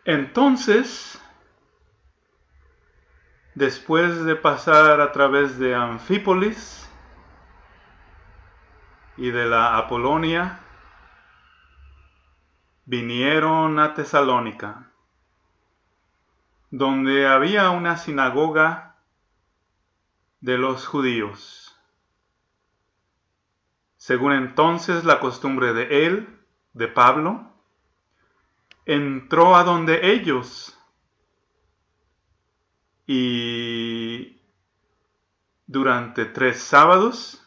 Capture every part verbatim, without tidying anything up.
Entonces, después de pasar a través de Anfípolis y de la Apolonia, vinieron a Tesalónica, donde había una sinagoga de los judíos. Según entonces la costumbre de él, de Pablo, entró a donde ellos y durante tres sábados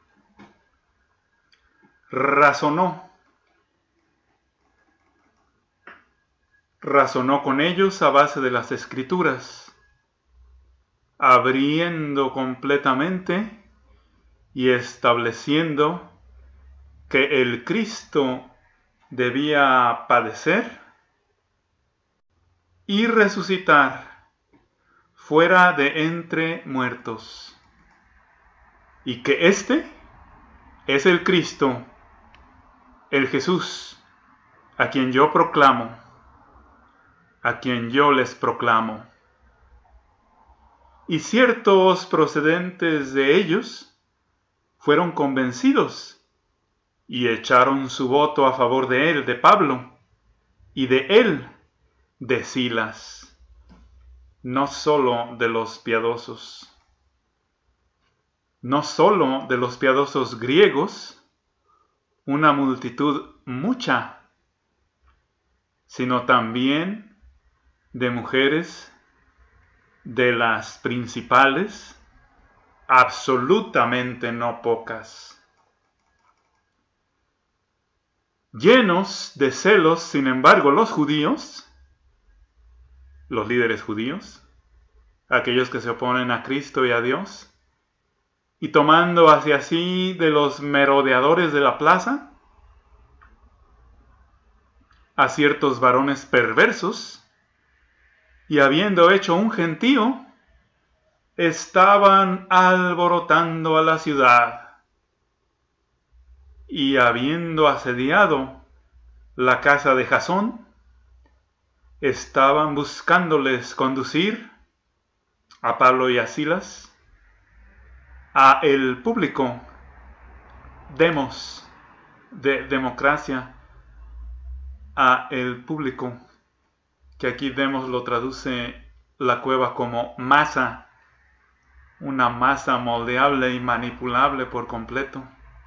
razonó. Razonó con ellos a base de las Escrituras, abriendo completamente y estableciendo que el Cristo debía padecer y resucitar fuera de entre muertos, y que este es el Cristo, el Jesús, a quien yo proclamo, a quien yo les proclamo. Y ciertos procedentes de ellos fueron convencidos y echaron su voto a favor de él, de Pablo, y de él, de Silas, no solo de los piadosos, no solo de los piadosos griegos, una multitud mucha, sino también de mujeres de las principales, absolutamente no pocas. Llenos de celos, sin embargo, los judíos, los líderes judíos, aquellos que se oponen a Cristo y a Dios, y tomando hacia sí de los merodeadores de la plaza, a ciertos varones perversos, y habiendo hecho un gentío, estaban alborotando a la ciudad, y habiendo asediado la casa de Jasón, estaban buscándoles conducir a Pablo y a Silas a el público, demos, de democracia, a el público, que aquí demos lo traduce la Cueva como masa, una masa moldeable y manipulable por completo.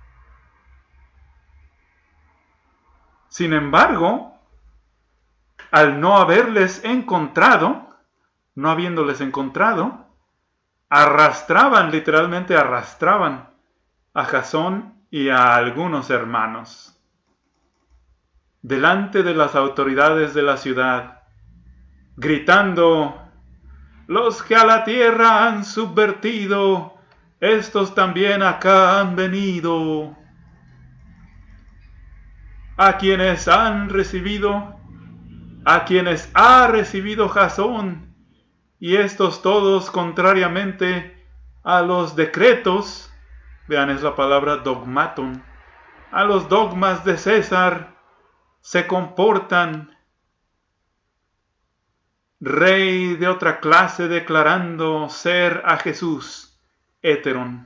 Sin embargo, al no haberles encontrado, no habiéndoles encontrado, arrastraban, literalmente arrastraban a Jasón y a algunos hermanos delante de las autoridades de la ciudad, gritando: los que a la tierra han subvertido, estos también acá han venido. A quienes han recibido, a quienes ha recibido Jasón, y estos todos contrariamente a los decretos, vean, es la palabra dogmaton, a los dogmas de César, se comportan. Rey de otra clase declarando ser a Jesús héteron.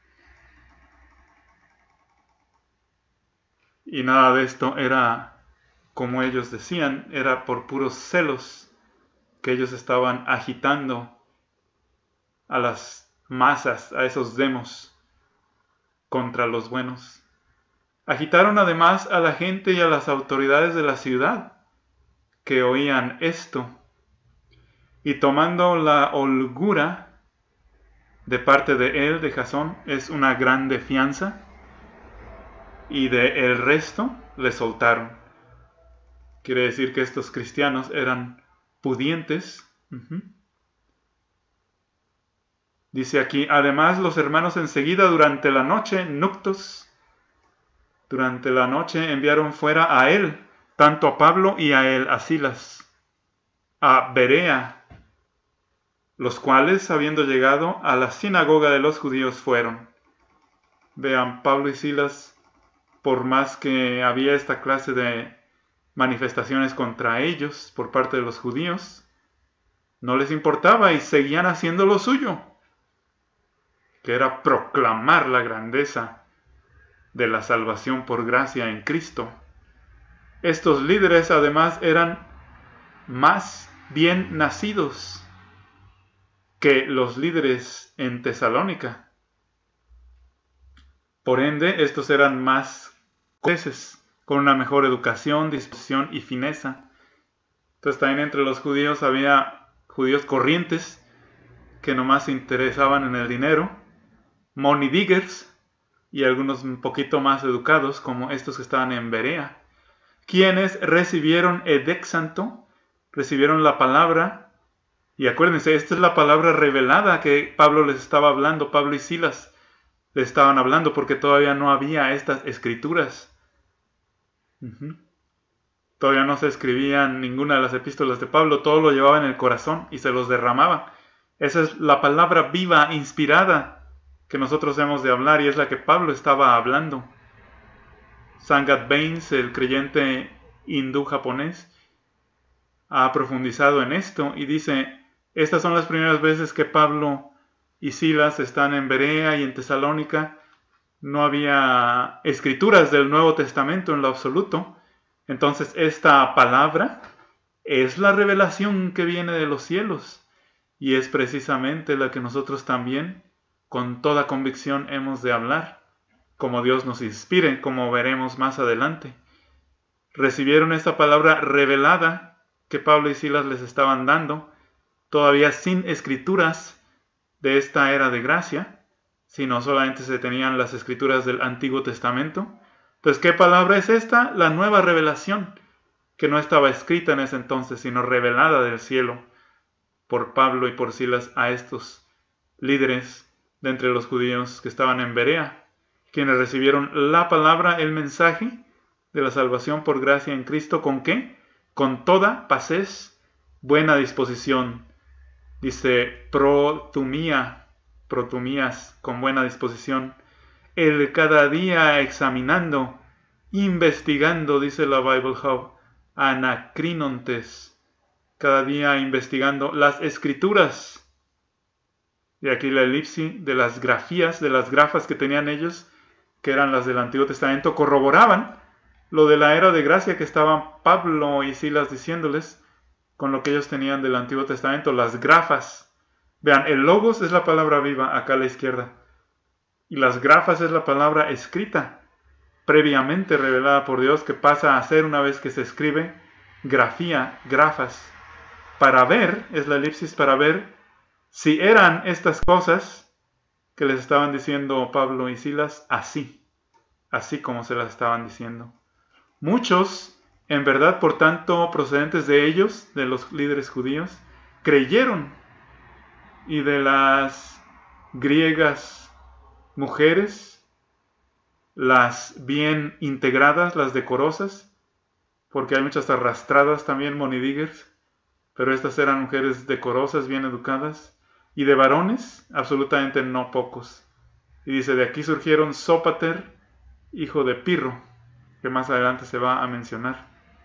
Y nada de esto era, como ellos decían, era por puros celos que ellos estaban agitando a las masas, a esos demos, contra los buenos. Agitaron además a la gente y a las autoridades de la ciudad que oían esto, y tomando la holgura de parte de él, de Jasón, es una grande fianza, y de el resto le soltaron. Quiere decir que estos cristianos eran pudientes. Uh-huh. Dice aquí: además los hermanos enseguida durante la noche, nuptos, durante la noche enviaron fuera a él, tanto a Pablo y a él, a Silas, a Berea, los cuales, habiendo llegado a la sinagoga de los judíos, fueron. Vean, Pablo y Silas, por más que había esta clase de manifestaciones contra ellos por parte de los judíos, no les importaba y seguían haciendo lo suyo, que era proclamar la grandeza de la salvación por gracia en Cristo. Estos líderes además eran más bien nacidos que los líderes en Tesalónica. Por ende, estos eran más corteses, con una mejor educación, disposición y fineza. Entonces también entre los judíos había judíos corrientes que nomás se interesaban en el dinero, money diggers, y algunos un poquito más educados, como estos que estaban en Berea, quienes recibieron edexanto, recibieron la palabra, y acuérdense, esta es la palabra revelada que Pablo les estaba hablando, Pablo y Silas les estaban hablando, porque todavía no había estas escrituras. Uh-huh. Todavía no se escribían ninguna de las epístolas de Pablo, todo lo llevaba en el corazón y se los derramaba. Esa es la palabra viva, inspirada, que nosotros hemos de hablar, y es la que Pablo estaba hablando. Sangat Baines, el creyente hindú japonés, ha profundizado en esto y dice, estas son las primeras veces que Pablo y Silas están en Berea y en Tesalónica. No había escrituras del Nuevo Testamento en lo absoluto. Entonces esta palabra es la revelación que viene de los cielos, y es precisamente la que nosotros también con toda convicción hemos de hablar, como Dios nos inspire, como veremos más adelante. Recibieron esta palabra revelada que Pablo y Silas les estaban dando, todavía sin escrituras de esta era de gracia, sino solamente se tenían las escrituras del Antiguo Testamento. Entonces, ¿qué palabra es esta? La nueva revelación, que no estaba escrita en ese entonces, sino revelada del cielo por Pablo y por Silas a estos líderes de entre los judíos que estaban en Berea, quienes recibieron la palabra, el mensaje de la salvación por gracia en Cristo. ¿Con qué? Con toda pacez, buena disposición. Dice protumía, protumías, con buena disposición. El cada día examinando, investigando, dice la Bible Hub, anacrinontes, cada día investigando las escrituras. Y aquí la elipsis de las grafías, de las grafas que tenían ellos, que eran las del Antiguo Testamento, corroboraban lo de la era de gracia que estaban Pablo y Silas diciéndoles con lo que ellos tenían del Antiguo Testamento, las grafas. Vean, el logos es la palabra viva acá a la izquierda, y las grafas es la palabra escrita, previamente revelada por Dios, que pasa a ser, una vez que se escribe, grafía, grafas. Para ver, es la elipsis para ver si eran estas cosas que les estaban diciendo Pablo y Silas, así, así como se las estaban diciendo. Muchos, en verdad, por tanto, procedentes de ellos, de los líderes judíos, creyeron, y de las griegas mujeres, las bien integradas, las decorosas, porque hay muchas arrastradas también, money diggers, pero estas eran mujeres decorosas, bien educadas, y de varones, absolutamente no pocos. Y dice, de aquí surgieron Sópater, hijo de Pirro, que más adelante se va a mencionar.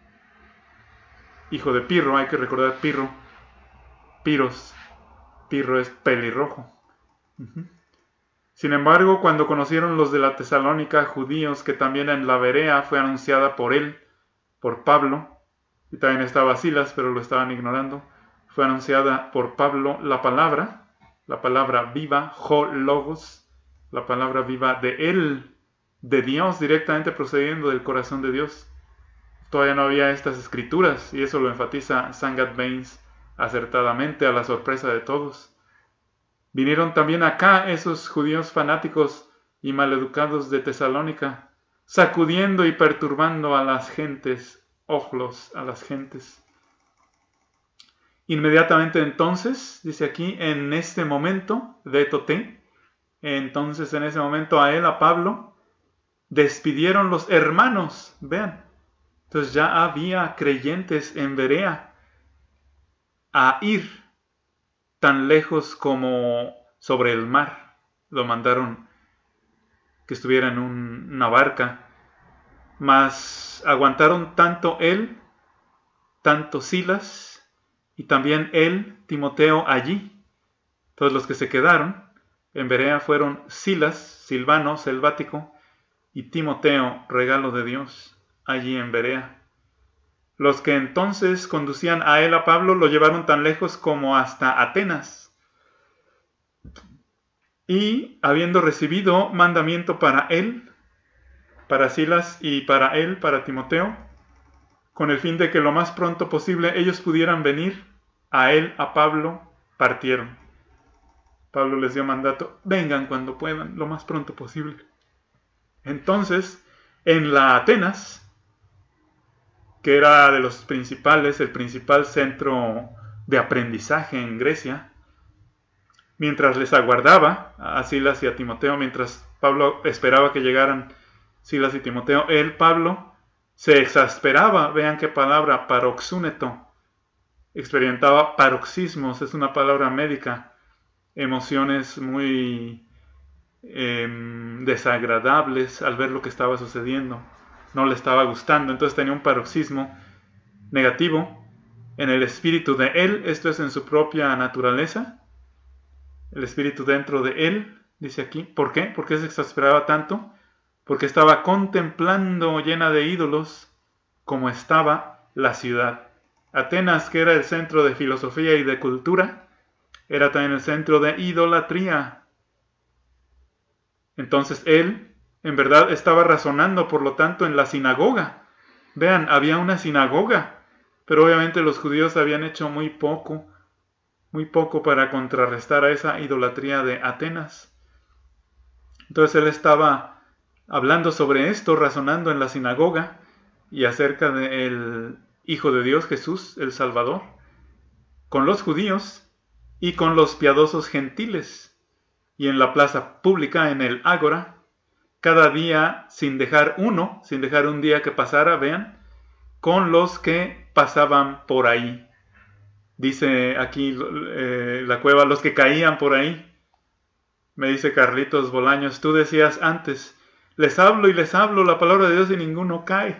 Hijo de Pirro, hay que recordar Pirro, Piros, Pirro es pelirrojo. Uh-huh. Sin embargo, cuando conocieron los de la Tesalónica, judíos, que también en la Berea fue anunciada por él, por Pablo, y también estaba Silas, pero lo estaban ignorando, fue anunciada por Pablo la palabra, la palabra viva, ho logos, la palabra viva de él, de Dios, directamente procediendo del corazón de Dios. Todavía no había estas escrituras, y eso lo enfatiza Sangat Baines acertadamente, a la sorpresa de todos. Vinieron también acá esos judíos fanáticos y maleducados de Tesalónica, sacudiendo y perturbando a las gentes, ojlos a las gentes. Inmediatamente entonces, dice aquí, en este momento, de Toté, entonces en ese momento a él, a Pablo, despidieron los hermanos, vean. Entonces ya había creyentes en Berea. A ir tan lejos como sobre el mar, lo mandaron que estuviera en un, una barca, mas aguantaron tanto él tanto Silas y también él, Timoteo, allí. Todos los que se quedaron en Berea fueron Silas, Silvano, selvático, y Timoteo, regalo de Dios, allí en Berea. Los que entonces conducían a él, a Pablo, lo llevaron tan lejos como hasta Atenas. Y habiendo recibido mandamiento para él, para Silas y para él, para Timoteo, con el fin de que lo más pronto posible ellos pudieran venir a él, a Pablo, partieron. Pablo les dio mandato, vengan cuando puedan, lo más pronto posible. Entonces, en la Atenas, que era de los principales, el principal centro de aprendizaje en Grecia, mientras les aguardaba a Silas y a Timoteo, mientras Pablo esperaba que llegaran Silas y Timoteo, él, Pablo, se exasperaba, vean qué palabra, paroxúneto, experimentaba paroxismos, es una palabra médica, emociones muy eh, desagradables al ver lo que estaba sucediendo, no le estaba gustando, entonces tenía un paroxismo negativo en el espíritu de él, esto es en su propia naturaleza, el espíritu dentro de él, dice aquí. ¿Por qué? ¿Por qué se exasperaba tanto? Porque estaba contemplando llena de ídolos como estaba la ciudad. Atenas, que era el centro de filosofía y de cultura, era también el centro de idolatría. Entonces él, en verdad, estaba razonando, por lo tanto, en la sinagoga. Vean, había una sinagoga, pero obviamente los judíos habían hecho muy poco, muy poco para contrarrestar a esa idolatría de Atenas. Entonces él estaba hablando sobre esto, razonando en la sinagoga y acerca del Hijo de Dios, Jesús, el Salvador, con los judíos y con los piadosos gentiles, y en la plaza pública, en el ágora, cada día sin dejar uno, sin dejar un día que pasara, vean, con los que pasaban por ahí. Dice aquí eh, la cueva, los que caían por ahí. Me dice Carlitos Bolaños, tú decías antes, les hablo y les hablo la palabra de Dios y ninguno cae.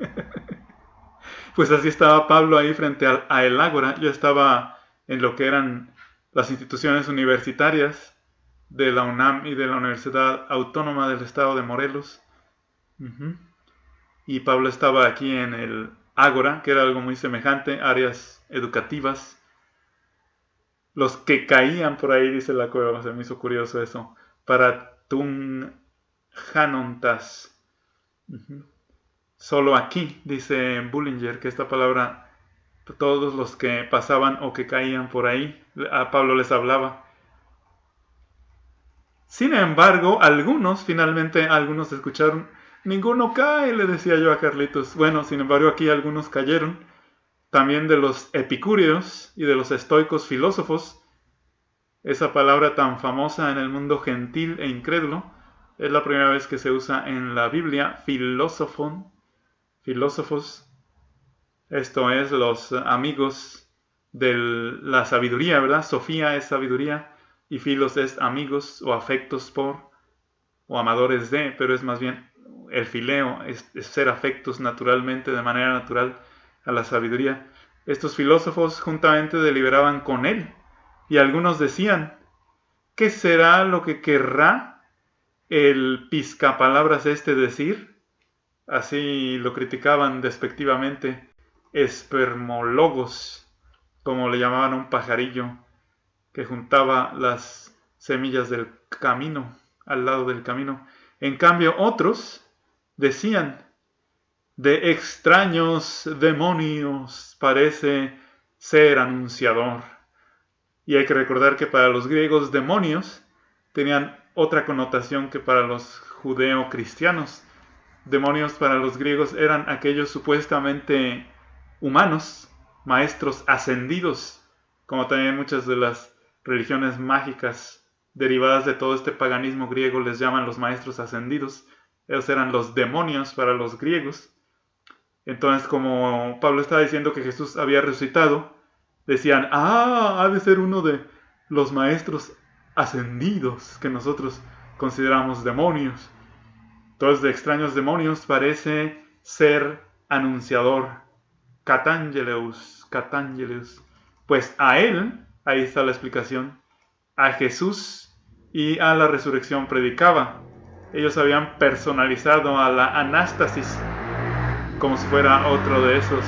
Pues así estaba Pablo ahí frente a, a el ágora. Yo estaba en lo que eran las instituciones universitarias de la UNAM y de la Universidad Autónoma del Estado de Morelos. Uh-huh. Y Pablo estaba aquí en el ágora, que era algo muy semejante, áreas educativas. Los que caían por ahí, dice la cueva, se me hizo curioso eso, para Tun Hanontas. Uh-huh. Solo aquí, dice Bullinger, que esta palabra, todos los que pasaban o que caían por ahí, a Pablo les hablaba. Sin embargo, algunos, finalmente algunos escucharon, ninguno cae, le decía yo a Carlitos. Bueno, sin embargo, aquí algunos cayeron, también de los epicúreos y de los estoicos filósofos. Esa palabra tan famosa en el mundo gentil e incrédulo, es la primera vez que se usa en la Biblia, filósofon, filósofos. Esto es los amigos de la sabiduría, ¿verdad? Sofía es sabiduría y filos es amigos o afectos por o amadores de, pero es más bien el fileo, es, es ser afectos naturalmente, de manera natural a la sabiduría. Estos filósofos juntamente deliberaban con él y algunos decían, ¿qué será lo que querrá el pizcapalabras este decir? Así lo criticaban despectivamente, espermólogos, como le llamaban a un pajarillo que juntaba las semillas del camino, al lado del camino. En cambio, otros decían, de extraños demonios parece ser anunciador. Y hay que recordar que para los griegos demonios tenían otra connotación que para los judeo-cristianos. Demonios para los griegos eran aquellos supuestamente humanos, maestros ascendidos, como también muchas de las religiones mágicas derivadas de todo este paganismo griego les llaman los maestros ascendidos. Ellos eran los demonios para los griegos. Entonces, como Pablo estaba diciendo que Jesús había resucitado, decían, ah, ha de ser uno de los maestros ascendidos que nosotros consideramos demonios. Entonces, de extraños demonios parece ser anunciador. Catangeleus, Catangeleus. Pues a él, ahí está la explicación, a Jesús y a la resurrección predicaba. Ellos habían personalizado a la anástasis como si fuera otro de esos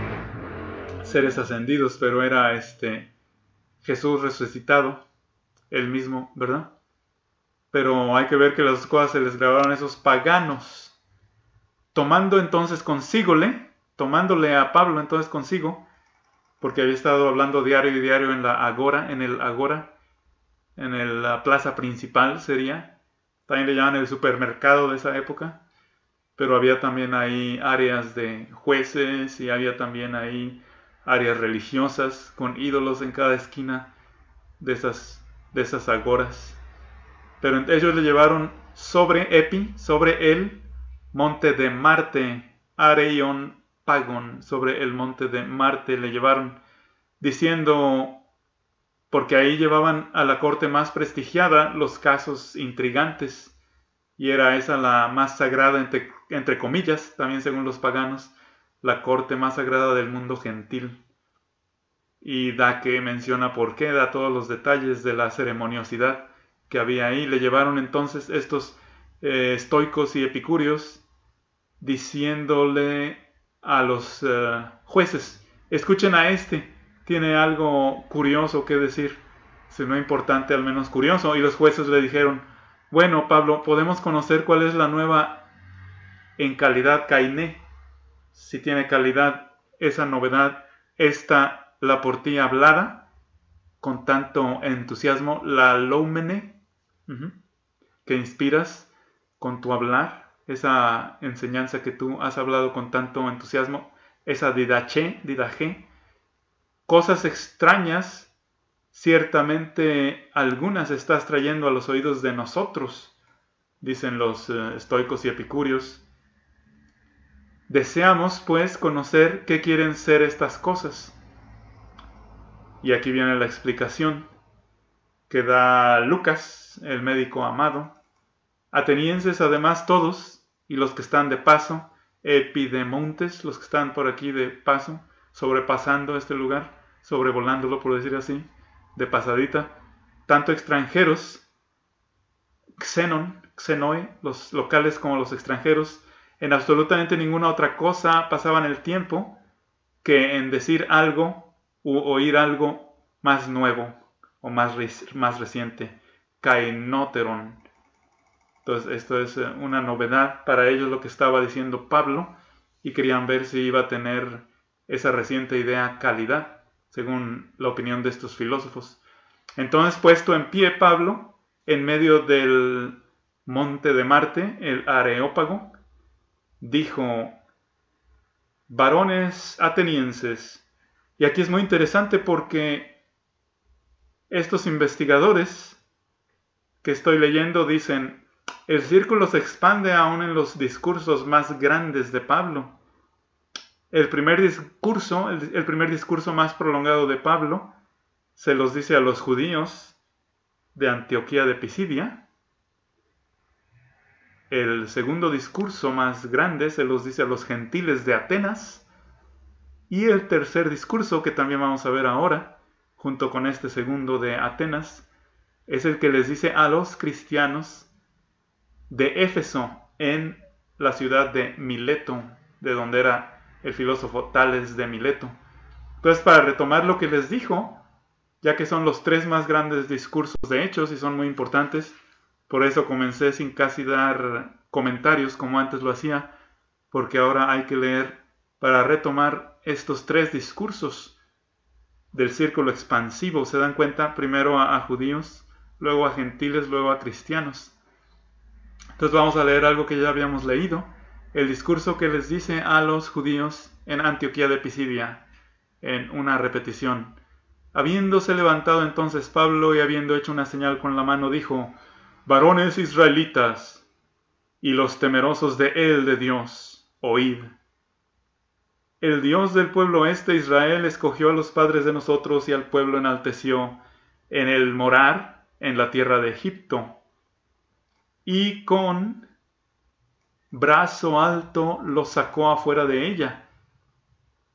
seres ascendidos, pero era este Jesús resucitado, el mismo, ¿verdad? Pero hay que ver que las cosas se les grabaron a esos paganos, tomando entonces consígole, tomándole a Pablo entonces consigo, porque había estado hablando diario y diario en la agora, en el agora, en el, la plaza principal sería, también le llaman el supermercado de esa época, pero había también ahí áreas de jueces y había también ahí áreas religiosas con ídolos en cada esquina de esas, de esas agoras. Pero ellos le llevaron sobre Epi, sobre el monte de Marte, Areion Pagon, sobre el monte de Marte le llevaron, diciendo, porque ahí llevaban a la corte más prestigiada los casos intrigantes, y era esa la más sagrada, entre, entre comillas, también según los paganos, la corte más sagrada del mundo gentil. Y da que menciona por qué, da todos los detalles de la ceremoniosidad que había ahí. Le llevaron entonces estos eh, estoicos y epicúreos, diciéndole a los uh, jueces, escuchen a este, tiene algo curioso que decir, si no importante, al menos curioso. Y los jueces le dijeron, bueno, Pablo, podemos conocer cuál es la nueva en calidad kainé, si tiene calidad esa novedad, esta la por ti hablada con tanto entusiasmo, la loumene, uh-huh, que inspiras con tu hablar, esa enseñanza que tú has hablado con tanto entusiasmo, esa didache, didaje, cosas extrañas, ciertamente algunas estás trayendo a los oídos de nosotros, dicen los uh, estoicos y epicúreos. Deseamos, pues, conocer qué quieren ser estas cosas. Y aquí viene la explicación que da Lucas, el médico amado. Atenienses, además, todos, y los que están de paso, epidemontes, los que están por aquí de paso, sobrepasando este lugar, sobrevolándolo, por decir así, de pasadita, tanto extranjeros, xenon, xenoi, los locales como los extranjeros, en absolutamente ninguna otra cosa pasaban el tiempo que en decir algo u oír algo más nuevo o más, más reciente, kainoteron. Entonces esto es una novedad para ellos lo que estaba diciendo Pablo y querían ver si iba a tener esa reciente idea calidad, según la opinión de estos filósofos. Entonces, puesto en pie Pablo, en medio del monte de Marte, el Areópago, dijo, varones atenienses. Y aquí es muy interesante porque estos investigadores que estoy leyendo dicen, el círculo se expande aún en los discursos más grandes de Pablo. El primer discurso, el, el primer discurso más prolongado de Pablo, se los dice a los judíos de Antioquía de Pisidia. El segundo discurso más grande se los dice a los gentiles de Atenas. Y el tercer discurso, que también vamos a ver ahora, junto con este segundo de Atenas, es el que les dice a los cristianos de Éfeso, en la ciudad de Mileto, de donde era el filósofo Tales de Mileto. Entonces, para retomar lo que les dijo, ya que son los tres más grandes discursos de Hechos y son muy importantes, por eso comencé sin casi dar comentarios como antes lo hacía, porque ahora hay que leer para retomar estos tres discursos del círculo expansivo. Se dan cuenta, primero a, a judíos, luego a gentiles, luego a cristianos. Entonces vamos a leer algo que ya habíamos leído, el discurso que les dice a los judíos en Antioquía de Pisidia, en una repetición. Habiéndose levantado entonces Pablo y habiendo hecho una señal con la mano, dijo, varones israelitas y los temerosos de él, de Dios, oíd. El Dios del pueblo este, Israel, escogió a los padres de nosotros y al pueblo enalteció en el morar en la tierra de Egipto. Y con brazo alto los sacó afuera de ella.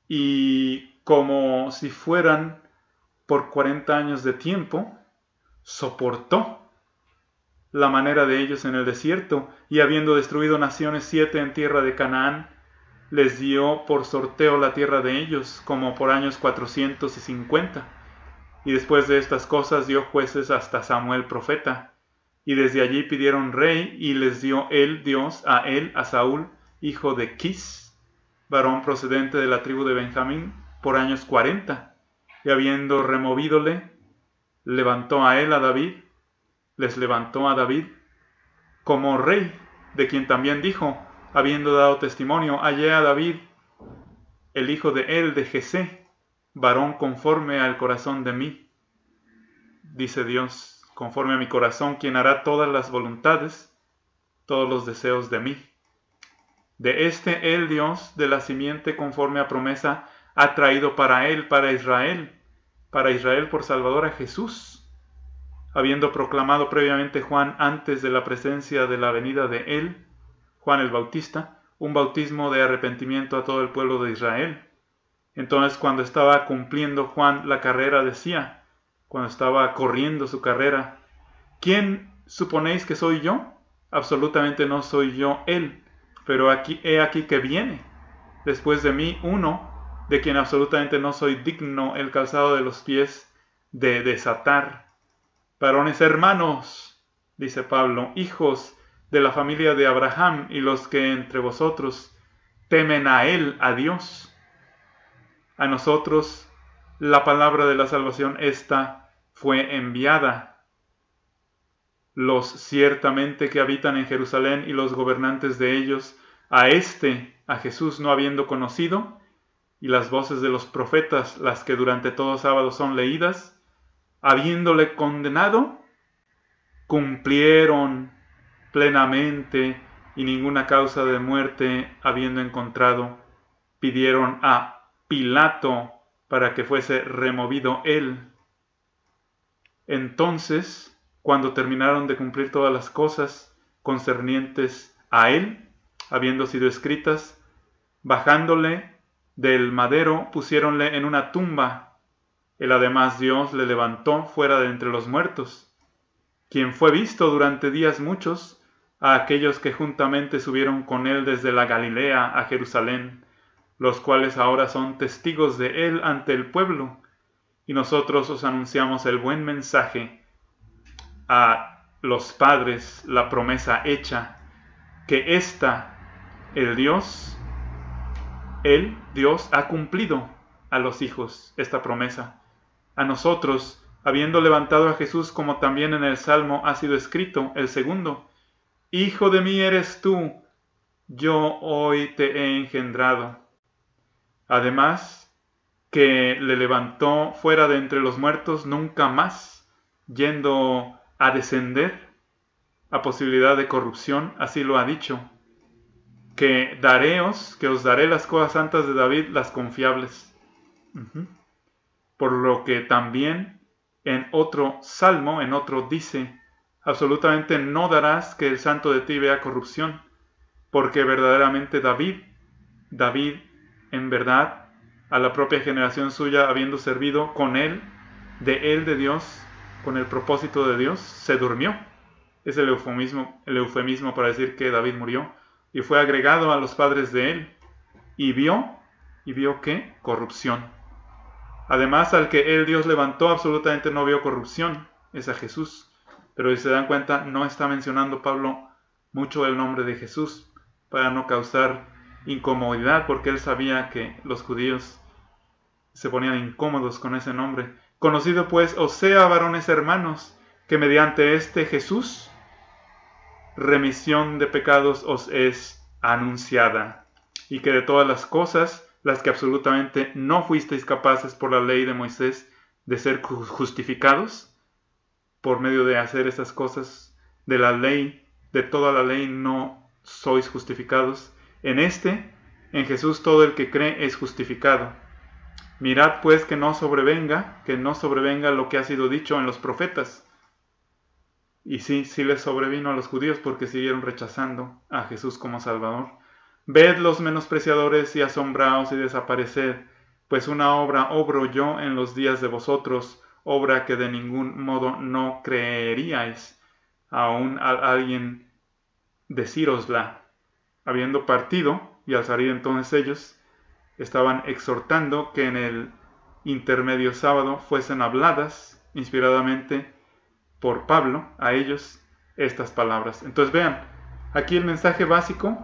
y como si fueran por cuarenta años de tiempo, soportó la manera de ellos en el desierto, y habiendo destruido naciones siete en tierra de Canaán, les dio por sorteo la tierra de ellos, como por años cuatrocientos cincuenta. Y después de estas cosas dio jueces hasta Samuel profeta, y desde allí pidieron rey, y les dio él, Dios, a él, a Saúl, hijo de Quis, varón procedente de la tribu de Benjamín, por años cuarenta. Y habiendo removídole, levantó a él a David, les levantó a David como rey, de quien también dijo, habiendo dado testimonio, hallé a David, el hijo de él, de Jesé, varón conforme al corazón de mí. Dice Dios, conforme a mi corazón, quien hará todas las voluntades, todos los deseos de mí. De este el Dios, de la simiente conforme a promesa, ha traído para él, para Israel, para Israel por Salvador a Jesús, habiendo proclamado previamente Juan antes de la presencia de la venida de él, Juan el Bautista, un bautismo de arrepentimiento a todo el pueblo de Israel. Entonces, cuando estaba cumpliendo Juan la carrera, decía, cuando estaba corriendo su carrera, ¿quién suponéis que soy yo? Absolutamente no soy yo él, pero aquí, he aquí que viene después de mí uno, de quien absolutamente no soy digno el calzado de los pies de desatar. Varones hermanos, dice Pablo, hijos de la familia de Abraham, y los que entre vosotros temen a él, a Dios. A nosotros la palabra de la salvación esta fue enviada. Los ciertamente que habitan en Jerusalén y los gobernantes de ellos, a este, a Jesús no habiendo conocido, y las voces de los profetas, las que durante todo sábado son leídas, habiéndole condenado, cumplieron plenamente, y ninguna causa de muerte habiendo encontrado, pidieron a Pilato para que fuese removido él. Entonces, cuando terminaron de cumplir todas las cosas concernientes a él, habiendo sido escritas, bajándole del madero, pusiéronle en una tumba. El además Dios le levantó fuera de entre los muertos, quien fue visto durante días muchos a aquellos que juntamente subieron con él desde la Galilea a Jerusalén, los cuales ahora son testigos de él ante el pueblo. Y nosotros os anunciamos el buen mensaje a los padres, la promesa hecha, que ésta, el Dios, el Dios ha cumplido a los hijos esta promesa. A nosotros, habiendo levantado a Jesús, como también en el Salmo ha sido escrito, el segundo, Hijo de mí eres tú, yo hoy te he engendrado. Además, que le levantó fuera de entre los muertos, nunca más, yendo a descender a posibilidad de corrupción, así lo ha dicho, que daréos, que os daré las cosas santas de David, las confiables. Uh-huh. Por lo que también en otro salmo, en otro dice, absolutamente no darás que el santo de ti vea corrupción, porque verdaderamente David, David en verdad, a la propia generación suya, habiendo servido con él, de él de Dios, con el propósito de Dios, se durmió. Es el eufemismo, el eufemismo para decir que David murió, y fue agregado a los padres de él, y vio, y vio ¿qué? Corrupción. Además, al que él Dios levantó, absolutamente no vio corrupción, es a Jesús. Pero si se dan cuenta, no está mencionando Pablo mucho el nombre de Jesús, para no causar incomodidad, porque él sabía que los judíos se ponían incómodos con ese nombre. Conocido pues os sea, varones hermanos, que mediante este Jesús, remisión de pecados os es anunciada, y que de todas las cosas, las que absolutamente no fuisteis capaces por la ley de Moisés de ser justificados, por medio de hacer estas cosas de la ley, de toda la ley no sois justificados. En este, en Jesús, todo el que cree es justificado. Mirad pues que no sobrevenga, que no sobrevenga lo que ha sido dicho en los profetas. Y sí, sí les sobrevino a los judíos porque siguieron rechazando a Jesús como Salvador. Ved los menospreciadores y asombraos y desapareced, pues una obra obro yo en los días de vosotros, obra que de ningún modo no creeríais, aun a alguien decírosla. Habiendo partido, y al salir entonces ellos, estaban exhortando que en el intermedio sábado fuesen habladas inspiradamente por Pablo a ellos estas palabras. Entonces vean, aquí el mensaje básico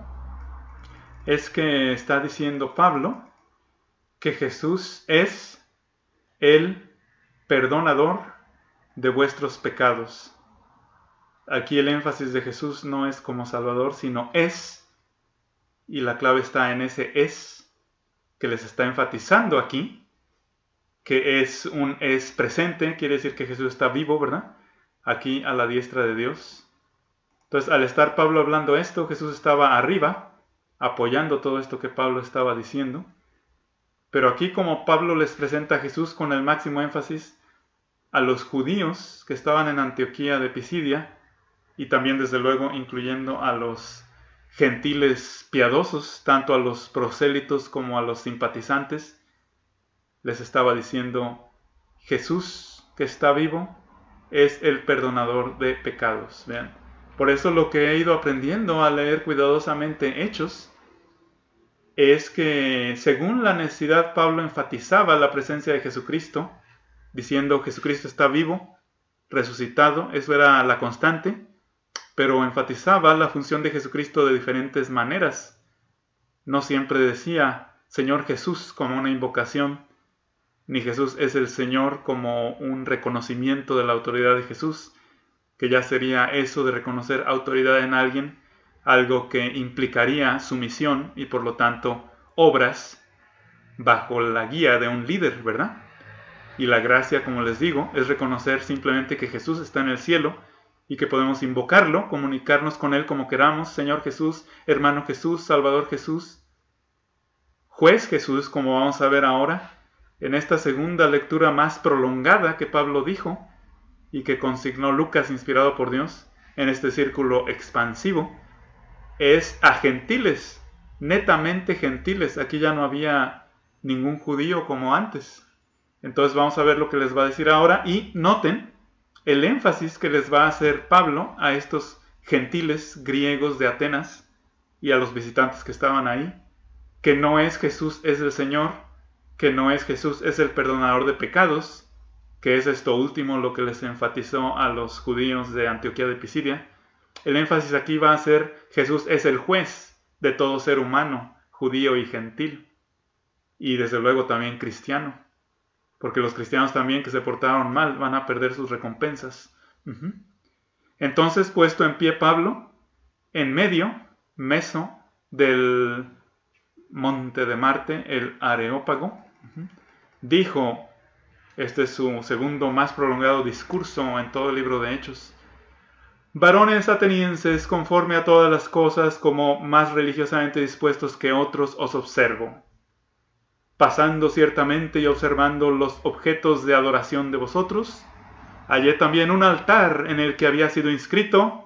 es que está diciendo Pablo que Jesús es el perdonador de vuestros pecados. Aquí el énfasis de Jesús no es como Salvador, sino es, y la clave está en ese es que les está enfatizando aquí, que es un es presente, quiere decir que Jesús está vivo, ¿verdad? Aquí a la diestra de Dios. Entonces, al estar Pablo hablando esto, Jesús estaba arriba, apoyando todo esto que Pablo estaba diciendo. Pero aquí, como Pablo les presenta a Jesús con el máximo énfasis a los judíos que estaban en Antioquía de Pisidia, y también desde luego incluyendo a los gentiles piadosos, tanto a los prosélitos como a los simpatizantes, les estaba diciendo, Jesús que está vivo es el perdonador de pecados. Vean, por eso lo que he ido aprendiendo a leer cuidadosamente Hechos es que según la necesidad Pablo enfatizaba la presencia de Jesucristo, diciendo Jesucristo está vivo, resucitado, eso era la constante, pero enfatizaba la función de Jesucristo de diferentes maneras. No siempre decía Señor Jesús como una invocación, ni Jesús es el Señor como un reconocimiento de la autoridad de Jesús, que ya sería eso de reconocer autoridad en alguien, algo que implicaría sumisión y por lo tanto obras bajo la guía de un líder, ¿verdad? Y la gracia, como les digo, es reconocer simplemente que Jesús está en el cielo y que podemos invocarlo, comunicarnos con Él como queramos, Señor Jesús, hermano Jesús, Salvador Jesús, juez Jesús, como vamos a ver ahora, en esta segunda lectura más prolongada que Pablo dijo y que consignó Lucas inspirado por Dios en este círculo expansivo, es a gentiles, netamente gentiles. Aquí ya no había ningún judío como antes. Entonces vamos a ver lo que les va a decir ahora y noten el énfasis que les va a hacer Pablo a estos gentiles griegos de Atenas y a los visitantes que estaban ahí, que no es Jesús es el Señor, que no es Jesús es el perdonador de pecados, que es esto último lo que les enfatizó a los judíos de Antioquía de Pisidia. El énfasis aquí va a ser Jesús es el juez de todo ser humano, judío y gentil, y desde luego también cristiano, porque los cristianos también que se portaron mal van a perder sus recompensas. Uh-huh. Entonces, puesto en pie Pablo, en medio, meso, del monte de Marte, el Areópago, uh-huh, dijo, este es su segundo más prolongado discurso en todo el libro de Hechos, varones atenienses, conforme a todas las cosas, como más religiosamente dispuestos que otros os observo. Pasando ciertamente y observando los objetos de adoración de vosotros, hallé también un altar en el que había sido inscrito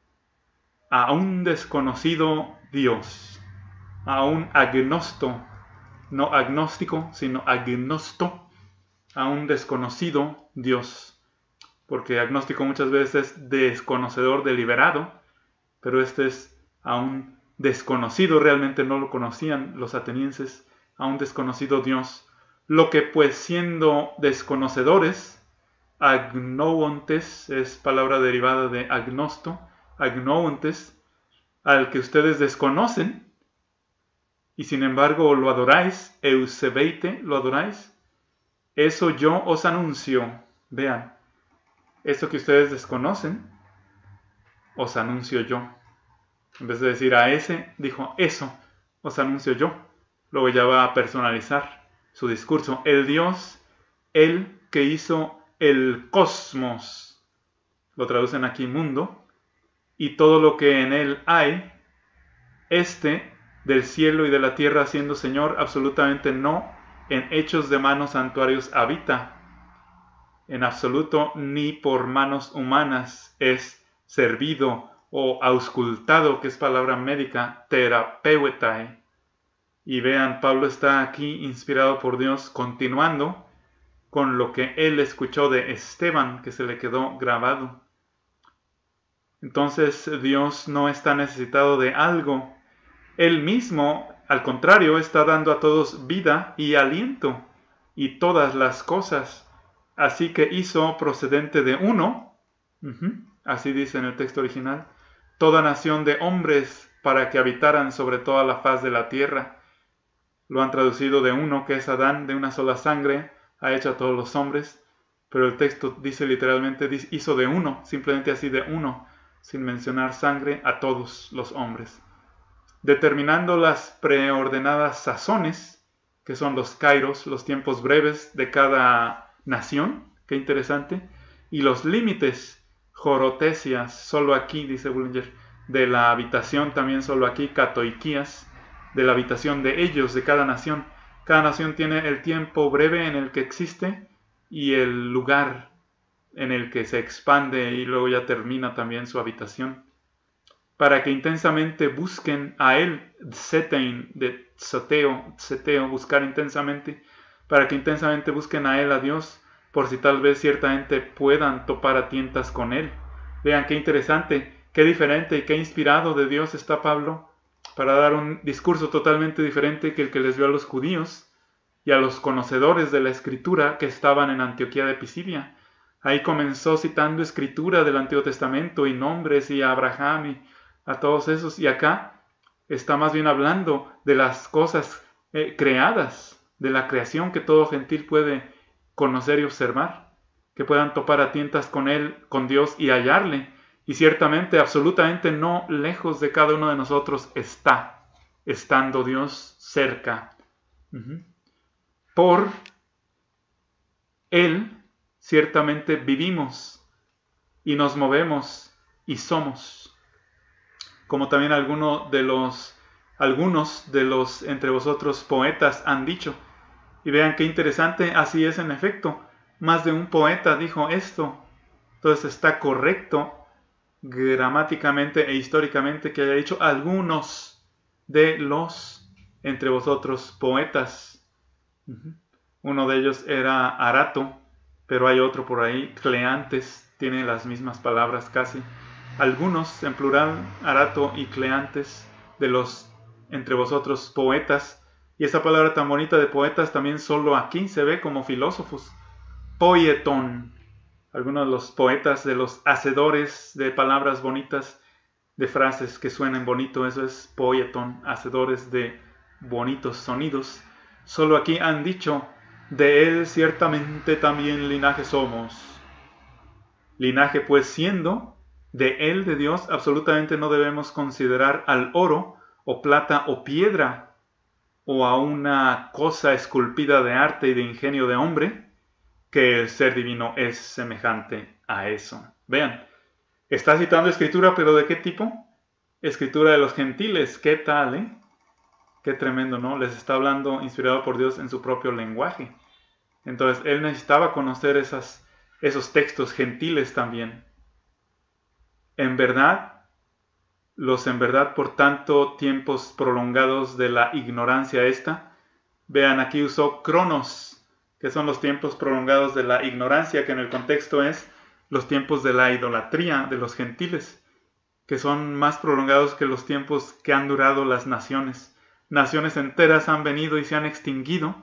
a un desconocido Dios, a un agnosto, no agnóstico, sino agnosto, a un desconocido Dios. Porque agnóstico muchas veces es desconocedor deliberado, pero este es a un desconocido, realmente no lo conocían los atenienses, a un desconocido Dios, lo que pues siendo desconocedores, agnoontes, es palabra derivada de agnosto, agnoontes, al que ustedes desconocen, y sin embargo lo adoráis, eusebeite, lo adoráis, eso yo os anuncio, vean, esto que ustedes desconocen, os anuncio yo. En vez de decir a ese, dijo eso, os anuncio yo. Luego ya va a personalizar su discurso. El Dios, el que hizo el cosmos, lo traducen aquí mundo, y todo lo que en él hay, este del cielo y de la tierra siendo Señor, absolutamente no en hechos de manos santuarios habita, en absoluto ni por manos humanas es servido o auscultado, que es palabra médica, terapeutai. Y vean, Pablo está aquí inspirado por Dios, continuando con lo que él escuchó de Esteban, que se le quedó grabado. Entonces Dios no está necesitado de algo. Él mismo, al contrario, está dando a todos vida y aliento y todas las cosas. Así que hizo procedente de uno, uh-huh, así dice en el texto original, toda nación de hombres para que habitaran sobre toda la faz de la tierra. Lo han traducido de uno, que es Adán, de una sola sangre, ha hecho a todos los hombres. Pero el texto dice literalmente, hizo de uno, simplemente así de uno, sin mencionar sangre, a todos los hombres. Determinando las preordenadas sazones, que son los kairos, los tiempos breves de cada nación, qué interesante, y los límites, jorotesias, solo aquí, dice Bullinger, de la habitación también solo aquí, katoikías, de la habitación de ellos, de cada nación. Cada nación tiene el tiempo breve en el que existe y el lugar en el que se expande y luego ya termina también su habitación. Para que intensamente busquen a él, Zetein, de Zeteo, Zeteo, buscar intensamente, para que intensamente busquen a él, a Dios, por si tal vez ciertamente puedan topar a tientas con él. Vean qué interesante, qué diferente y qué inspirado de Dios está Pablo para dar un discurso totalmente diferente que el que les dio a los judíos y a los conocedores de la escritura que estaban en Antioquía de Pisidia. Ahí comenzó citando escritura del Antiguo Testamento y nombres y a Abraham y a todos esos, y acá está más bien hablando de las cosas eh, creadas, de la creación que todo gentil puede conocer y observar, que puedan topar a tientas con él, con Dios y hallarle, y ciertamente absolutamente no lejos de cada uno de nosotros está, estando Dios cerca. Uh-huh. Por él ciertamente vivimos y nos movemos y somos. Como también alguno de los, algunos de los entre vosotros poetas han dicho. Y vean qué interesante, así es en efecto. Más de un poeta dijo esto. Entonces está correcto gramáticamente e históricamente que haya dicho algunos de los entre vosotros poetas. Uh-huh. Uno de ellos era Arato, pero hay otro por ahí, Cleantes, tiene las mismas palabras casi. Algunos, en plural, Arato y Cleantes, de los entre vosotros poetas. Y esa palabra tan bonita de poetas también solo aquí se ve como filósofos. Poieton. Algunos de los poetas, de los hacedores de palabras bonitas, de frases que suenen bonito, eso es poieton, hacedores de bonitos sonidos. Solo aquí han dicho, de él ciertamente también linaje somos. Linaje pues siendo, de él, de Dios, absolutamente no debemos considerar al oro, o plata, o piedra, o a una cosa esculpida de arte y de ingenio de hombre, que el ser divino es semejante a eso. Vean, está citando escritura, pero ¿de qué tipo? Escritura de los gentiles. ¿Qué tal, eh? Qué tremendo, ¿no? Les está hablando inspirado por Dios en su propio lenguaje. Entonces, él necesitaba conocer esas, esos textos gentiles también. En verdad, los en verdad por tanto tiempos prolongados de la ignorancia esta. Vean, aquí usó cronos, que son los tiempos prolongados de la ignorancia, que en el contexto es los tiempos de la idolatría de los gentiles, que son más prolongados que los tiempos que han durado las naciones. Naciones enteras han venido y se han extinguido,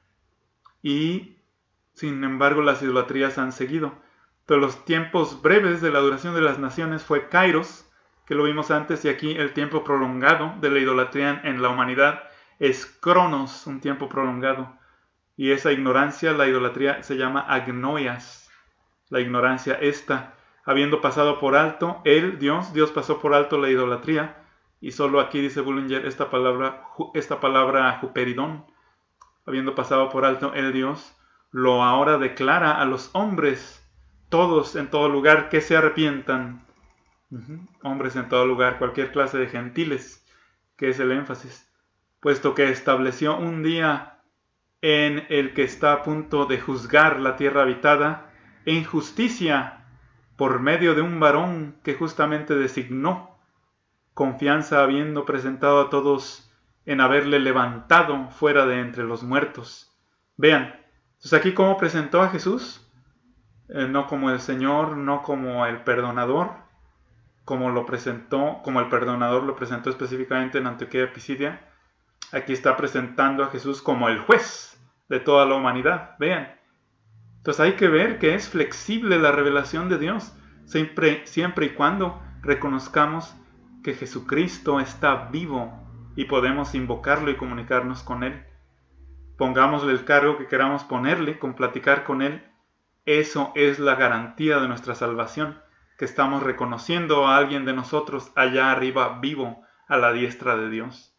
y sin embargo las idolatrías han seguido. Pero los tiempos breves de la duración de las naciones fue Kairos, que lo vimos antes, y aquí el tiempo prolongado de la idolatría en la humanidad es Cronos, un tiempo prolongado. Y esa ignorancia, la idolatría, se llama agnoias. La ignorancia esta, habiendo pasado por alto, él, Dios, Dios pasó por alto la idolatría, y solo aquí dice Bullinger esta palabra, esta palabra juperidón, habiendo pasado por alto el Dios, lo ahora declara a los hombres, todos en todo lugar, que se arrepientan. Uh-huh. Hombres en todo lugar, cualquier clase de gentiles, que es el énfasis, puesto que estableció un día en el que está a punto de juzgar la tierra habitada en justicia por medio de un varón que justamente designó, confianza habiendo presentado a todos en haberle levantado fuera de entre los muertos. Vean, entonces aquí cómo presentó a Jesús, eh, no como el Señor, no como el perdonador, como lo presentó, como el perdonador lo presentó específicamente en Antioquía de Pisidia. Aquí está presentando a Jesús como el juez de toda la humanidad. Vean. Entonces hay que ver que es flexible la revelación de Dios, siempre, siempre y cuando reconozcamos que Jesucristo está vivo y podemos invocarlo y comunicarnos con Él. Pongámosle el cargo que queramos ponerle, con platicar con Él. Eso es la garantía de nuestra salvación, que estamos reconociendo a alguien de nosotros allá arriba vivo a la diestra de Dios.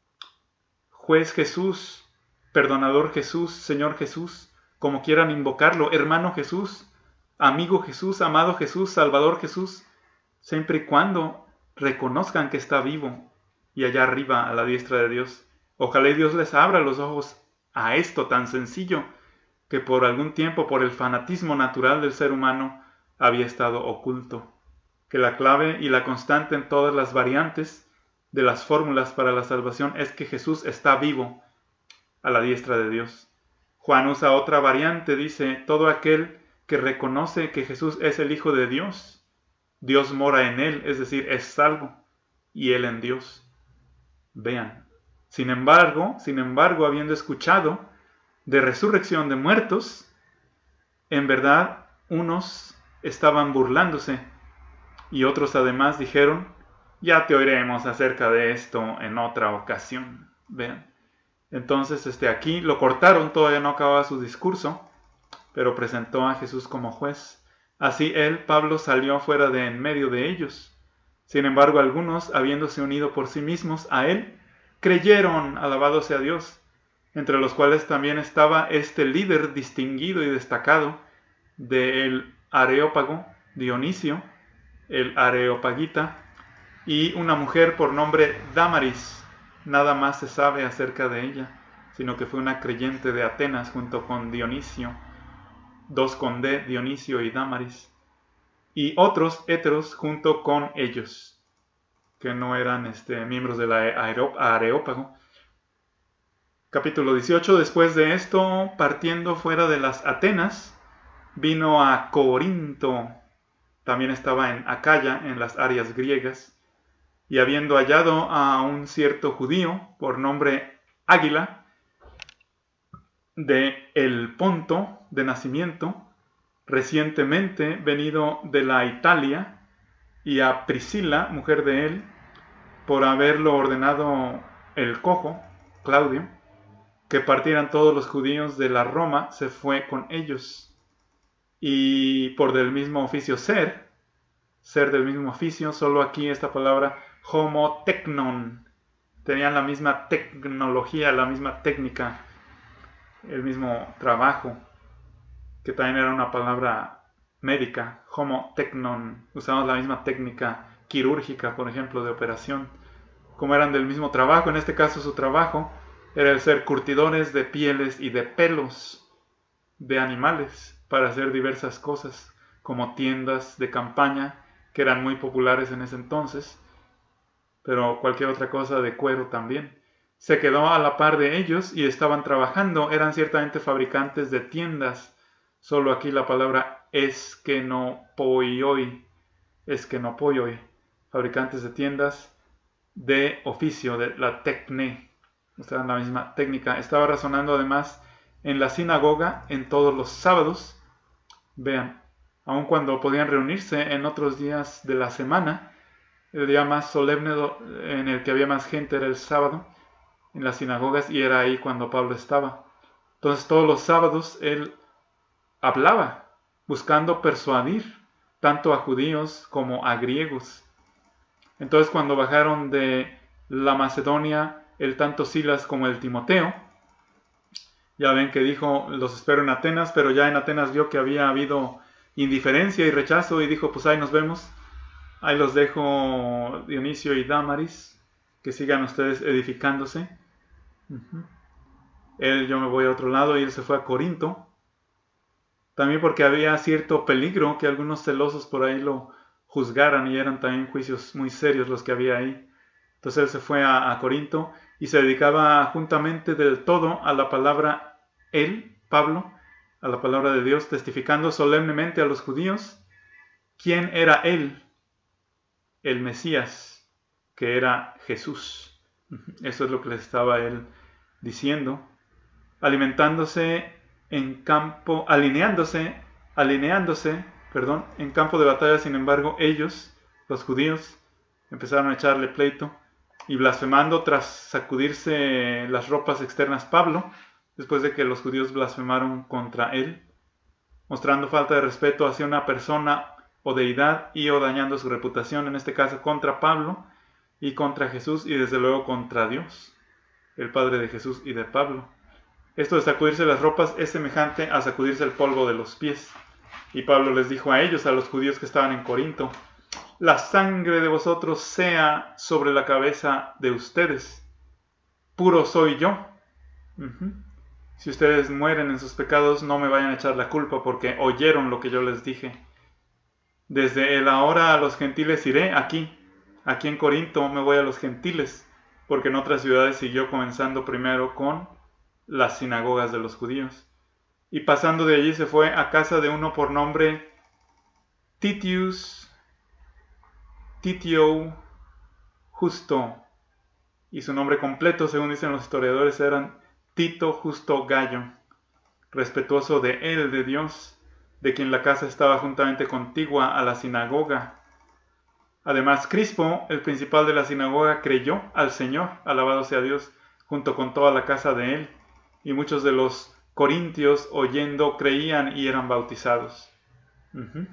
Juez Jesús, perdonador Jesús, Señor Jesús, como quieran invocarlo, hermano Jesús, amigo Jesús, amado Jesús, Salvador Jesús, siempre y cuando reconozcan que está vivo y allá arriba a la diestra de Dios. Ojalá y Dios les abra los ojos a esto tan sencillo que por algún tiempo, por el fanatismo natural del ser humano, había estado oculto. Que la clave y la constante en todas las variantes de las fórmulas para la salvación es que Jesús está vivo a la diestra de Dios. Juan usa otra variante, dice, todo aquel que reconoce que Jesús es el Hijo de Dios, Dios mora en él, es decir, es salvo, y él en Dios. Vean, sin embargo, sin embargo, habiendo escuchado de resurrección de muertos, en verdad unos estaban burlándose, y otros además dijeron, ya te oiremos acerca de esto en otra ocasión. Vean. Entonces, este, aquí lo cortaron, todavía no acababa su discurso, pero presentó a Jesús como juez. Así él, Pablo, salió fuera de en medio de ellos. Sin embargo, algunos, habiéndose unido por sí mismos a él, creyeron, alabado sea Dios, entre los cuales también estaba este líder distinguido y destacado del Areópago, Dionisio, el Areopagita, y una mujer por nombre Dámaris. Nada más se sabe acerca de ella, sino que fue una creyente de Atenas junto con Dionisio, dos con D, Dionisio y Dámaris, y otros héteros junto con ellos, que no eran este, miembros del Areópago. Capítulo dieciocho. Después de esto, partiendo fuera de las Atenas, vino a Corinto, también estaba en Acaya, en las áreas griegas, y habiendo hallado a un cierto judío por nombre Águila, de el Ponto de nacimiento, recientemente venido de la Italia, y a Priscila, mujer de él, por haberlo ordenado el cojo, Claudio, que partieran todos los judíos de la Roma, se fue con ellos. Y por del mismo oficio ser, ser del mismo oficio, solo aquí esta palabra homotecnon, tenían la misma tecnología, la misma técnica, el mismo trabajo, que también era una palabra médica, homotecnon, usamos la misma técnica quirúrgica, por ejemplo, de operación, como eran del mismo trabajo. En este caso su trabajo era el ser curtidores de pieles y de pelos de animales para hacer diversas cosas, como tiendas de campaña, que eran muy populares en ese entonces, pero cualquier otra cosa de cuero también. Se quedó a la par de ellos y estaban trabajando, eran ciertamente fabricantes de tiendas, solo aquí la palabra esquenopoioi, esquenopoioi, fabricantes de tiendas de oficio, de la tecne, o sea, la misma técnica. Estaba razonando además en la sinagoga en todos los sábados, vean, aun cuando podían reunirse en otros días de la semana. El día más solemne en el que había más gente era el sábado en las sinagogas, y era ahí cuando Pablo estaba. Entonces todos los sábados él hablaba, buscando persuadir tanto a judíos como a griegos. Entonces cuando bajaron de la Macedonia el tanto Silas como el Timoteo, ya ven que dijo, los espero en Atenas, pero ya en Atenas vio que había habido indiferencia y rechazo y dijo, pues ahí nos vemos. Ahí los dejo, Dionisio y Dámaris, que sigan ustedes edificándose. Uh-huh. Él, yo me voy a otro lado, y él se fue a Corinto. También porque había cierto peligro que algunos celosos por ahí lo juzgaran, y eran también juicios muy serios los que había ahí. Entonces él se fue a, a Corinto, y se dedicaba juntamente del todo a la palabra, él, Pablo, a la palabra de Dios, testificando solemnemente a los judíos quién era él, el Mesías, que era Jesús. Eso es lo que les estaba él diciendo, alimentándose en campo, alineándose, alineándose, perdón, en campo de batalla. Sin embargo, ellos, los judíos, empezaron a echarle pleito y blasfemando tras sacudirse las ropas externas Pablo, después de que los judíos blasfemaron contra él, mostrando falta de respeto hacia una persona o deidad y o dañando su reputación, en este caso contra Pablo y contra Jesús y desde luego contra Dios, el Padre de Jesús y de Pablo. Esto de sacudirse las ropas es semejante a sacudirse el polvo de los pies. Y Pablo les dijo a ellos, a los judíos que estaban en Corinto, la sangre de vosotros sea sobre la cabeza de ustedes. Puro soy yo. Uh-huh. Si ustedes mueren en sus pecados, no me vayan a echar la culpa porque oyeron lo que yo les dije. Desde el ahora a los gentiles iré aquí. Aquí en Corinto me voy a los gentiles, porque en otras ciudades siguió comenzando primero con las sinagogas de los judíos. Y pasando de allí se fue a casa de uno por nombre Titius, Titio Justo, y su nombre completo, según dicen los historiadores, eran Tito Justo Gallo, respetuoso de él, de Dios, de quien la casa estaba juntamente contigua a la sinagoga. Además, Crispo, el principal de la sinagoga, creyó al Señor, alabado sea Dios, junto con toda la casa de él, y muchos de los corintios, oyendo, creían y eran bautizados. Uh-huh.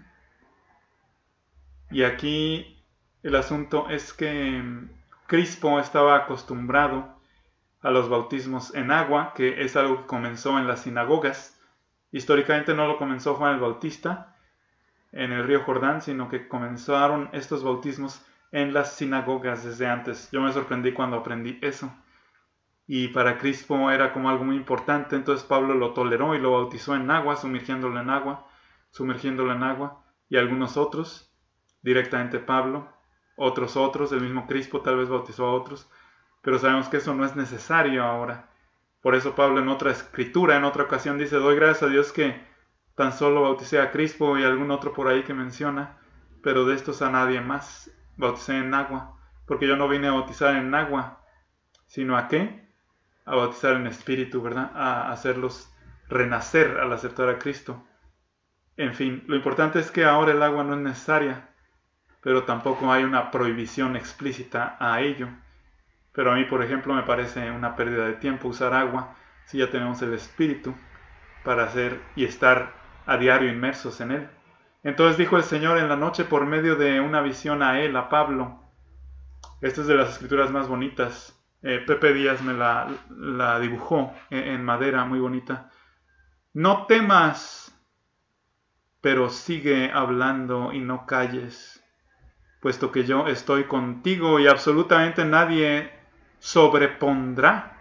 Y aquí el asunto es que Crispo estaba acostumbrado a los bautismos en agua, que es algo que comenzó en las sinagogas. Históricamente no lo comenzó Juan el Bautista en el río Jordán, sino que comenzaron estos bautismos en las sinagogas desde antes. Yo me sorprendí cuando aprendí eso. Y para Crispo era como algo muy importante, entonces Pablo lo toleró y lo bautizó en agua, sumergiéndolo en agua, sumergiéndolo en agua, y algunos otros, directamente Pablo, otros otros, el mismo Crispo tal vez bautizó a otros, pero sabemos que eso no es necesario ahora. Por eso Pablo en otra escritura, en otra ocasión dice, doy gracias a Dios que tan solo bauticé a Crispo y algún otro por ahí que menciona, pero de estos a nadie más bauticé en agua, porque yo no vine a bautizar en agua, sino a qué? A bautizar en espíritu, ¿verdad? A hacerlos renacer al aceptar a Cristo. En fin, lo importante es que ahora el agua no es necesaria, pero tampoco hay una prohibición explícita a ello. Pero a mí, por ejemplo, me parece una pérdida de tiempo usar agua si ya tenemos el espíritu para hacer y estar a diario inmersos en él. Entonces dijo el Señor en la noche por medio de una visión a él, a Pablo. Esta es de las escrituras más bonitas. Eh, Pepe Díaz me la, la dibujó en, en madera, muy bonita. No temas, pero sigue hablando y no calles, puesto que yo estoy contigo y absolutamente nadie sobrepondrá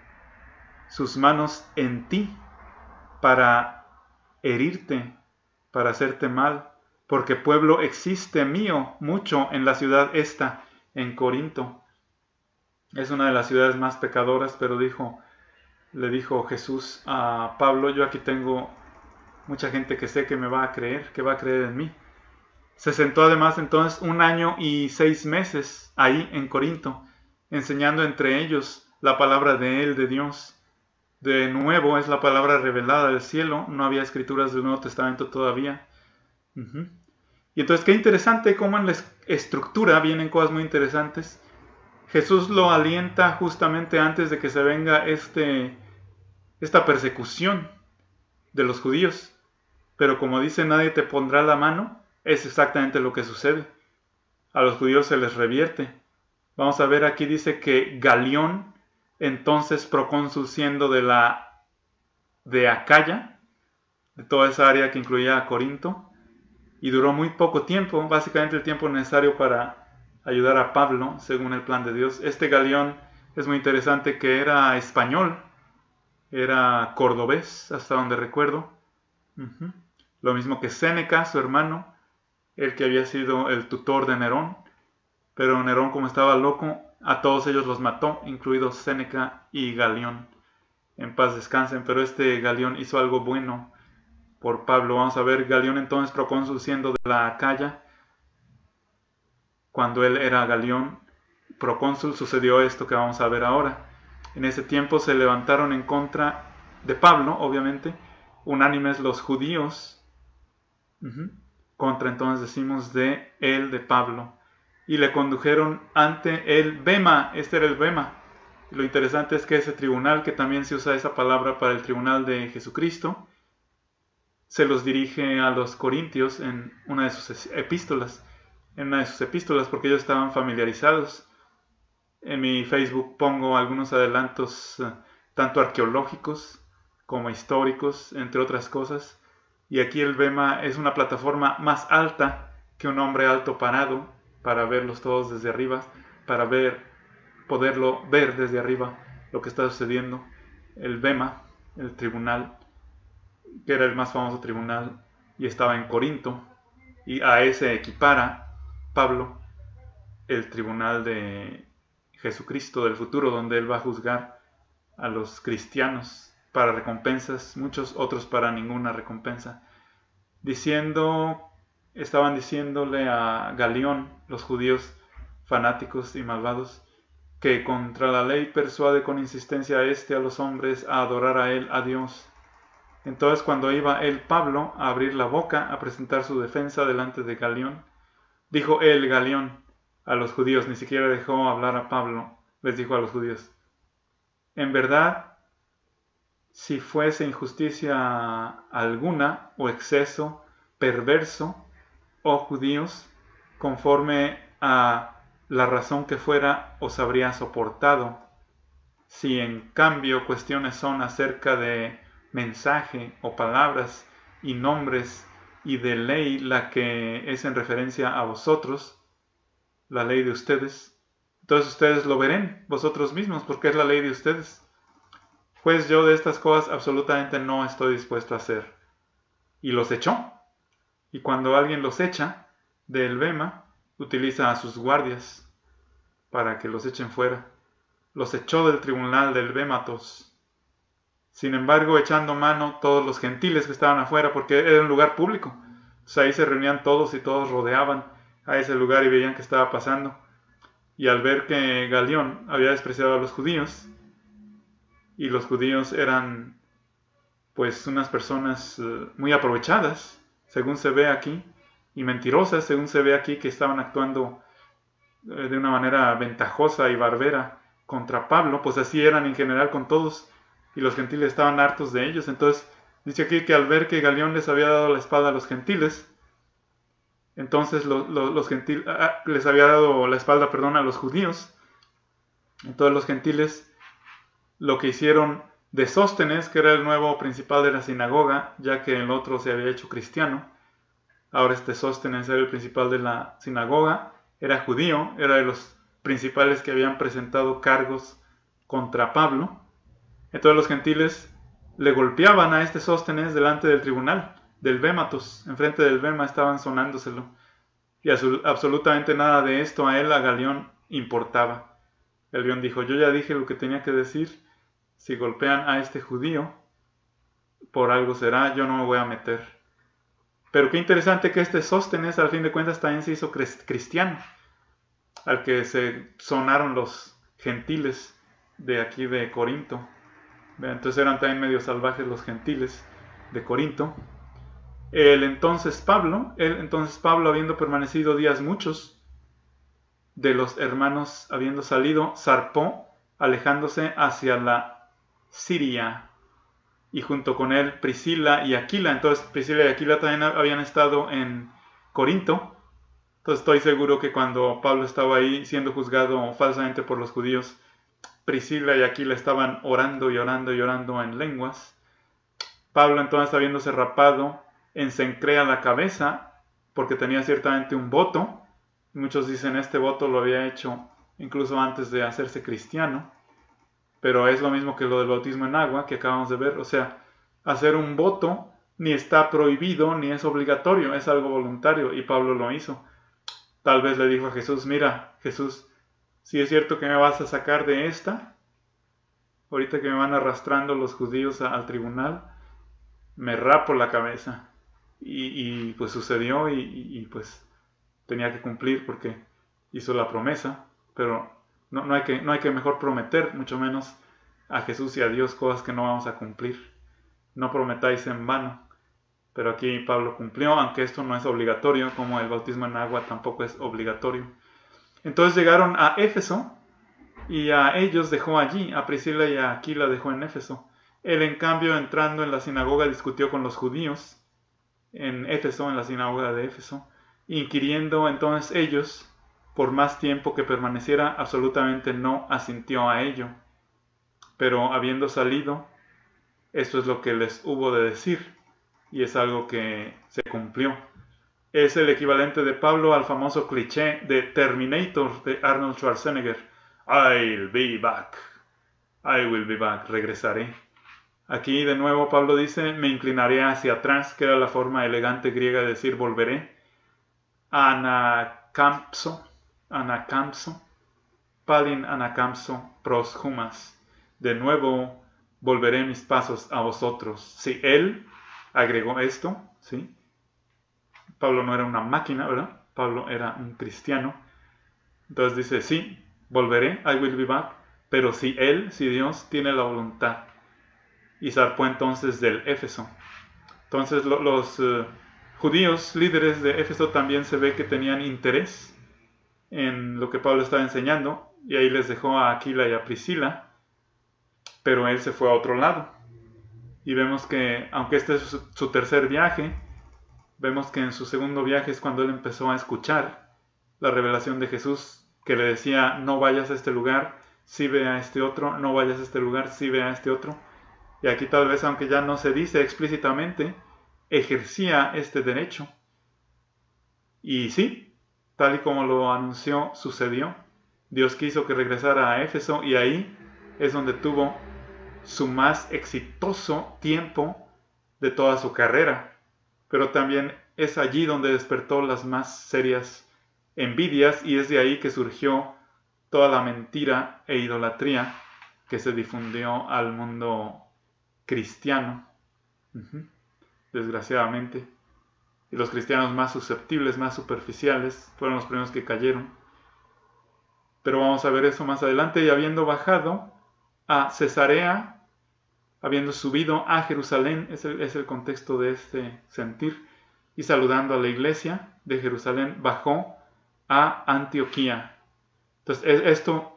sus manos en ti para herirte, para hacerte mal, porque pueblo existe mío mucho en la ciudad esta, en Corinto. Es una de las ciudades más pecadoras, pero dijo, le dijo Jesús a Pablo, yo aquí tengo mucha gente que sé que me va a creer, que va a creer en mí. Se sentó además entonces un año y seis meses ahí en Corinto, enseñando entre ellos la palabra de él, de Dios. De nuevo es la palabra revelada del cielo, no había escrituras del Nuevo Testamento todavía. Uh-huh. Y entonces qué interesante cómo en la estructura vienen cosas muy interesantes. Jesús lo alienta justamente antes de que se venga este, esta persecución de los judíos. Pero como dice, nadie te pondrá la mano, es exactamente lo que sucede. A los judíos se les revierte. Vamos a ver, aquí dice que Galión, entonces procónsul siendo de la de Acaya, de toda esa área que incluía a Corinto, y duró muy poco tiempo, básicamente el tiempo necesario para ayudar a Pablo, según el plan de Dios. Este Galión es muy interesante, que era español, era cordobés, hasta donde recuerdo. Uh-huh. Lo mismo que Séneca, su hermano, el que había sido el tutor de Nerón. Pero Nerón, como estaba loco, a todos ellos los mató, incluidos Séneca y Galión. En paz descansen, pero este Galión hizo algo bueno por Pablo. Vamos a ver, Galión entonces procónsul siendo de la Acaya, cuando él era Galión procónsul, sucedió esto que vamos a ver ahora. En ese tiempo se levantaron en contra de Pablo, obviamente, unánimes los judíos, uh-huh, contra entonces decimos de él, de Pablo, y le condujeron ante el Bema. Este era el Bema. Lo interesante es que ese tribunal, que también se usa esa palabra para el tribunal de Jesucristo, se los dirige a los corintios en una de sus epístolas, en una de sus epístolas, porque ellos estaban familiarizados. En mi Facebook pongo algunos adelantos, uh, tanto arqueológicos como históricos, entre otras cosas. Y aquí el Bema es una plataforma más alta que un hombre alto parado, para verlos todos desde arriba, para ver, poderlo ver desde arriba lo que está sucediendo. El Bema, el tribunal, que era el más famoso tribunal, y estaba en Corinto, y a ese equipara Pablo el tribunal de Jesucristo del futuro, donde él va a juzgar a los cristianos para recompensas, muchos otros para ninguna recompensa. Diciendo, estaban diciéndole a Galión, los judíos fanáticos y malvados, que contra la ley persuade con insistencia a este a los hombres a adorar a él, a Dios. Entonces, cuando iba él, Pablo, a abrir la boca, a presentar su defensa delante de Galión, dijo él, Galión, a los judíos, ni siquiera dejó hablar a Pablo, les dijo a los judíos: en verdad, si fuese injusticia alguna, o exceso perverso, oh judíos, conforme a la razón que fuera, os habría soportado. Si en cambio cuestiones son acerca de mensaje o palabras y nombres y de ley, la que es en referencia a vosotros, la ley de ustedes, entonces ustedes lo verán vosotros mismos, porque es la ley de ustedes. Pues yo de estas cosas absolutamente no estoy dispuesto a hacer. Y los echó. Y cuando alguien los echa del Bema, utiliza a sus guardias para que los echen fuera. Los echó del tribunal del Bématos. Sin embargo, echando mano todos los gentiles que estaban afuera, porque era un lugar público. O sea, ahí se reunían todos y todos rodeaban a ese lugar y veían qué estaba pasando. Y al ver que Galión había despreciado a los judíos, y los judíos eran pues unas personas uh, muy aprovechadas, según se ve aquí, y mentirosas, según se ve aquí, que estaban actuando uh, de una manera ventajosa y barbera contra Pablo, pues así eran en general con todos, y los gentiles estaban hartos de ellos. Entonces dice aquí que al ver que Galión les había dado la espada a los gentiles, entonces lo, lo, los gentiles ah, les había dado la espalda, perdón, a los judíos. Entonces los gentiles lo que hicieron de Sóstenes, que era el nuevo principal de la sinagoga, ya que el otro se había hecho cristiano. Ahora este Sóstenes era el principal de la sinagoga, era judío, era de los principales que habían presentado cargos contra Pablo. Entonces los gentiles le golpeaban a este Sóstenes delante del tribunal, del Bématos, enfrente del Bema estaban sonándoselo. Y absolutamente nada de esto a él, a Galión, importaba. Galión dijo: yo ya dije lo que tenía que decir. Si golpean a este judío, por algo será, yo no me voy a meter. Pero qué interesante que este Sóstenes, al fin de cuentas, también se hizo cristiano, al que se sonaron los gentiles de aquí de Corinto. Entonces eran también medio salvajes los gentiles de Corinto. El entonces Pablo, él entonces Pablo, habiendo permanecido días muchos, de los hermanos habiendo salido, zarpó, alejándose hacia la Siria, y junto con él Priscila y Aquila. Entonces Priscila y Aquila también habían estado en Corinto. Entonces estoy seguro que cuando Pablo estaba ahí siendo juzgado falsamente por los judíos, Priscila y Aquila estaban orando y orando y orando en lenguas. Pablo entonces, habiéndose rapado en Cencrea la cabeza, porque tenía ciertamente un voto, muchos dicen este voto lo había hecho incluso antes de hacerse cristiano, pero es lo mismo que lo del bautismo en agua que acabamos de ver. O sea, hacer un voto ni está prohibido ni es obligatorio, es algo voluntario, y Pablo lo hizo. Tal vez le dijo a Jesús: mira, Jesús, si es cierto que me vas a sacar de esta, ahorita que me van arrastrando los judíos a, al tribunal, me rapo la cabeza. Y, y pues sucedió y, y, y pues tenía que cumplir porque hizo la promesa, pero no, no, hay que, no hay que mejor prometer, mucho menos a Jesús y a Dios, cosas que no vamos a cumplir. No prometáis en vano. Pero aquí Pablo cumplió, aunque esto no es obligatorio, como el bautismo en agua tampoco es obligatorio. Entonces llegaron a Éfeso, y a ellos dejó allí, a Priscila y a Aquila dejó en Éfeso. Él, en cambio, entrando en la sinagoga, discutió con los judíos en Éfeso, en la sinagoga de Éfeso, inquiriendo entonces ellos, por más tiempo que permaneciera, absolutamente no asintió a ello. Pero habiendo salido, esto es lo que les hubo de decir, y es algo que se cumplió. Es el equivalente de Pablo al famoso cliché de Terminator de Arnold Schwarzenegger. I'll be back. I will be back. Regresaré. Aquí de nuevo Pablo dice, me inclinaré hacia atrás, que era la forma elegante griega de decir volveré. Anacampso. Anacampso. Palin anacampso pros humas. De nuevo volveré mis pasos a vosotros. Sí, él agregó esto, ¿sí? Pablo no era una máquina, ¿verdad? Pablo era un cristiano. Entonces dice, sí, volveré, I will be back, pero si él, si Dios, tiene la voluntad. Y zarpó entonces del Éfeso. Entonces lo, los uh, judíos, líderes de Éfeso, también se ve que tenían interés en lo que Pablo estaba enseñando, y ahí les dejó a Aquila y a Priscila, pero él se fue a otro lado. Y vemos que, aunque este es su, su tercer viaje, vemos que en su segundo viaje es cuando él empezó a escuchar la revelación de Jesús, que le decía, no vayas a este lugar, sí ve a este otro, no vayas a este lugar, sí ve a este otro. Y aquí tal vez, aunque ya no se dice explícitamente, ejercía este derecho. Y sí, tal y como lo anunció, sucedió. Dios quiso que regresara a Éfeso, y ahí es donde tuvo su más exitoso tiempo de toda su carrera. Pero también es allí donde despertó las más serias envidias, y es de ahí que surgió toda la mentira e idolatría que se difundió al mundo cristiano, uh-huh. desgraciadamente. Y los cristianos más susceptibles, más superficiales, fueron los primeros que cayeron. Pero vamos a ver eso más adelante. Y habiendo bajado a Cesarea, habiendo subido a Jerusalén, es el, es el contexto de este sentir, y saludando a la iglesia de Jerusalén, bajó a Antioquía. Entonces esto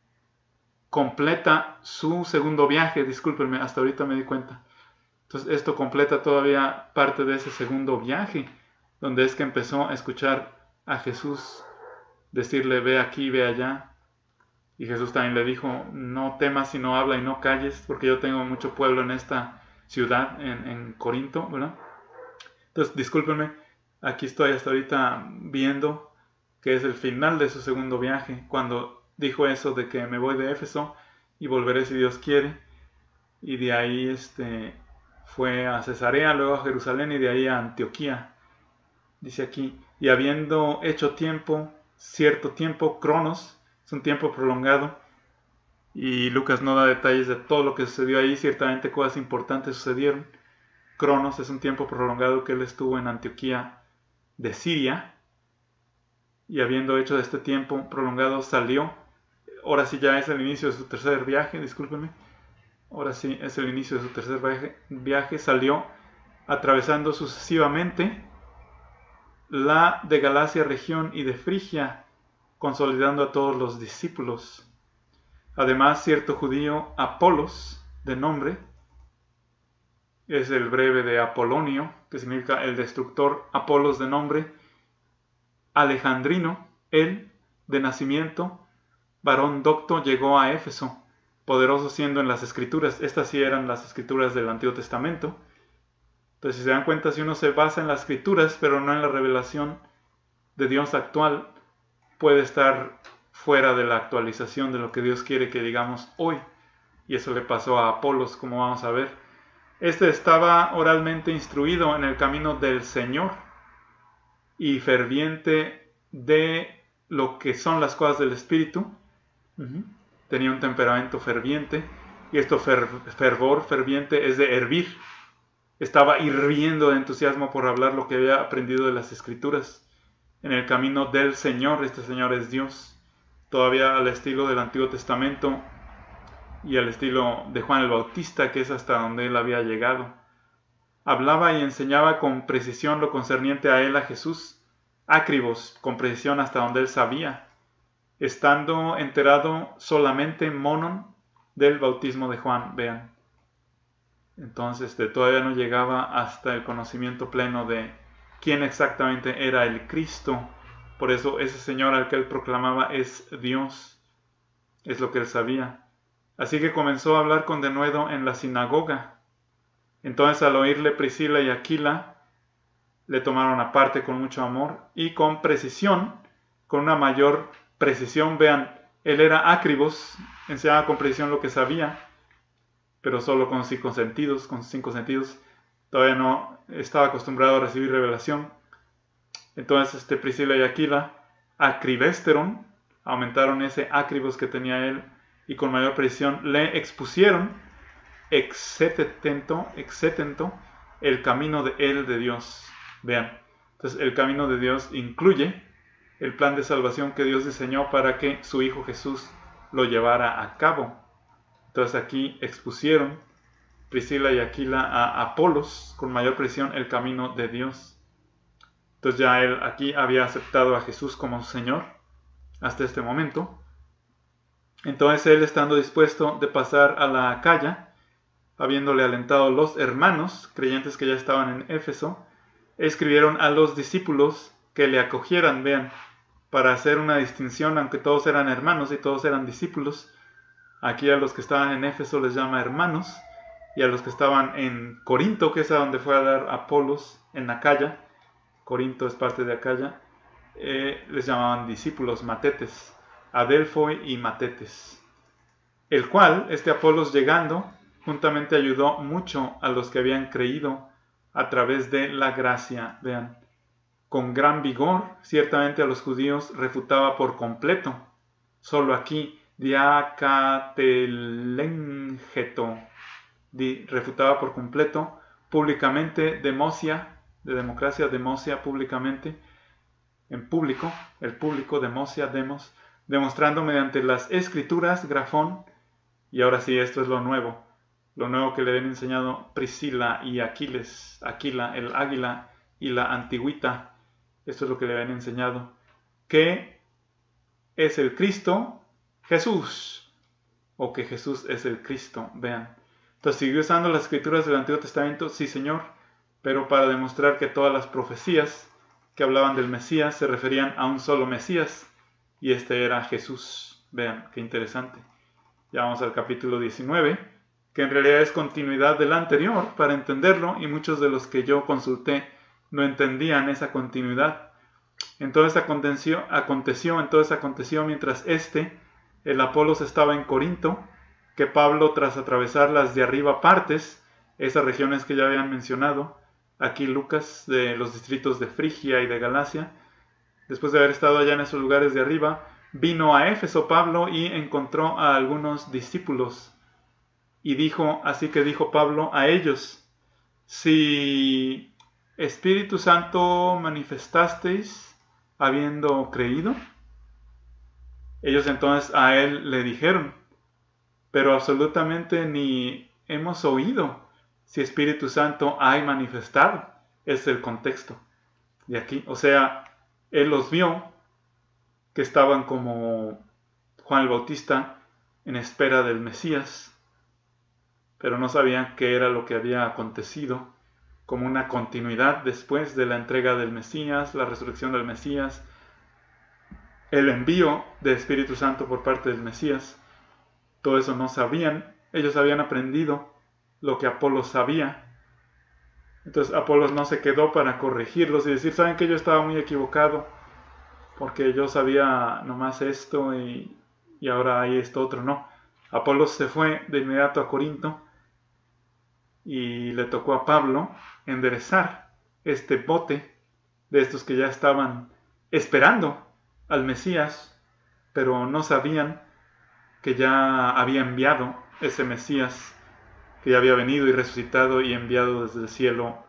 completa su segundo viaje, discúlpenme, hasta ahorita me di cuenta. Entonces esto completa todavía parte de ese segundo viaje, donde es que empezó a escuchar a Jesús decirle, ve aquí, ve allá. Y Jesús también le dijo, no temas sino habla y no calles, porque yo tengo mucho pueblo en esta ciudad, en, en Corinto, ¿verdad? Entonces, discúlpenme, aquí estoy hasta ahorita viendo que es el final de su segundo viaje, cuando dijo eso de que me voy de Éfeso y volveré si Dios quiere. Y de ahí este, fue a Cesarea, luego a Jerusalén y de ahí a Antioquía. Dice aquí, y habiendo hecho tiempo, cierto tiempo, cronos, es un tiempo prolongado, y Lucas no da detalles de todo lo que sucedió ahí, ciertamente cosas importantes sucedieron. Cronos es un tiempo prolongado que él estuvo en Antioquía de Siria, y habiendo hecho este tiempo prolongado salió. Ahora sí ya es el inicio de su tercer viaje, discúlpenme. Ahora sí es el inicio de su tercer viaje, viaje. Salió atravesando sucesivamente la de Galacia región y de Frigia, consolidando a todos los discípulos. Además, cierto judío, Apolos, de nombre, es el breve de Apolonio, que significa el destructor. Apolos, de nombre, alejandrino, él, de nacimiento, varón docto, llegó a Éfeso, poderoso siendo en las escrituras. Estas sí eran las escrituras del Antiguo Testamento. Entonces, si se dan cuenta, si uno se basa en las escrituras, pero no en la revelación de Dios actual, puede estar fuera de la actualización de lo que Dios quiere que digamos hoy. Y eso le pasó a Apolos, como vamos a ver. Este estaba oralmente instruido en el camino del Señor y ferviente de lo que son las cosas del Espíritu, Uh-huh. Tenía un temperamento ferviente, y esto fer fervor ferviente es de hervir. Estaba hirviendo de entusiasmo por hablar lo que había aprendido de las Escrituras. En el camino del Señor, este Señor es Dios, todavía al estilo del Antiguo Testamento y al estilo de Juan el Bautista, que es hasta donde él había llegado. Hablaba y enseñaba con precisión lo concerniente a él, a Jesús, ácribos, con precisión hasta donde él sabía, estando enterado solamente monon del bautismo de Juan, vean. Entonces de, todavía no llegaba hasta el conocimiento pleno de quién exactamente era el Cristo. Por eso ese Señor al que él proclamaba es Dios, es lo que él sabía. Así que comenzó a hablar con denuedo en la sinagoga. Entonces al oírle Priscila y Aquila, le tomaron aparte con mucho amor y con precisión, con una mayor precisión. Vean, él era ácribos, enseñaba con precisión lo que sabía, pero solo con cinco sentidos, con cinco sentidos. Todavía no estaba acostumbrado a recibir revelación. Entonces este, Priscila y Aquila acribesteron, aumentaron ese ácribos que tenía él, y con mayor precisión le expusieron exetento, exetento el camino de él, de Dios. Vean, entonces el camino de Dios incluye el plan de salvación que Dios diseñó para que su Hijo Jesús lo llevara a cabo. Entonces aquí expusieron Priscila y Aquila a Apolos con mayor precisión el camino de Dios. Entonces ya él aquí había aceptado a Jesús como Señor hasta este momento. Entonces él, estando dispuesto de pasar a la Acaya, habiéndole alentado los hermanos creyentes que ya estaban en Éfeso, escribieron a los discípulos que le acogieran, vean, para hacer una distinción, aunque todos eran hermanos y todos eran discípulos. Aquí a los que estaban en Éfeso les llama hermanos, y a los que estaban en Corinto, que es a donde fue a dar Apolos, en Acaya, Corinto es parte de Acaya, eh, les llamaban discípulos, matetes, Adelfoi y matetes. El cual, este Apolos llegando, juntamente ayudó mucho a los que habían creído a través de la gracia, vean. Con gran vigor, ciertamente a los judíos refutaba por completo. Solo aquí, diacatelengeto, di, refutaba por completo, públicamente, demosia, de democracia, demosia, públicamente, en público, el público, demosia, demos, demostrando mediante las escrituras, grafón, y ahora sí, esto es lo nuevo, lo nuevo que le habían enseñado Priscila y Aquiles, Aquila, el águila, y la antigüita. Esto es lo que le habían enseñado, que es el Cristo Jesús, o que Jesús es el Cristo, vean. Entonces siguió usando las escrituras del Antiguo Testamento, sí Señor, pero para demostrar que todas las profecías que hablaban del Mesías se referían a un solo Mesías, y este era Jesús. Vean, qué interesante. Ya vamos al capítulo diecinueve, que en realidad es continuidad del anterior para entenderlo, y muchos de los que yo consulté no entendían esa continuidad. Entonces aconteció, aconteció, entonces aconteció mientras este, el Apolos, estaba en Corinto, que Pablo, tras atravesar las de arriba partes, esas regiones que ya habían mencionado, aquí Lucas, de los distritos de Frigia y de Galacia, después de haber estado allá en esos lugares de arriba, vino a Éfeso Pablo y encontró a algunos discípulos. Y dijo, así que dijo Pablo a ellos, si Espíritu Santo manifestasteis habiendo creído. Ellos entonces a él le dijeron, pero absolutamente ni hemos oído si Espíritu Santo hay manifestado. Es el contexto de aquí. O sea, él los vio que estaban como Juan el Bautista en espera del Mesías, pero no sabían qué era lo que había acontecido, como una continuidad después de la entrega del Mesías, la resurrección del Mesías, el envío del Espíritu Santo por parte del Mesías. Todo eso no sabían. Ellos habían aprendido lo que Apolos sabía. Entonces Apolos no se quedó para corregirlos y decir, saben que yo estaba muy equivocado, porque yo sabía nomás esto y, y ahora hay esto otro. No, Apolos se fue de inmediato a Corinto y le tocó a Pablo enderezar este bote de estos que ya estaban esperando al Mesías, pero no sabían que ya había enviado ese Mesías, que ya había venido y resucitado y enviado desde el cielo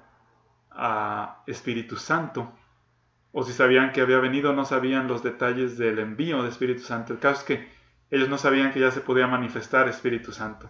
a Espíritu Santo. O si sabían que había venido, no sabían los detalles del envío de Espíritu Santo. El caso es que ellos no sabían que ya se podía manifestar Espíritu Santo.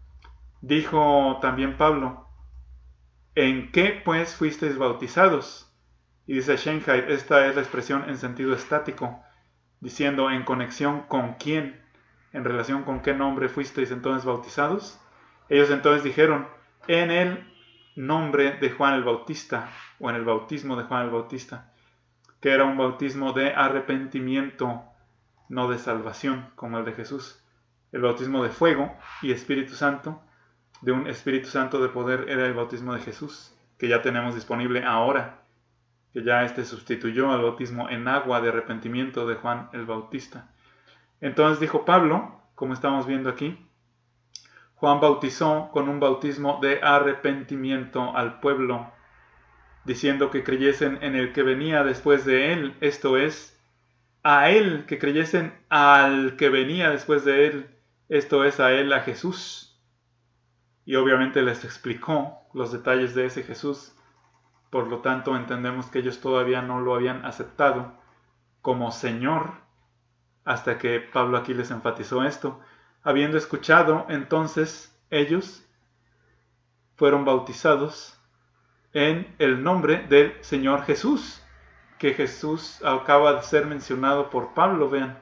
Dijo también Pablo, ¿en qué pues fuisteis bautizados? Y dice Schenheit, esta es la expresión en sentido estático, diciendo en conexión con quién, en relación con qué nombre fuisteis entonces bautizados. Ellos entonces dijeron, en el nombre de Juan el Bautista, o en el bautismo de Juan el Bautista, que era un bautismo de arrepentimiento, no de salvación, como el de Jesús. El bautismo de fuego y Espíritu Santo, de un Espíritu Santo de poder, era el bautismo de Jesús, que ya tenemos disponible ahora, que ya este sustituyó al bautismo en agua de arrepentimiento de Juan el Bautista. Entonces dijo Pablo, como estamos viendo aquí, Juan bautizó con un bautismo de arrepentimiento al pueblo, diciendo que creyesen en el que venía después de él, esto es, a él, que creyesen al que venía después de él, esto es, a él, a Jesús. Y obviamente les explicó los detalles de ese Jesús. Por lo tanto, entendemos que ellos todavía no lo habían aceptado como Señor, hasta que Pablo aquí les enfatizó esto. Habiendo escuchado, entonces, ellos fueron bautizados en el nombre del Señor Jesús, que Jesús acaba de ser mencionado por Pablo, vean.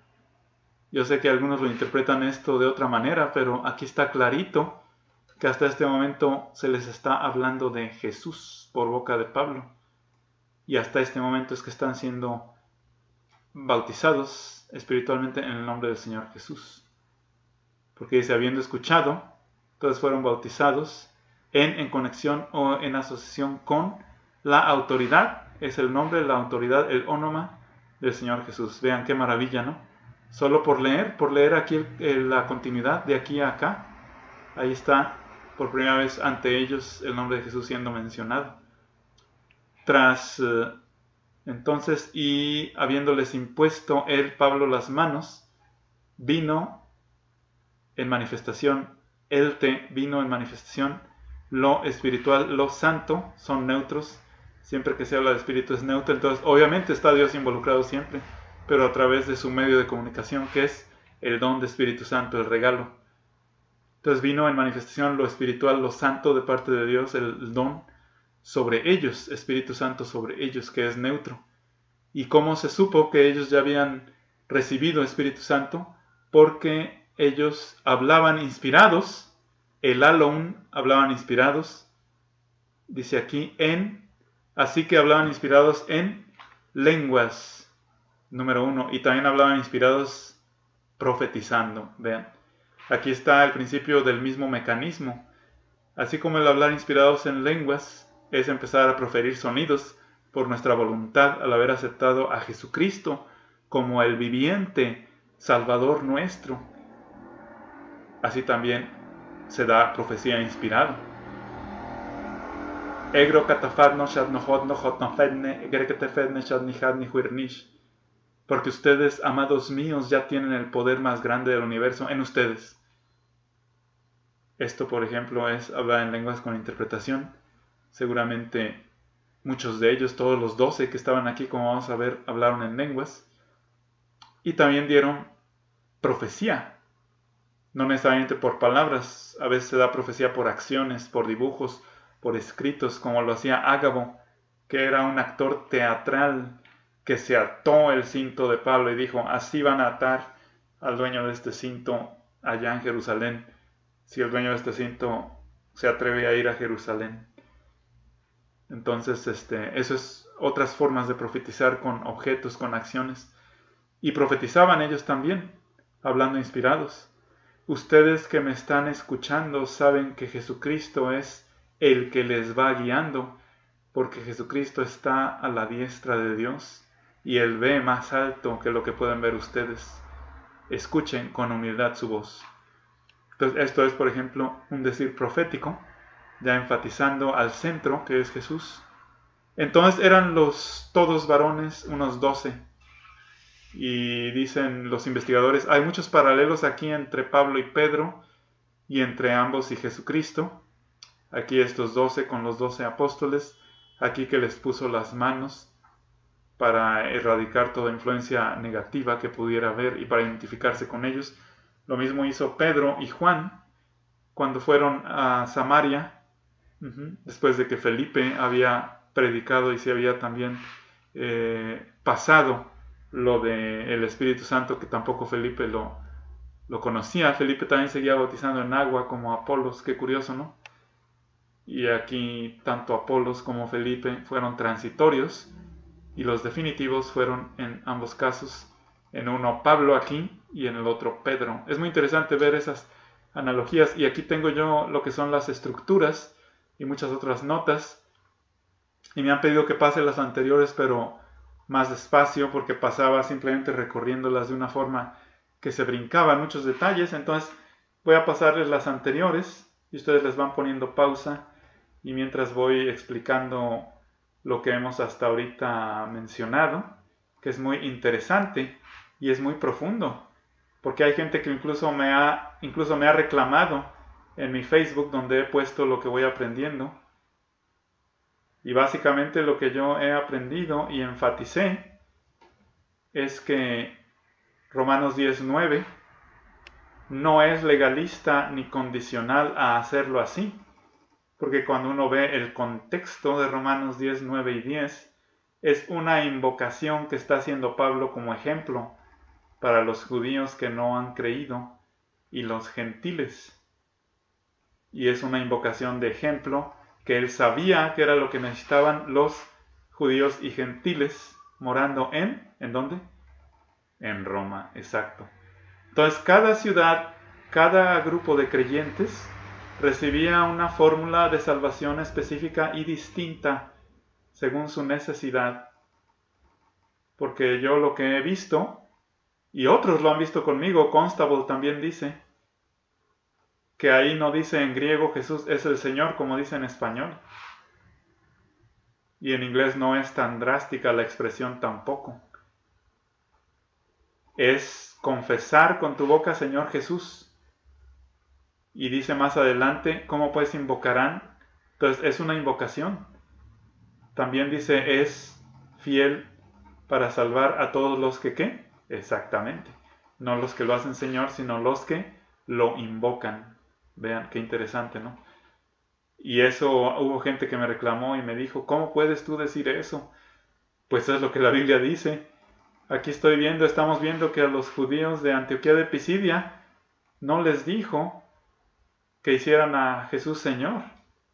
Yo sé que algunos lo interpretan esto de otra manera, pero aquí está clarito que hasta este momento se les está hablando de Jesús por boca de Pablo. Y hasta este momento es que están siendo bautizados espiritualmente en el nombre del Señor Jesús. Porque dice, habiendo escuchado, entonces fueron bautizados en, en conexión o en asociación con la autoridad, es el nombre, la autoridad, el ónoma del Señor Jesús. Vean qué maravilla, ¿no? Solo por leer, por leer aquí el, el, la continuidad de aquí a acá, ahí está por primera vez ante ellos el nombre de Jesús siendo mencionado. Tras eh, entonces, y habiéndoles impuesto él, Pablo, las manos, vino en manifestación, él te vino en manifestación, lo espiritual, lo santo, son neutros, siempre que se habla de espíritu es neutro, entonces obviamente está Dios involucrado siempre, pero a través de su medio de comunicación, que es el don de Espíritu Santo, el regalo. Entonces vino en manifestación lo espiritual, lo santo de parte de Dios, el don sobre ellos, Espíritu Santo sobre ellos, que es neutro. ¿Y cómo se supo que ellos ya habían recibido Espíritu Santo? Porque ellos hablaban inspirados, el alon hablaban inspirados, dice aquí, en, así que hablaban inspirados en lenguas, número uno, y también hablaban inspirados profetizando, vean. Aquí está el principio del mismo mecanismo. Así como el hablar inspirados en lenguas es empezar a proferir sonidos por nuestra voluntad al haber aceptado a Jesucristo como el viviente Salvador nuestro. Así también se da profecía inspirada. Egro katafadno shadnohotno hotnofedne egreketefedne shadnihadni huirnish. Porque ustedes, amados míos, ya tienen el poder más grande del universo en ustedes. Esto, por ejemplo, es hablar en lenguas con interpretación. Seguramente muchos de ellos, todos los doce que estaban aquí, como vamos a ver, hablaron en lenguas. Y también dieron profecía. No necesariamente por palabras. A veces se da profecía por acciones, por dibujos, por escritos, como lo hacía Ágabo, que era un actor teatral que se ató el cinto de Pablo y dijo, así van a atar al dueño de este cinto allá en Jerusalén, si el dueño de este cinto se atreve a ir a Jerusalén. Entonces, este, eso es otras formas de profetizar con objetos, con acciones. Y profetizaban ellos también, hablando inspirados. Ustedes que me están escuchando saben que Jesucristo es el que les va guiando, porque Jesucristo está a la diestra de Dios y Él ve más alto que lo que pueden ver ustedes. Escuchen con humildad su voz. Entonces, esto es, por ejemplo, un decir profético, ya enfatizando al centro, que es Jesús. Entonces eran los todos varones, unos doce. Y dicen los investigadores, hay muchos paralelos aquí entre Pablo y Pedro y entre ambos y Jesucristo. Aquí estos doce con los doce apóstoles, aquí que les puso las manos para erradicar toda influencia negativa que pudiera haber y para identificarse con ellos. Lo mismo hizo Pedro y Juan cuando fueron a Samaria, uh-huh, después de que Felipe había predicado y se había también eh, pasado lo del Espíritu Santo, que tampoco Felipe lo, lo conocía. Felipe también seguía bautizando en agua como Apolos, qué curioso, ¿no? Y aquí tanto Apolos como Felipe fueron transitorios, y los definitivos fueron en ambos casos, en uno Pablo aquí y en el otro Pedro. Es muy interesante ver esas analogías, y aquí tengo yo lo que son las estructuras y muchas otras notas, y me han pedido que pase las anteriores pero más despacio, porque pasaba simplemente recorriéndolas de una forma que se brincaban muchos detalles. Entonces voy a pasarles las anteriores y ustedes les van poniendo pausa, y mientras voy explicando lo que hemos hasta ahorita mencionado, que es muy interesante y es muy profundo, porque hay gente que incluso me ha, incluso me ha reclamado en mi Facebook, donde he puesto lo que voy aprendiendo. Y básicamente lo que yo he aprendido y enfaticé es que Romanos diez nueve no es legalista ni condicional a hacerlo así. Porque cuando uno ve el contexto de Romanos diez, nueve y diez, es una invocación que está haciendo Pablo como ejemplo para los judíos que no han creído y los gentiles. Y es una invocación de ejemplo que él sabía que era lo que necesitaban los judíos y gentiles morando en, ¿en dónde? En Roma, exacto. Entonces cada ciudad, cada grupo de creyentes recibía una fórmula de salvación específica y distinta según su necesidad. Porque yo lo que he visto, y otros lo han visto conmigo, Constable también dice, que ahí no dice en griego Jesús es el Señor como dice en español. Y en inglés no es tan drástica la expresión tampoco. Es confesar con tu boca Señor Jesús. Y dice más adelante, ¿cómo pues invocarán? Entonces es una invocación. También dice, es fiel para salvar a todos los que, ¿qué? Exactamente. No los que lo hacen Señor, sino los que lo invocan. Vean, qué interesante, ¿no? Y eso, hubo gente que me reclamó y me dijo, ¿cómo puedes tú decir eso? Pues es lo que la Biblia dice. Aquí estoy viendo, estamos viendo que a los judíos de Antioquía de Pisidia no les dijo que hicieran a Jesús Señor,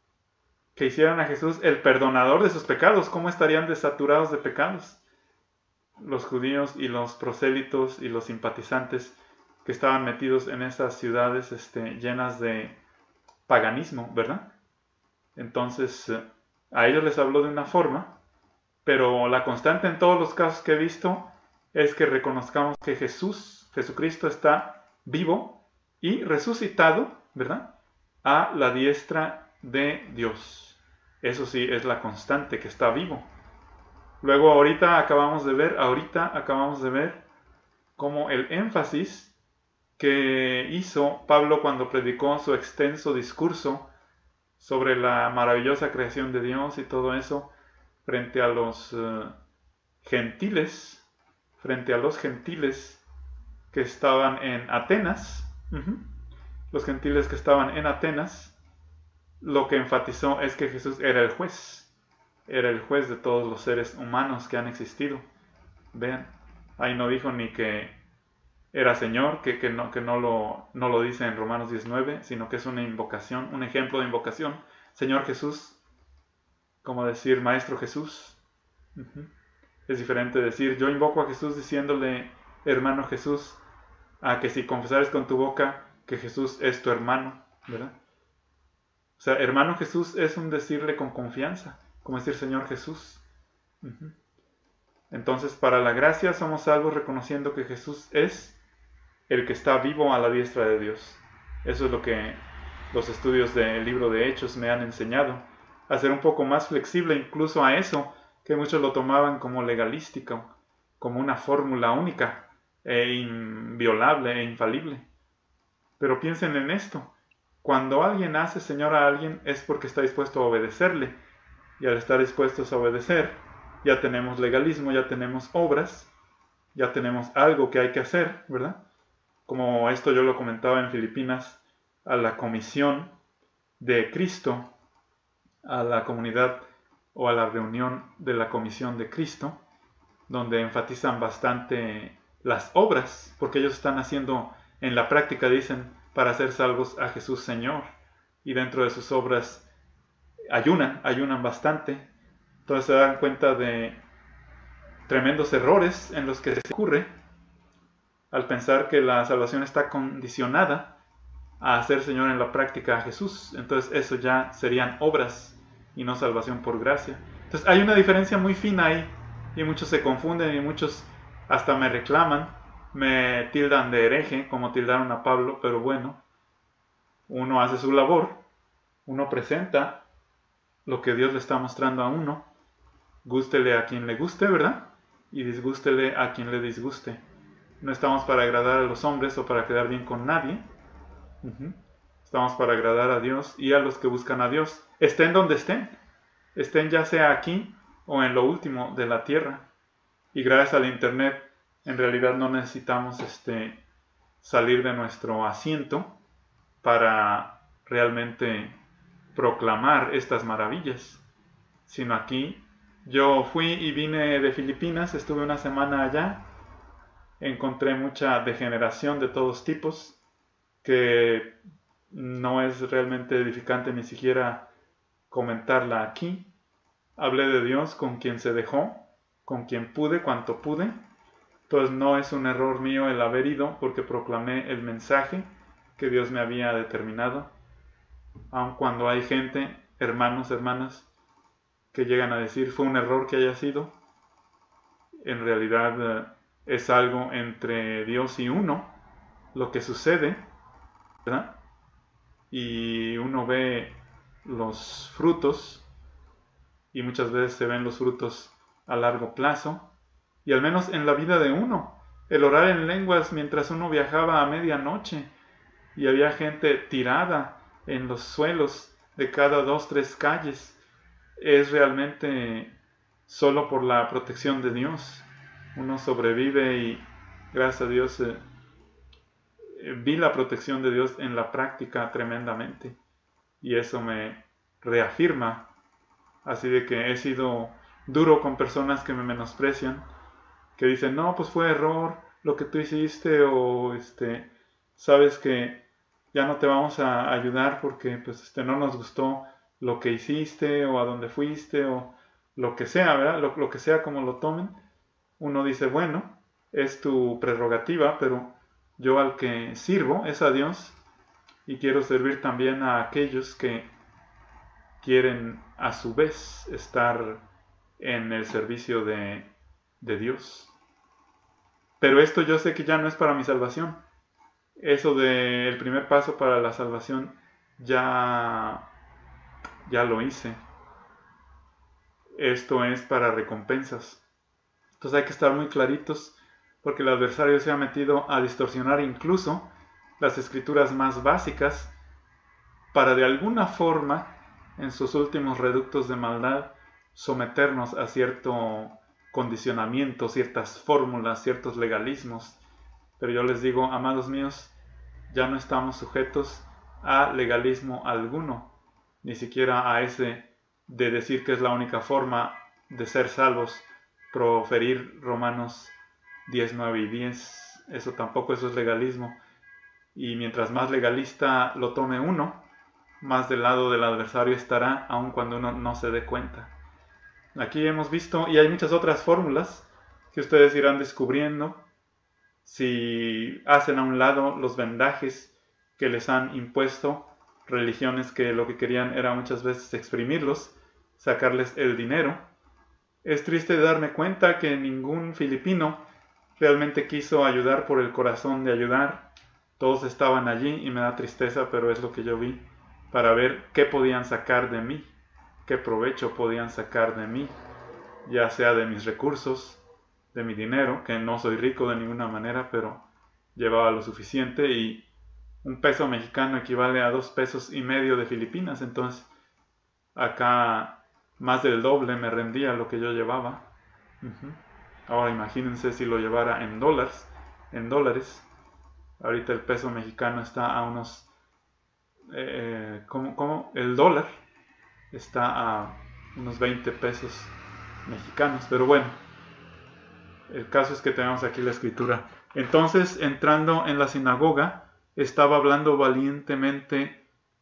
que hicieran a Jesús el perdonador de sus pecados. ¿Cómo estarían desaturados de pecados los judíos y los prosélitos y los simpatizantes que estaban metidos en esas ciudades este, llenas de paganismo, ¿verdad? Entonces a ellos les habló de una forma, pero la constante en todos los casos que he visto es que reconozcamos que Jesús, Jesucristo está vivo y resucitado, ¿verdad?, a la diestra de Dios. Eso sí es la constante, que está vivo. Luego ahorita acabamos de ver, ahorita acabamos de ver cómo el énfasis que hizo Pablo cuando predicó su extenso discurso sobre la maravillosa creación de Dios y todo eso frente a los uh, gentiles, frente a los gentiles que estaban en Atenas, uh-huh. Los gentiles que estaban en Atenas, lo que enfatizó es que Jesús era el juez, era el juez de todos los seres humanos que han existido. Vean, ahí no dijo ni que era Señor, que, que, no, que no, lo, no lo dice en Romanos diecinueve, sino que es una invocación, un ejemplo de invocación. Señor Jesús, como decir Maestro Jesús. Uh-huh. Es diferente decir, yo invoco a Jesús diciéndole hermano Jesús, a que si confesares con tu boca que Jesús es tu hermano, ¿verdad? O sea, hermano Jesús es un decirle con confianza, como decir Señor Jesús. Uh-huh. Entonces, para la gracia somos salvos reconociendo que Jesús es el que está vivo a la diestra de Dios. Eso es lo que los estudios del libro de Hechos me han enseñado, a ser un poco más flexible incluso a eso, que muchos lo tomaban como legalístico. como una fórmula única e inviolable e infalible. Pero piensen en esto. Cuando alguien hace Señor a alguien es porque está dispuesto a obedecerle. Y al estar dispuestos a obedecer, ya tenemos legalismo, ya tenemos obras, ya tenemos algo que hay que hacer, ¿verdad? Como esto yo lo comentaba en Filipinas, a la comisión de Cristo, a la comunidad o a la reunión de la comisión de Cristo, donde enfatizan bastante las obras, porque ellos están haciendo, en la práctica dicen, para ser salvos a Jesús Señor, y dentro de sus obras ayunan, ayunan bastante. Entonces se dan cuenta de tremendos errores en los que se ocurre al pensar que la salvación está condicionada a hacer Señor en la práctica a Jesús. Entonces eso ya serían obras y no salvación por gracia. Entonces hay una diferencia muy fina ahí, y muchos se confunden y muchos hasta me reclaman, me tildan de hereje, como tildaron a Pablo, pero bueno, uno hace su labor, uno presenta lo que Dios le está mostrando a uno, gústele a quien le guste, ¿verdad? Y disgústele a quien le disguste. No estamos para agradar a los hombres o para quedar bien con nadie. Uh-huh. Estamos para agradar a Dios y a los que buscan a Dios, estén donde estén, estén ya sea aquí o en lo último de la tierra. Y gracias al internet, en realidad no necesitamos este, salir de nuestro asiento para realmente proclamar estas maravillas, sino aquí yo fui y vine de Filipinas, estuve una semana allá, encontré mucha degeneración de todos tipos, que no es realmente edificante ni siquiera comentarla aquí. Hablé de Dios con quien se dejó, con quien pude, cuanto pude. Entonces no es un error mío el haber ido, porque proclamé el mensaje que Dios me había determinado. Aun cuando hay gente, hermanos, hermanas, que llegan a decir fue un error que haya sido, en realidad eh, es algo entre Dios y uno, lo que sucede, ¿verdad? Y uno ve los frutos, y muchas veces se ven los frutos a largo plazo, y al menos en la vida de uno, el orar en lenguas mientras uno viajaba a medianoche, y había gente tirada en los suelos de cada dos, tres calles, es realmente solo por la protección de Dios. Uno sobrevive y gracias a Dios eh, eh, vi la protección de Dios en la práctica tremendamente, y eso me reafirma. Así de que he sido duro con personas que me menosprecian, que dicen, no, pues fue error lo que tú hiciste, o este, sabes que ya no te vamos a ayudar porque pues este, no nos gustó lo que hiciste, o a dónde fuiste, o lo que sea, ¿verdad? Lo, lo que sea como lo tomen. Uno dice, bueno, es tu prerrogativa, pero yo al que sirvo es a Dios, y quiero servir también a aquellos que quieren a su vez estar en el servicio de, de Dios. Pero esto yo sé que ya no es para mi salvación. Eso del primer paso para la salvación ya, ya lo hice. Esto es para recompensas. Entonces hay que estar muy claritos, porque el adversario se ha metido a distorsionar incluso las escrituras más básicas para de alguna forma, en sus últimos reductos de maldad, someternos a cierto condicionamiento, ciertas fórmulas, ciertos legalismos. Pero yo les digo, amados míos, ya no estamos sujetos a legalismo alguno, ni siquiera a ese de decir que es la única forma de ser salvos, proferir Romanos diez, nueve y diez. Eso tampoco, eso es legalismo. Y mientras más legalista lo tome uno, más del lado del adversario estará, aun cuando uno no se dé cuenta. Aquí hemos visto, y hay muchas otras fórmulas que ustedes irán descubriendo si hacen a un lado los vendajes que les han impuesto religiones que lo que querían era muchas veces exprimirlos, sacarles el dinero. Es triste darme cuenta que ningún filipino realmente quiso ayudar por el corazón de ayudar. Todos estaban allí y me da tristeza, pero es lo que yo vi, para ver qué podían sacar de mí, qué provecho podían sacar de mí, ya sea de mis recursos, de mi dinero, que no soy rico de ninguna manera, pero llevaba lo suficiente, y un peso mexicano equivale a dos pesos y medio de Filipinas. Entonces acá más del doble me rendía lo que yo llevaba. Uh-huh. Ahora imagínense si lo llevara en dólares, en dólares. Ahorita el peso mexicano está a unos, eh, ¿cómo, cómo? El dólar está a unos veinte pesos mexicanos. Pero bueno, el caso es que tenemos aquí la escritura. Entonces, entrando en la sinagoga, estaba hablando valientemente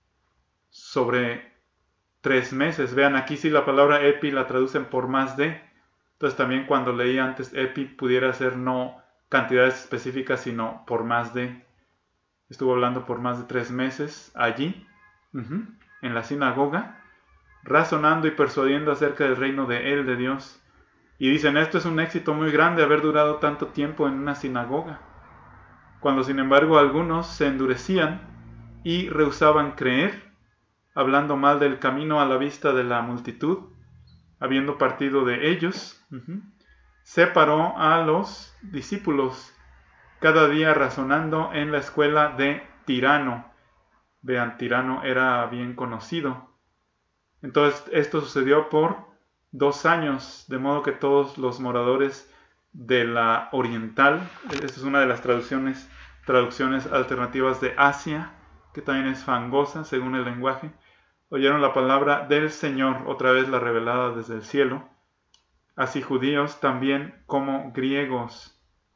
sobre tres meses. Vean, aquí sí la palabra epi la traducen por más de. Entonces también cuando leí antes epi pudiera ser no cantidades específicas, sino por más de. Estuvo hablando por más de tres meses allí, uh-huh, en la sinagoga, razonando y persuadiendo acerca del reino de él, de Dios. Y dicen, esto es un éxito muy grande, haber durado tanto tiempo en una sinagoga. Cuando sin embargo algunos se endurecían y rehusaban creer, hablando mal del camino a la vista de la multitud, habiendo partido de ellos, uh-huh, separó a los discípulos, cada día razonando en la escuela de Tirano. Vean, Tirano era bien conocido. Entonces esto sucedió por dos años, de modo que todos los moradores de la oriental, esta es una de las traducciones, traducciones alternativas de Asia, que también es fangosa según el lenguaje, oyeron la palabra del Señor, otra vez la revelada desde el cielo, así judíos también como griegos.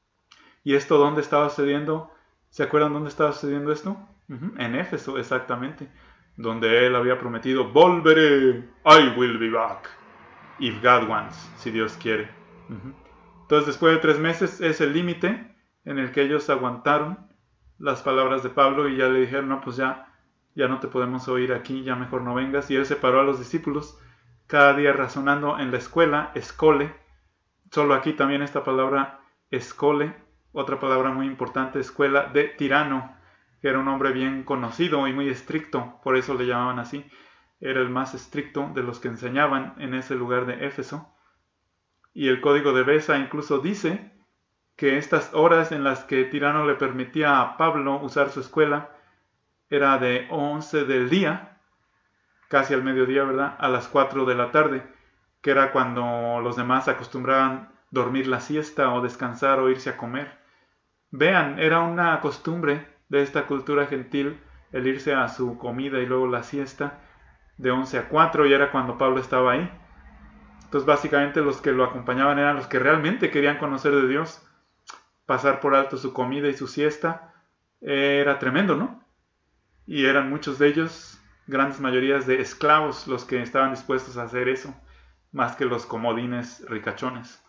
¿Y esto dónde estaba sucediendo? ¿Se acuerdan dónde estaba sucediendo esto? Uh-huh, en Éfeso, exactamente, donde él había prometido, volveré, I will be back, if God wants, si Dios quiere. Uh-huh. Entonces después de tres meses es el límite en el que ellos aguantaron las palabras de Pablo y ya le dijeron, no, pues ya, ya no te podemos oír aquí, ya mejor no vengas. Y él separó a los discípulos, cada día razonando en la escuela, escole. Solo aquí también esta palabra escole, otra palabra muy importante, escuela de Tirano, que era un hombre bien conocido y muy estricto, por eso le llamaban así. Era el más estricto de los que enseñaban en ese lugar de Éfeso. Y el código de Besa incluso dice que estas horas en las que Tirano le permitía a Pablo usar su escuela era de once del día, casi al mediodía, ¿verdad?, a las cuatro de la tarde, que era cuando los demás acostumbraban dormir la siesta o descansar o irse a comer. Vean, era una costumbre de esta cultura gentil el irse a su comida y luego la siesta de once a cuatro, y era cuando Pablo estaba ahí. Entonces básicamente los que lo acompañaban eran los que realmente querían conocer de Dios. Pasar por alto su comida y su siesta era tremendo, ¿no? Y eran muchos de ellos, grandes mayorías de esclavos, los que estaban dispuestos a hacer eso, más que los comodines ricachones.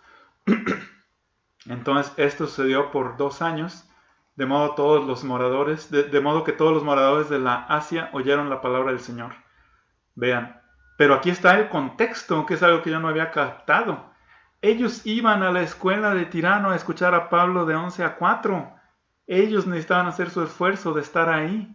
Entonces esto sucedió por dos años, de modo todos los moradores, de, de modo que todos los moradores de la Asia oyeron la palabra del Señor. Vean, pero aquí está el contexto, que es algo que yo no había captado. Ellos iban a la escuela de Tirano a escuchar a Pablo de once a cuatro. Ellos necesitaban hacer su esfuerzo de estar ahí.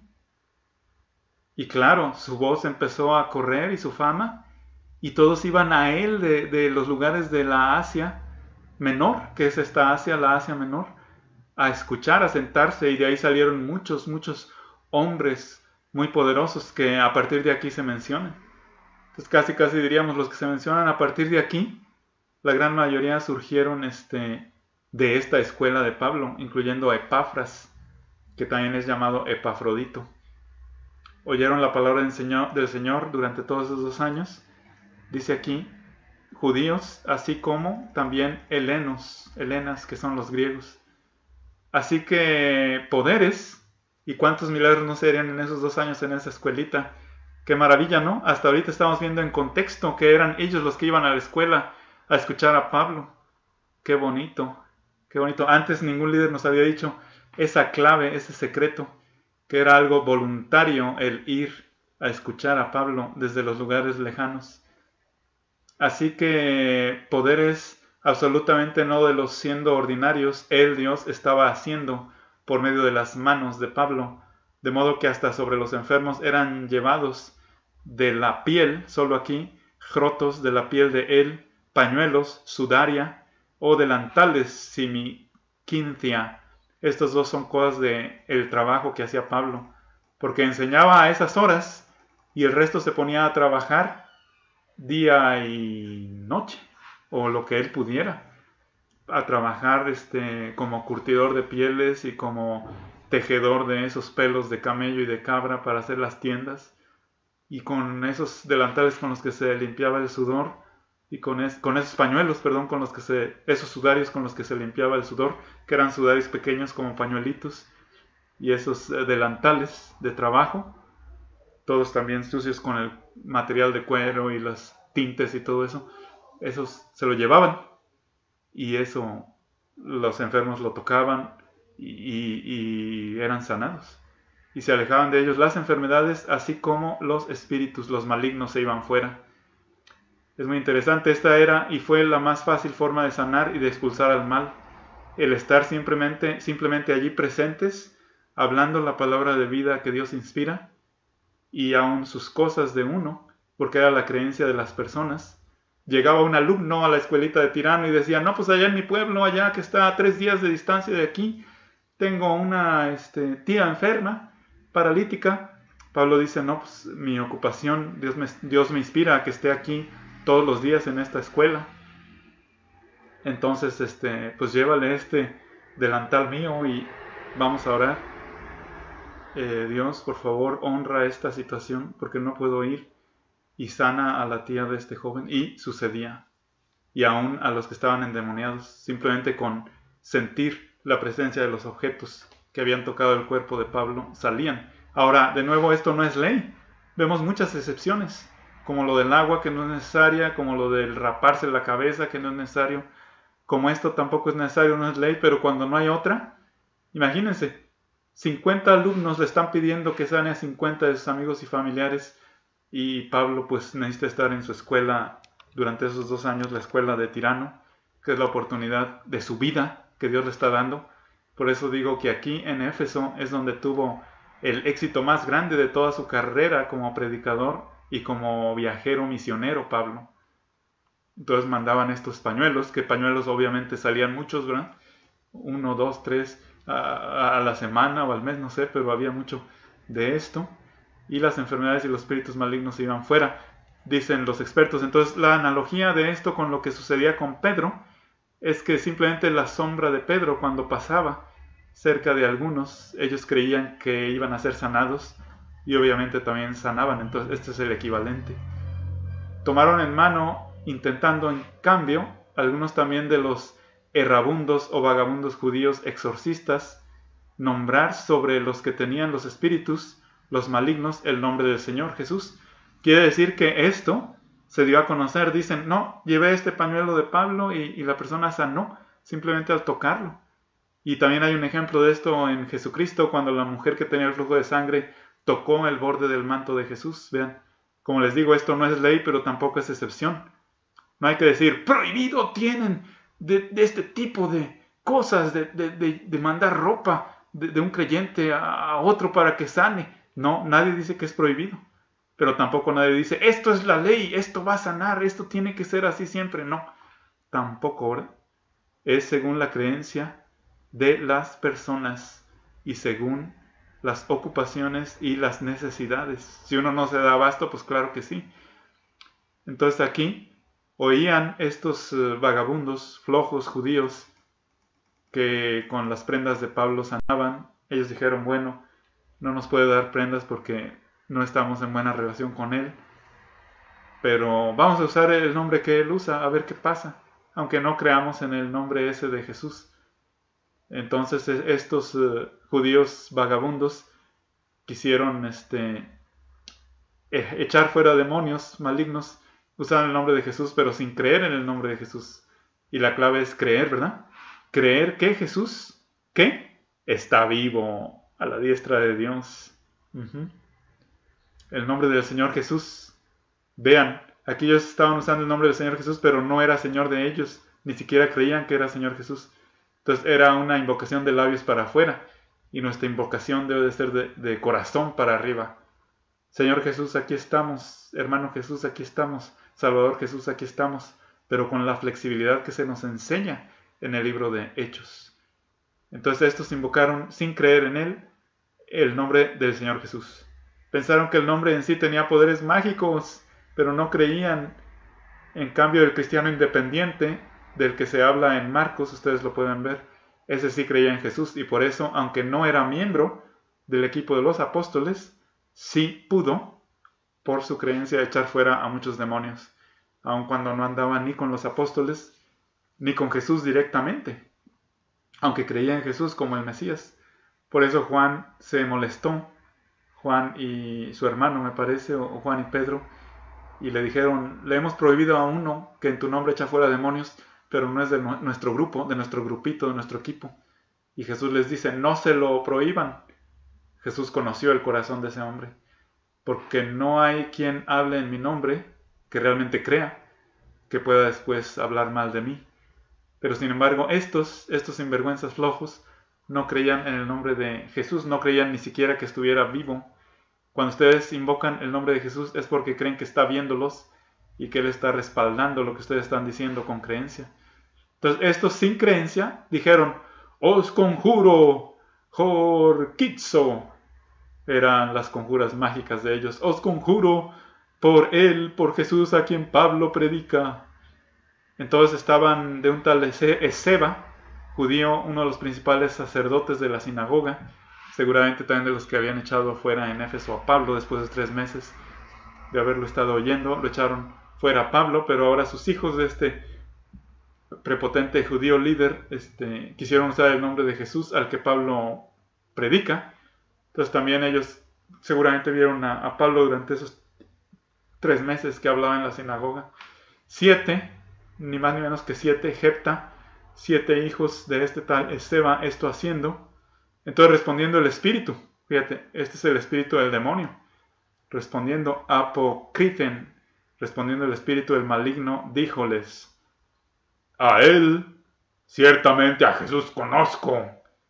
Y claro, su voz empezó a correr y su fama, y todos iban a él de, de los lugares de la Asia Menor, que es esta Asia, la Asia Menor, a escuchar, a sentarse, y de ahí salieron muchos, muchos hombres muy poderosos que a partir de aquí se mencionan. Entonces casi, casi diríamos los que se mencionan a partir de aquí, la gran mayoría surgieron este, de esta escuela de Pablo, incluyendo a Epafras, que también es llamado Epafrodito. Oyeron la palabra del Señor, del Señor durante todos esos dos años, dice aquí, judíos, así como también helenos, helenas, que son los griegos. Así que poderes, y cuántos milagros no serían en esos dos años en esa escuelita. Qué maravilla, ¿no? Hasta ahorita estamos viendo en contexto que eran ellos los que iban a la escuela a escuchar a Pablo. Qué bonito, qué bonito. Antes ningún líder nos había dicho esa clave, ese secreto, que era algo voluntario el ir a escuchar a Pablo desde los lugares lejanos. Así que poderes absolutamente no de los siendo ordinarios, el Dios estaba haciendo por medio de las manos de Pablo, de modo que hasta sobre los enfermos eran llevados de la piel, solo aquí, jrotos de la piel de él, pañuelos, sudaria, o delantales simiquintia. Estos dos son cosas de el trabajo que hacía Pablo, porque enseñaba a esas horas y el resto se ponía a trabajar día y noche, o lo que él pudiera, a trabajar este, como curtidor de pieles y como tejedor de esos pelos de camello y de cabra para hacer las tiendas, y con esos delantales con los que se limpiaba el sudor, y con, es, con esos pañuelos, perdón, con los que se, esos sudarios con los que se limpiaba el sudor, que eran sudarios pequeños como pañuelitos, y esos eh, delantales de trabajo, todos también sucios con el material de cuero y las tintes y todo eso, esos se lo llevaban, y eso los enfermos lo tocaban y, y, y eran sanados. Y se alejaban de ellos las enfermedades, así como los espíritus, los malignos se iban fuera. Es muy interesante, esta era y fue la más fácil forma de sanar y de expulsar al mal. El estar simplemente, simplemente allí presentes, hablando la palabra de vida que Dios inspira, y aun sus cosas de uno, porque era la creencia de las personas. Llegaba un alumno a la escuelita de Tirano y decía, no, pues allá en mi pueblo, allá que está a tres días de distancia de aquí, tengo una este, tía enferma, paralítica. Pablo dice, no, pues mi ocupación, Dios me, Dios me inspira a que esté aquí todos los días en esta escuela. Entonces, este, pues llévale este delantal mío y vamos a orar. Eh, Dios, por favor, honra esta situación porque no puedo ir, y sana a la tía de este joven. Y sucedía. Y aún a los que estaban endemoniados, simplemente con sentir la presencia de los objetos que habían tocado el cuerpo de Pablo, salían. Ahora, de nuevo, esto no es ley. Vemos muchas excepciones, como lo del agua, que no es necesaria, como lo del raparse la cabeza, que no es necesario, como esto tampoco es necesario, no es ley, pero cuando no hay otra, imagínense, cincuenta alumnos le están pidiendo que sane a cincuenta de sus amigos y familiares, y Pablo pues necesita estar en su escuela durante esos dos años, la escuela de Tirano, que es la oportunidad de su vida que Dios le está dando. Por eso digo que aquí en Éfeso es donde tuvo el éxito más grande de toda su carrera como predicador y como viajero misionero Pablo. Entonces mandaban estos pañuelos, que pañuelos obviamente salían muchos, ¿verdad? Uno, dos, tres a, a la semana o al mes, no sé, pero había mucho de esto. Y las enfermedades y los espíritus malignos se iban fuera, dicen los expertos. Entonces la analogía de esto con lo que sucedía con Pedro es que simplemente la sombra de Pedro, cuando pasaba cerca de algunos, ellos creían que iban a ser sanados y obviamente también sanaban. Entonces este es el equivalente. Tomaron en mano, intentando en cambio, algunos también de los errabundos o vagabundos judíos exorcistas, nombrar sobre los que tenían los espíritus, los malignos, el nombre del Señor Jesús. Quiere decir que esto se dio a conocer. Dicen, no, llevé este pañuelo de Pablo y, y la persona sanó simplemente al tocarlo. Y también hay un ejemplo de esto en Jesucristo, cuando la mujer que tenía el flujo de sangre tocó el borde del manto de Jesús. Vean, como les digo, esto no es ley, pero tampoco es excepción. No hay que decir, prohibido tienen de, de este tipo de cosas, de, de, de, de mandar ropa de, de un creyente a, a otro para que sane. No, nadie dice que es prohibido. Pero tampoco nadie dice, esto es la ley, esto va a sanar, esto tiene que ser así siempre. No, tampoco, ¿verdad? Es según la creencia de las personas y según las ocupaciones y las necesidades. Si uno no se da abasto, pues claro que sí. Entonces aquí oían estos uh, vagabundos, flojos judíos, que con las prendas de Pablo sanaban. Ellos dijeron, bueno, no nos puede dar prendas porque no estamos en buena relación con él, pero vamos a usar el nombre que él usa, a ver qué pasa, aunque no creamos en el nombre ese de Jesús. Entonces estos uh, judíos vagabundos quisieron este, echar fuera demonios malignos, usaron el nombre de Jesús, pero sin creer en el nombre de Jesús. Y la clave es creer, ¿verdad? Creer que Jesús, ¿qué? Está vivo a la diestra de Dios. Uh-huh. El nombre del Señor Jesús. Vean, aquí ellos estaban usando el nombre del Señor Jesús, pero no era Señor de ellos, ni siquiera creían que era Señor Jesús. Entonces era una invocación de labios para afuera, y nuestra invocación debe de ser de, de corazón para arriba. Señor Jesús, aquí estamos. Hermano Jesús, aquí estamos. Salvador Jesús, aquí estamos. Pero con la flexibilidad que se nos enseña en el libro de Hechos. Entonces estos invocaron sin creer en él el nombre del Señor Jesús. Pensaron que el nombre en sí tenía poderes mágicos, pero no creían. En cambio, el cristiano independiente, del que se habla en Marcos, ustedes lo pueden ver, ese sí creía en Jesús, y por eso, aunque no era miembro del equipo de los apóstoles, sí pudo, por su creencia, echar fuera a muchos demonios, aun cuando no andaba ni con los apóstoles, ni con Jesús directamente, aunque creía en Jesús como el Mesías. Por eso Juan se molestó, Juan y su hermano, me parece, o Juan y Pedro, y le dijeron, le hemos prohibido a uno que en tu nombre echa fuera demonios, pero no es de nuestro grupo, de nuestro grupito, de nuestro equipo. Y Jesús les dice, no se lo prohíban. Jesús conoció el corazón de ese hombre, porque no hay quien hable en mi nombre que realmente crea, que pueda después hablar mal de mí. Pero sin embargo, estos, estos sinvergüenzas flojos, no creían en el nombre de Jesús, no creían ni siquiera que estuviera vivo. Cuando ustedes invocan el nombre de Jesús es porque creen que está viéndolos y que Él está respaldando lo que ustedes están diciendo con creencia. Entonces estos sin creencia dijeron, os conjuro, Jorquitzo. Eran las conjuras mágicas de ellos. Os conjuro por Él, por Jesús a quien Pablo predica. Entonces estaban de un tal Esceva, judío, uno de los principales sacerdotes de la sinagoga, seguramente también de los que habían echado fuera en Éfeso a Pablo después de tres meses de haberlo estado oyendo. Lo echaron fuera a Pablo, pero ahora sus hijos de este prepotente judío líder este, quisieron usar el nombre de Jesús al que Pablo predica. Entonces también ellos seguramente vieron a, a Pablo durante esos tres meses que hablaba en la sinagoga. Siete, ni más ni menos que siete, Jepta, siete hijos de este tal Esceva, esto haciendo. Entonces respondiendo el espíritu, fíjate, este es el espíritu del demonio, respondiendo apocriten, respondiendo el espíritu del maligno, díjoles, a él, ciertamente a Jesús conozco,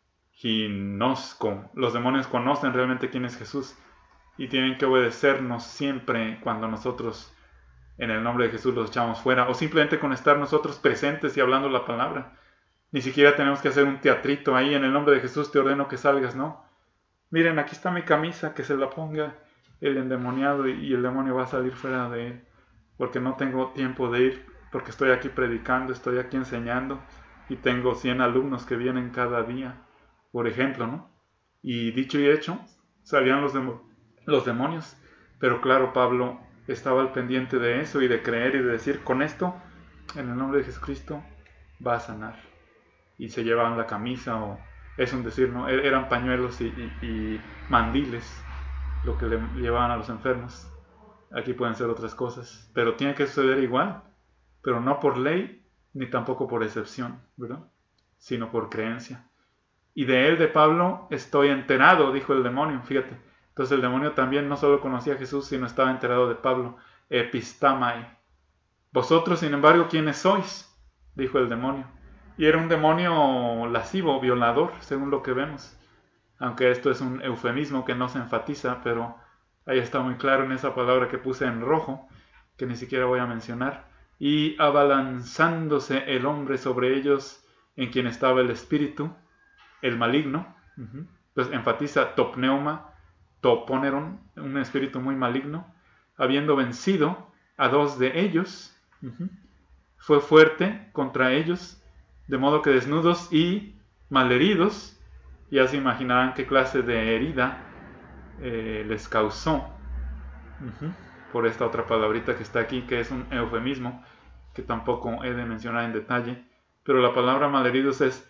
ginosco. Los demonios conocen realmente quién es Jesús y tienen que obedecernos siempre cuando nosotros en el nombre de Jesús los echamos fuera, o simplemente con estar nosotros presentes y hablando la palabra. Ni siquiera tenemos que hacer un teatrito ahí, en el nombre de Jesús te ordeno que salgas, ¿no? Miren, aquí está mi camisa, que se la ponga el endemoniado y el demonio va a salir fuera de él, porque no tengo tiempo de ir, porque estoy aquí predicando, estoy aquí enseñando y tengo cien alumnos que vienen cada día, por ejemplo, ¿no? Y dicho y hecho, salían los, dem- los demonios, pero claro, Pablo estaba al pendiente de eso y de creer y de decir, con esto, en el nombre de Jesucristo, va a sanar. Y se llevaban la camisa, o es un decir, ¿no? Eran pañuelos y, y, y mandiles lo que le llevaban a los enfermos. Aquí pueden ser otras cosas, pero tiene que suceder igual, pero no por ley ni tampoco por excepción, ¿verdad? Sino por creencia. Y de él, de Pablo, estoy enterado, dijo el demonio, fíjate. Entonces el demonio también no solo conocía a Jesús, sino estaba enterado de Pablo. Epistamai. Vosotros, sin embargo, ¿quiénes sois? Dijo el demonio. Y era un demonio lascivo, violador, según lo que vemos. Aunque esto es un eufemismo que no se enfatiza, pero ahí está muy claro en esa palabra que puse en rojo, que ni siquiera voy a mencionar. Y abalanzándose el hombre sobre ellos, en quien estaba el espíritu, el maligno, uh-huh. Pues enfatiza topneuma, toponeron, un espíritu muy maligno, habiendo vencido a dos de ellos, uh-huh. Fue fuerte contra ellos, de modo que desnudos y malheridos, ya se imaginarán qué clase de herida eh, les causó, uh-huh. Por esta otra palabrita que está aquí, que es un eufemismo, que tampoco he de mencionar en detalle, pero la palabra malheridos es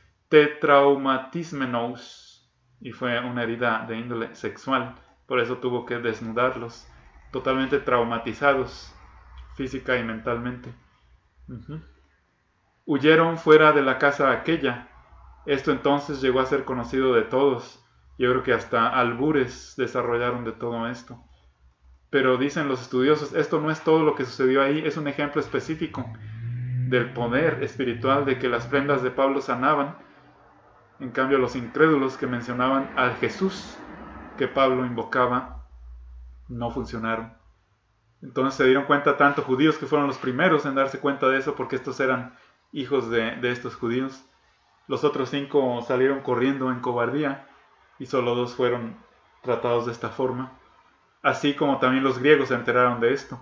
tetraumatismenos, y fue una herida de índole sexual, por eso tuvo que desnudarlos, totalmente traumatizados, física y mentalmente. Uh-huh. Huyeron fuera de la casa aquella. Esto entonces llegó a ser conocido de todos. Yo creo que hasta albures desarrollaron de todo esto. Pero dicen los estudiosos, esto no es todo lo que sucedió ahí, es un ejemplo específico del poder espiritual de que las prendas de Pablo sanaban. En cambio, los incrédulos que mencionaban al Jesús que Pablo invocaba no funcionaron. Entonces se dieron cuenta tanto judíos, que fueron los primeros en darse cuenta de eso, porque estos eran hijos de, de estos judíos. Los otros cinco salieron corriendo en cobardía y solo dos fueron tratados de esta forma. Así como también los griegos se enteraron de esto,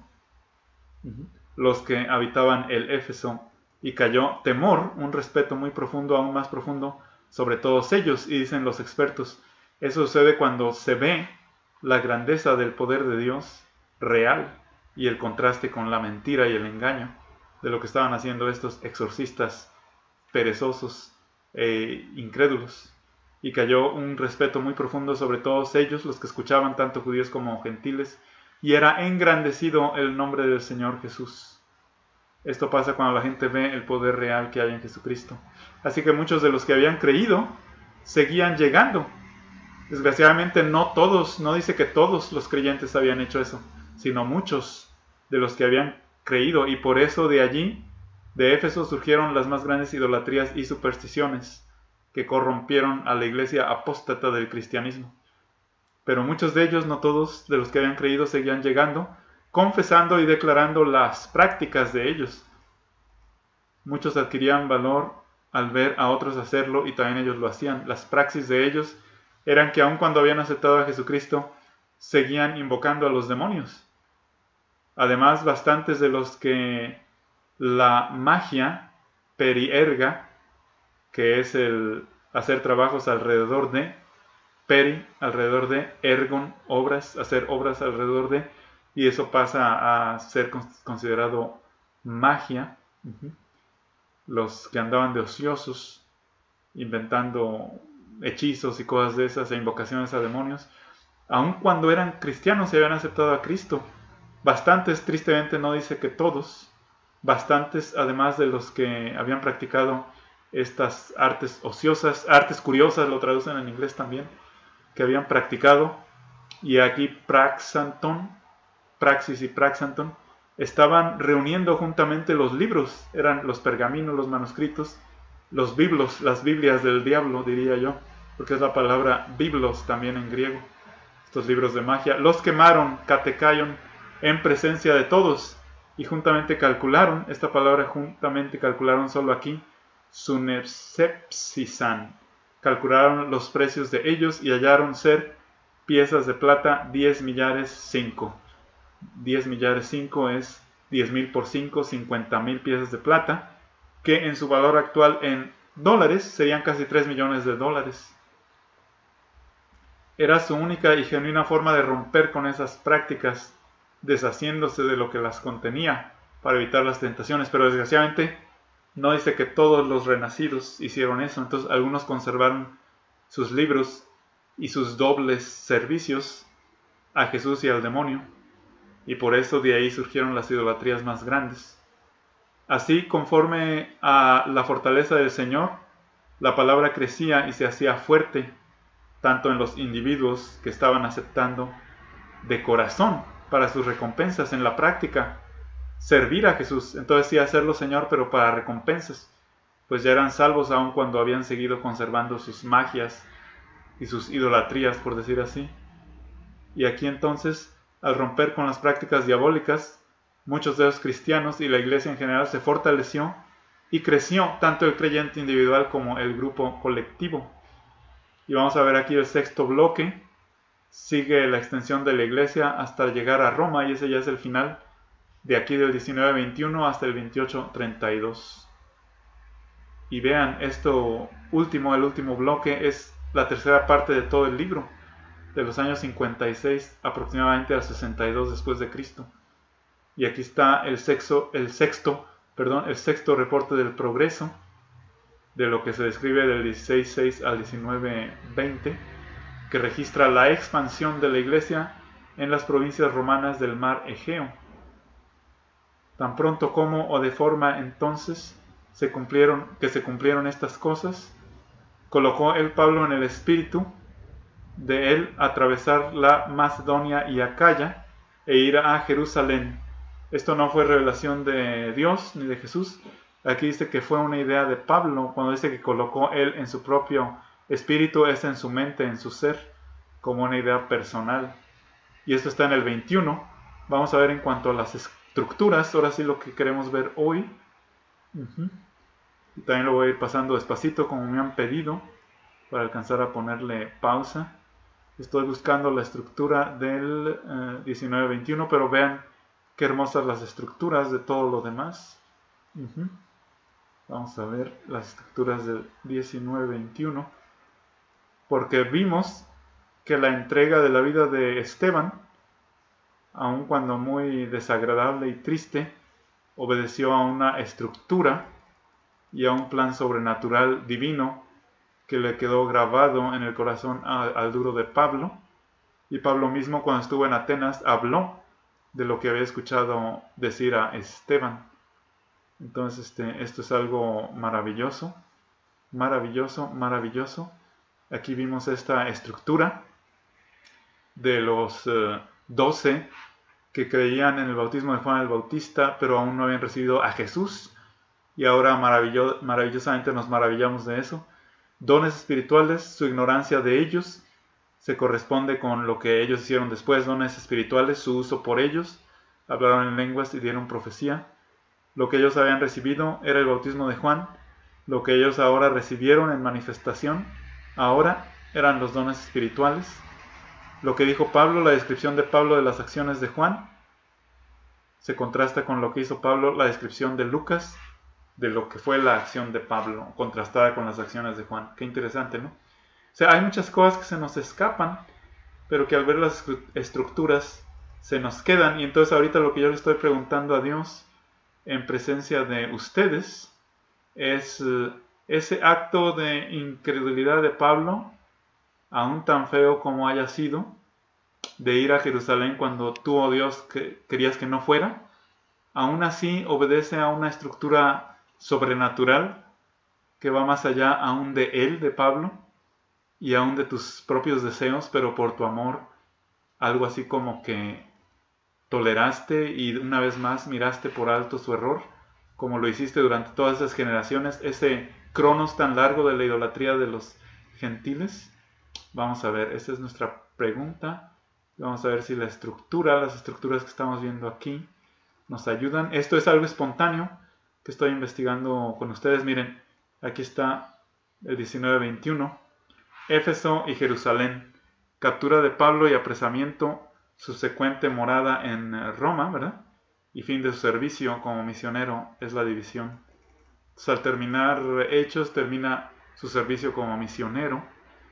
los que habitaban el Éfeso, y cayó temor, un respeto muy profundo, aún más profundo, sobre todos ellos. Y dicen los expertos, eso sucede cuando se ve la grandeza del poder de Dios real y el contraste con la mentira y el engaño de lo que estaban haciendo estos exorcistas perezosos e incrédulos. Y cayó un respeto muy profundo sobre todos ellos, los que escuchaban, tanto judíos como gentiles, y era engrandecido el nombre del Señor Jesús. Esto pasa cuando la gente ve el poder real que hay en Jesucristo. Así que muchos de los que habían creído seguían llegando. Desgraciadamente no todos, no dice que todos los creyentes habían hecho eso, sino muchos de los que habían creído, y por eso de allí, de Éfeso, surgieron las más grandes idolatrías y supersticiones que corrompieron a la iglesia apóstata del cristianismo. Pero muchos de ellos, no todos, de los que habían creído, seguían llegando, confesando y declarando las prácticas de ellos. Muchos adquirían valor al ver a otros hacerlo y también ellos lo hacían. Las praxis de ellos eran que aun cuando habían aceptado a Jesucristo, seguían invocando a los demonios. Además, bastantes de los que la magia perierga, que es el hacer trabajos alrededor de, peri, alrededor de, ergon, obras, hacer obras alrededor de, y eso pasa a ser considerado magia. Uh-huh. Los que andaban de ociosos, inventando hechizos y cosas de esas, e invocaciones a demonios, aun cuando eran cristianos y habían aceptado a Cristo. Bastantes, tristemente no dice que todos, bastantes, además de los que habían practicado estas artes ociosas, artes curiosas, lo traducen en inglés también, que habían practicado, y aquí praxanton, praxis y praxanton, estaban reuniendo juntamente los libros, eran los pergaminos, los manuscritos, los biblos, las Biblias del diablo, diría yo, porque es la palabra biblos también en griego, estos libros de magia. Los quemaron, katekaion, en presencia de todos, y juntamente calcularon, esta palabra juntamente calcularon solo aquí, sunercepsisan, calcularon los precios de ellos y hallaron ser piezas de plata diez millares cinco. diez millares cinco es diez mil por cinco, cincuenta mil piezas de plata, que en su valor actual en dólares serían casi tres millones de dólares. Era su única y genuina forma de romper con esas prácticas, deshaciéndose de lo que las contenía para evitar las tentaciones, pero desgraciadamente no dice que todos los renacidos hicieron eso. Entonces algunos conservaron sus libros y sus dobles servicios a Jesús y al demonio, y por eso de ahí surgieron las idolatrías más grandes. Así, conforme a la fortaleza del Señor, la palabra crecía y se hacía fuerte, tanto en los individuos que estaban aceptando de corazón para sus recompensas en la práctica, servir a Jesús. Entonces sí, hacerlo, Señor, pero para recompensas, pues ya eran salvos aun cuando habían seguido conservando sus magias y sus idolatrías, por decir así. Y aquí entonces, al romper con las prácticas diabólicas, muchos de los cristianos y la iglesia en general se fortaleció y creció tanto el creyente individual como el grupo colectivo. Y vamos a ver aquí el sexto bloque. Sigue la extensión de la iglesia hasta llegar a Roma, y ese ya es el final, de aquí del diecinueve veintiuno hasta el veintiocho treinta y dos. Y vean, esto último, el último bloque, es la tercera parte de todo el libro, de los años cincuenta y seis aproximadamente al sesenta y dos después de Cristo. Y aquí está el sexto, el sexto, perdón, el sexto reporte del progreso, de lo que se describe del dieciséis seis al diecinueve veinte, que registra la expansión de la iglesia en las provincias romanas del mar Egeo. Tan pronto como o de forma entonces se cumplieron, que se cumplieron estas cosas, colocó el Pablo en el espíritu de él atravesar la Macedonia y Acaya e ir a Jerusalén. Esto no fue revelación de Dios ni de Jesús. Aquí dice que fue una idea de Pablo. Cuando dice que colocó él en su propio espíritu, es en su mente, en su ser, como una idea personal. Y esto está en el veintiuno. Vamos a ver en cuanto a las estructuras, ahora sí lo que queremos ver hoy. Uh-huh. Y también lo voy a ir pasando despacito como me han pedido para alcanzar a ponerle pausa. Estoy buscando la estructura del eh, diecinueve veintiuno, pero vean qué hermosas las estructuras de todo lo demás. Uh-huh. Vamos a ver las estructuras del diecinueve veintiuno, porque vimos que la entrega de la vida de Esteban, aun cuando muy desagradable y triste, obedeció a una estructura y a un plan sobrenatural divino que le quedó grabado en el corazón al, al duro de Pablo. Y Pablo mismo, cuando estuvo en Atenas, habló de lo que había escuchado decir a Esteban. Entonces este, esto es algo maravilloso, maravilloso, maravilloso. Aquí vimos esta estructura de los uh, doce que creían en el bautismo de Juan el Bautista, pero aún no habían recibido a Jesús. Y ahora maravillo, maravillosamente nos maravillamos de eso. Dones espirituales, su ignorancia de ellos se corresponde con lo que ellos hicieron después. Dones espirituales, su uso por ellos, hablaron en lenguas y dieron profecía. Lo que ellos habían recibido era el bautismo de Juan. Lo que ellos ahora recibieron en manifestación, ahora eran los dones espirituales. Lo que dijo Pablo, la descripción de Pablo de las acciones de Juan, se contrasta con lo que hizo Pablo, la descripción de Lucas, de lo que fue la acción de Pablo, contrastada con las acciones de Juan. Qué interesante, ¿no? O sea, hay muchas cosas que se nos escapan, pero que al ver las estructuras se nos quedan. Y entonces ahorita lo que yo le estoy preguntando a Dios en presencia de ustedes es uh, ese acto de incredulidad de Pablo, aún tan feo como haya sido, de ir a Jerusalén cuando tú, oh Dios, que querías que no fuera, aún así obedece a una estructura sobrenatural que va más allá aún de él, de Pablo, y aún de tus propios deseos, pero por tu amor, algo así como que toleraste y una vez más miraste por alto su error, como lo hiciste durante todas esas generaciones, ese cronos tan largo de la idolatría de los gentiles. Vamos a ver, esa es nuestra pregunta. Vamos a ver si la estructura, las estructuras que estamos viendo aquí, nos ayudan. Esto es algo espontáneo que estoy investigando con ustedes. Miren, aquí está el diecinueve veintiuno. Éfeso y Jerusalén. Captura de Pablo y apresamiento, subsecuente morada en Roma, ¿verdad? Y fin de su servicio como misionero es la división. Entonces, al terminar Hechos, termina su servicio como misionero.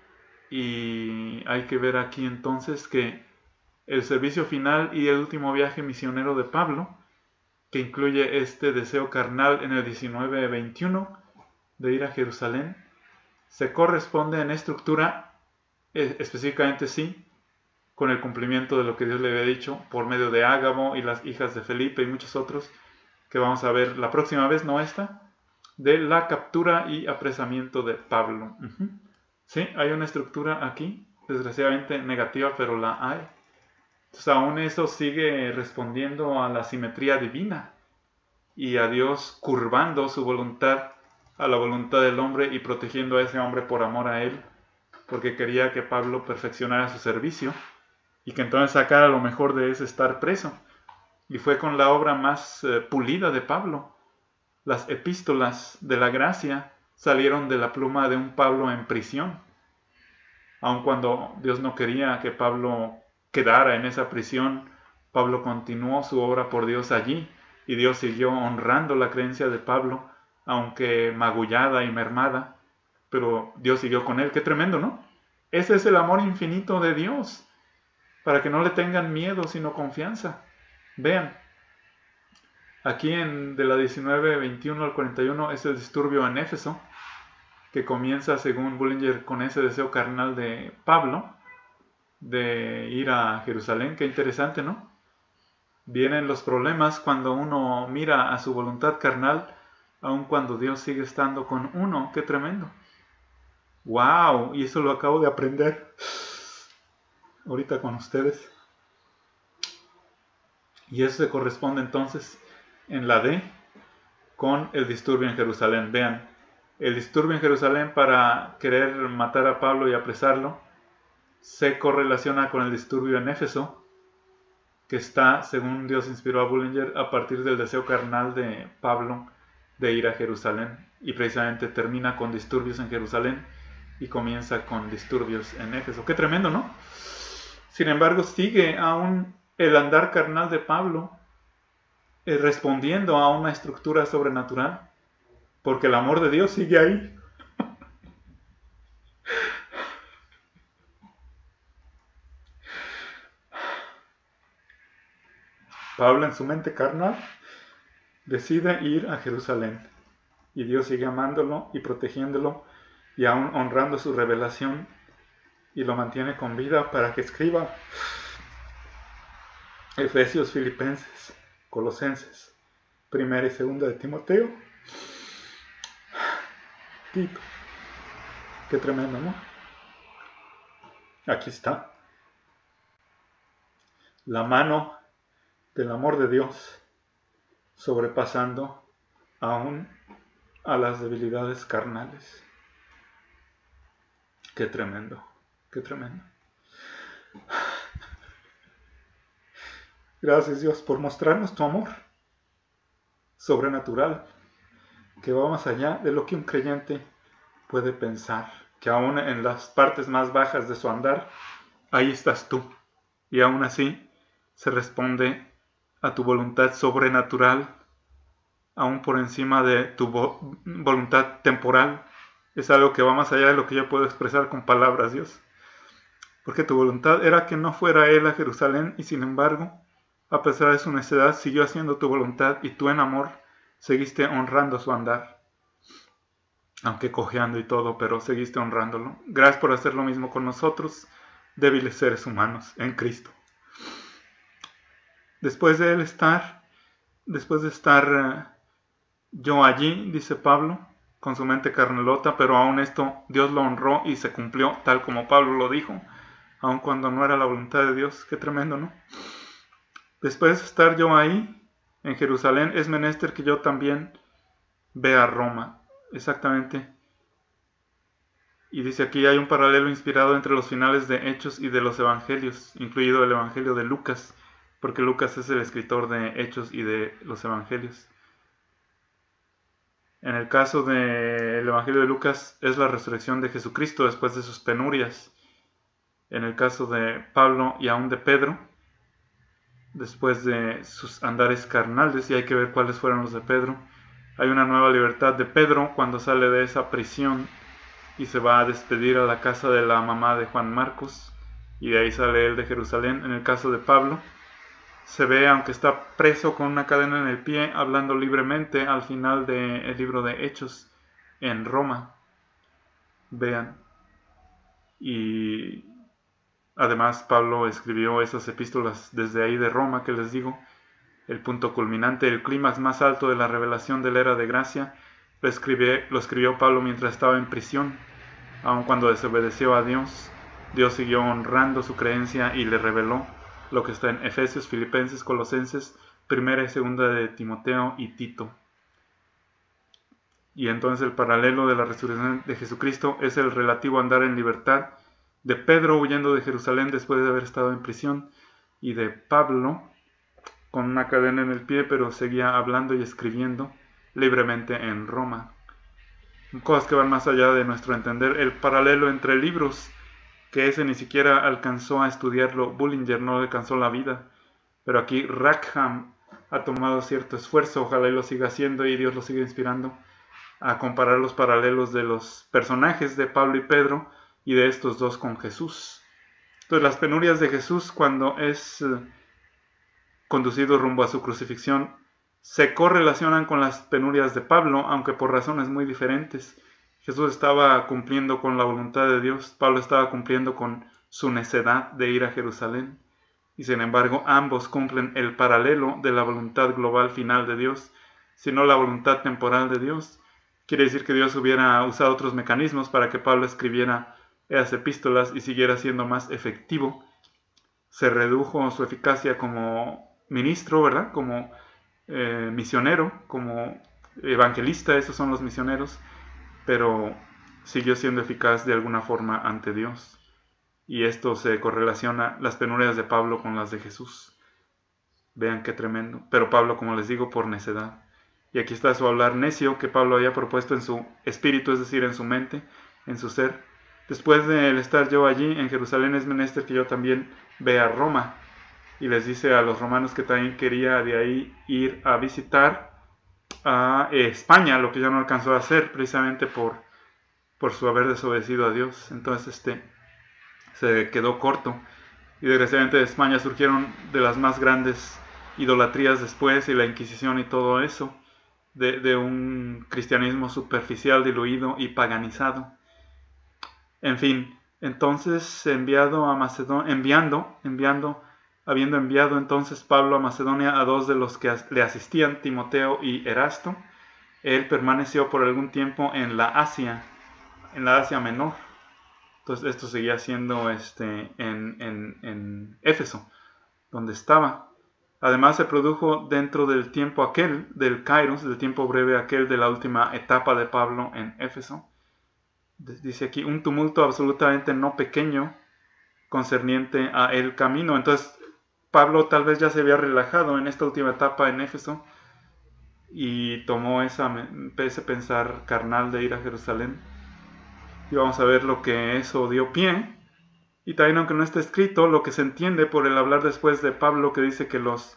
Y hay que ver aquí entonces que el servicio final y el último viaje misionero de Pablo, que incluye este deseo carnal en el diecinueve veintiuno de ir a Jerusalén, se corresponde en estructura, específicamente sí, con el cumplimiento de lo que Dios le había dicho por medio de Ágabo y las hijas de Felipe y muchos otros que vamos a ver la próxima vez, no esta, de la captura y apresamiento de Pablo. Uh-huh. Sí, hay una estructura aquí, desgraciadamente negativa, pero la hay. Entonces aún eso sigue respondiendo a la simetría divina y a Dios curvando su voluntad a la voluntad del hombre y protegiendo a ese hombre por amor a él, porque quería que Pablo perfeccionara su servicio y que entonces sacara lo mejor de ese estar preso. Y fue con la obra más eh, pulida de Pablo. Las epístolas de la gracia salieron de la pluma de un Pablo en prisión. Aun cuando Dios no quería que Pablo quedara en esa prisión, Pablo continuó su obra por Dios allí, y Dios siguió honrando la creencia de Pablo, aunque magullada y mermada, pero Dios siguió con él. Qué tremendo, ¿no? Ese es el amor infinito de Dios, para que no le tengan miedo, sino confianza. Vean, aquí en de la diecinueve veintiuno al cuarenta y uno es el disturbio en Éfeso, que comienza, según Bullinger, con ese deseo carnal de Pablo de ir a Jerusalén. Qué interesante, ¿no? Vienen los problemas cuando uno mira a su voluntad carnal, aun cuando Dios sigue estando con uno. Qué tremendo. ¡Wow! Y eso lo acabo de aprender ahorita con ustedes. Y eso se corresponde entonces en la D con el disturbio en Jerusalén. Vean, el disturbio en Jerusalén para querer matar a Pablo y apresarlo se correlaciona con el disturbio en Éfeso, que está, según Dios inspiró a Bullinger, a partir del deseo carnal de Pablo de ir a Jerusalén. y precisamente termina con disturbios en Jerusalén y comienza con disturbios en Éfeso. Qué tremendo, ¿no? Sin embargo, sigue aún el andar carnal de Pablo, eh, respondiendo a una estructura sobrenatural, porque el amor de Dios sigue ahí. Pablo, en su mente carnal, decide ir a Jerusalén, y Dios sigue amándolo y protegiéndolo y aún honrando su revelación, y lo mantiene con vida para que escriba Efesios, Filipenses, Colosenses, Primera y Segunda de Timoteo, Tito. Qué tremendo, ¿no? Aquí está la mano del amor de Dios sobrepasando aún a las debilidades carnales. Qué tremendo, qué tremendo. Gracias, Dios, por mostrarnos tu amor sobrenatural, que va más allá de lo que un creyente puede pensar, que aún en las partes más bajas de su andar, ahí estás tú, y aún así se responde a tu voluntad sobrenatural, aún por encima de tu vo- voluntad temporal. Es algo que va más allá de lo que yo puedo expresar con palabras, Dios. Porque tu voluntad era que no fuera él a Jerusalén, y sin embargo, a pesar de su necedad, siguió haciendo tu voluntad, y tú en amor seguiste honrando su andar. Aunque cojeando y todo, pero seguiste honrándolo. Gracias por hacer lo mismo con nosotros, débiles seres humanos, en Cristo. Después de él estar, después de estar uh, yo allí, dice Pablo, con su mente carnalota, pero aún esto Dios lo honró y se cumplió tal como Pablo lo dijo, aun cuando no era la voluntad de Dios. Qué tremendo, ¿no? Después de estar yo ahí, en Jerusalén, es menester que yo también vea Roma. Exactamente. Y dice aquí hay un paralelo inspirado entre los finales de Hechos y de los Evangelios, incluido el Evangelio de Lucas, porque Lucas es el escritor de Hechos y de los Evangelios. En el caso del Evangelio de Lucas es la resurrección de Jesucristo después de sus penurias. En el caso de Pablo y aún de Pedro, después de sus andares carnales, y hay que ver cuáles fueron los de Pedro. Hay una nueva libertad de Pedro cuando sale de esa prisión y se va a despedir a la casa de la mamá de Juan Marcos, y de ahí sale él de Jerusalén. En el caso de Pablo, se ve, aunque está preso con una cadena en el pie, hablando libremente al final del libro de Hechos en Roma. Vean. Y además Pablo escribió esas epístolas desde ahí de Roma, que les digo, el punto culminante, el clímax más alto de la revelación de la era de gracia, lo escribió, lo escribió Pablo mientras estaba en prisión. Aun cuando desobedeció a Dios, Dios siguió honrando su creencia y le reveló lo que está en Efesios, Filipenses, Colosenses, Primera y Segunda de Timoteo y Tito. Y entonces el paralelo de la resurrección de Jesucristo es el relativo andar en libertad de Pedro huyendo de Jerusalén después de haber estado en prisión, y de Pablo con una cadena en el pie, pero seguía hablando y escribiendo libremente en Roma. Cosas que van más allá de nuestro entender. El paralelo entre libros, que ese ni siquiera alcanzó a estudiarlo, Bullinger no alcanzó la vida, pero aquí Rackham ha tomado cierto esfuerzo, ojalá y lo siga haciendo y Dios lo siga inspirando, a comparar los paralelos de los personajes de Pablo y Pedro y de estos dos con Jesús. Entonces las penurias de Jesús cuando es eh, conducido rumbo a su crucifixión se correlacionan con las penurias de Pablo, aunque por razones muy diferentes. Jesús estaba cumpliendo con la voluntad de Dios, Pablo estaba cumpliendo con su necedad de ir a Jerusalén, y sin embargo ambos cumplen el paralelo de la voluntad global final de Dios, sino la voluntad temporal de Dios. Quiere decir que Dios hubiera usado otros mecanismos para que Pablo escribiera esas epístolas y siguiera siendo más efectivo. Se redujo su eficacia como ministro, ¿verdad? Como eh, misionero, como evangelista, esos son los misioneros, pero siguió siendo eficaz de alguna forma ante Dios. Y esto se correlaciona, las penurias de Pablo con las de Jesús. Vean qué tremendo. Pero Pablo, como les digo, por necedad. Y aquí está su hablar necio que Pablo había propuesto en su espíritu, es decir, en su mente, en su ser. Después de estar yo allí en Jerusalén, es menester que yo también vea Roma. Y les dice a los romanos que también quería de ahí ir a visitar a España, lo que ya no alcanzó a hacer precisamente por, por su haber desobedecido a Dios. Entonces este se quedó corto. Y desgraciadamente de España surgieron de las más grandes idolatrías después, y la Inquisición y todo eso, de, de un cristianismo superficial, diluido y paganizado. En fin, entonces enviado a Macedonia, enviando, enviando, habiendo enviado entonces Pablo a Macedonia a dos de los que le asistían, Timoteo y Erasto, él permaneció por algún tiempo en la Asia, en la Asia Menor. Entonces esto seguía siendo este, en, en, en Éfeso, donde estaba. Además se produjo dentro del tiempo aquel, del Kairos, del tiempo breve aquel de la última etapa de Pablo en Éfeso. Dice aquí, un tumulto absolutamente no pequeño concerniente a el camino. Entonces Pablo tal vez ya se había relajado en esta última etapa en Éfeso y tomó esa, ese pensar carnal de ir a Jerusalén. Y vamos a ver lo que eso dio pie. Y también, aunque no está escrito, lo que se entiende por el hablar después de Pablo, que dice que los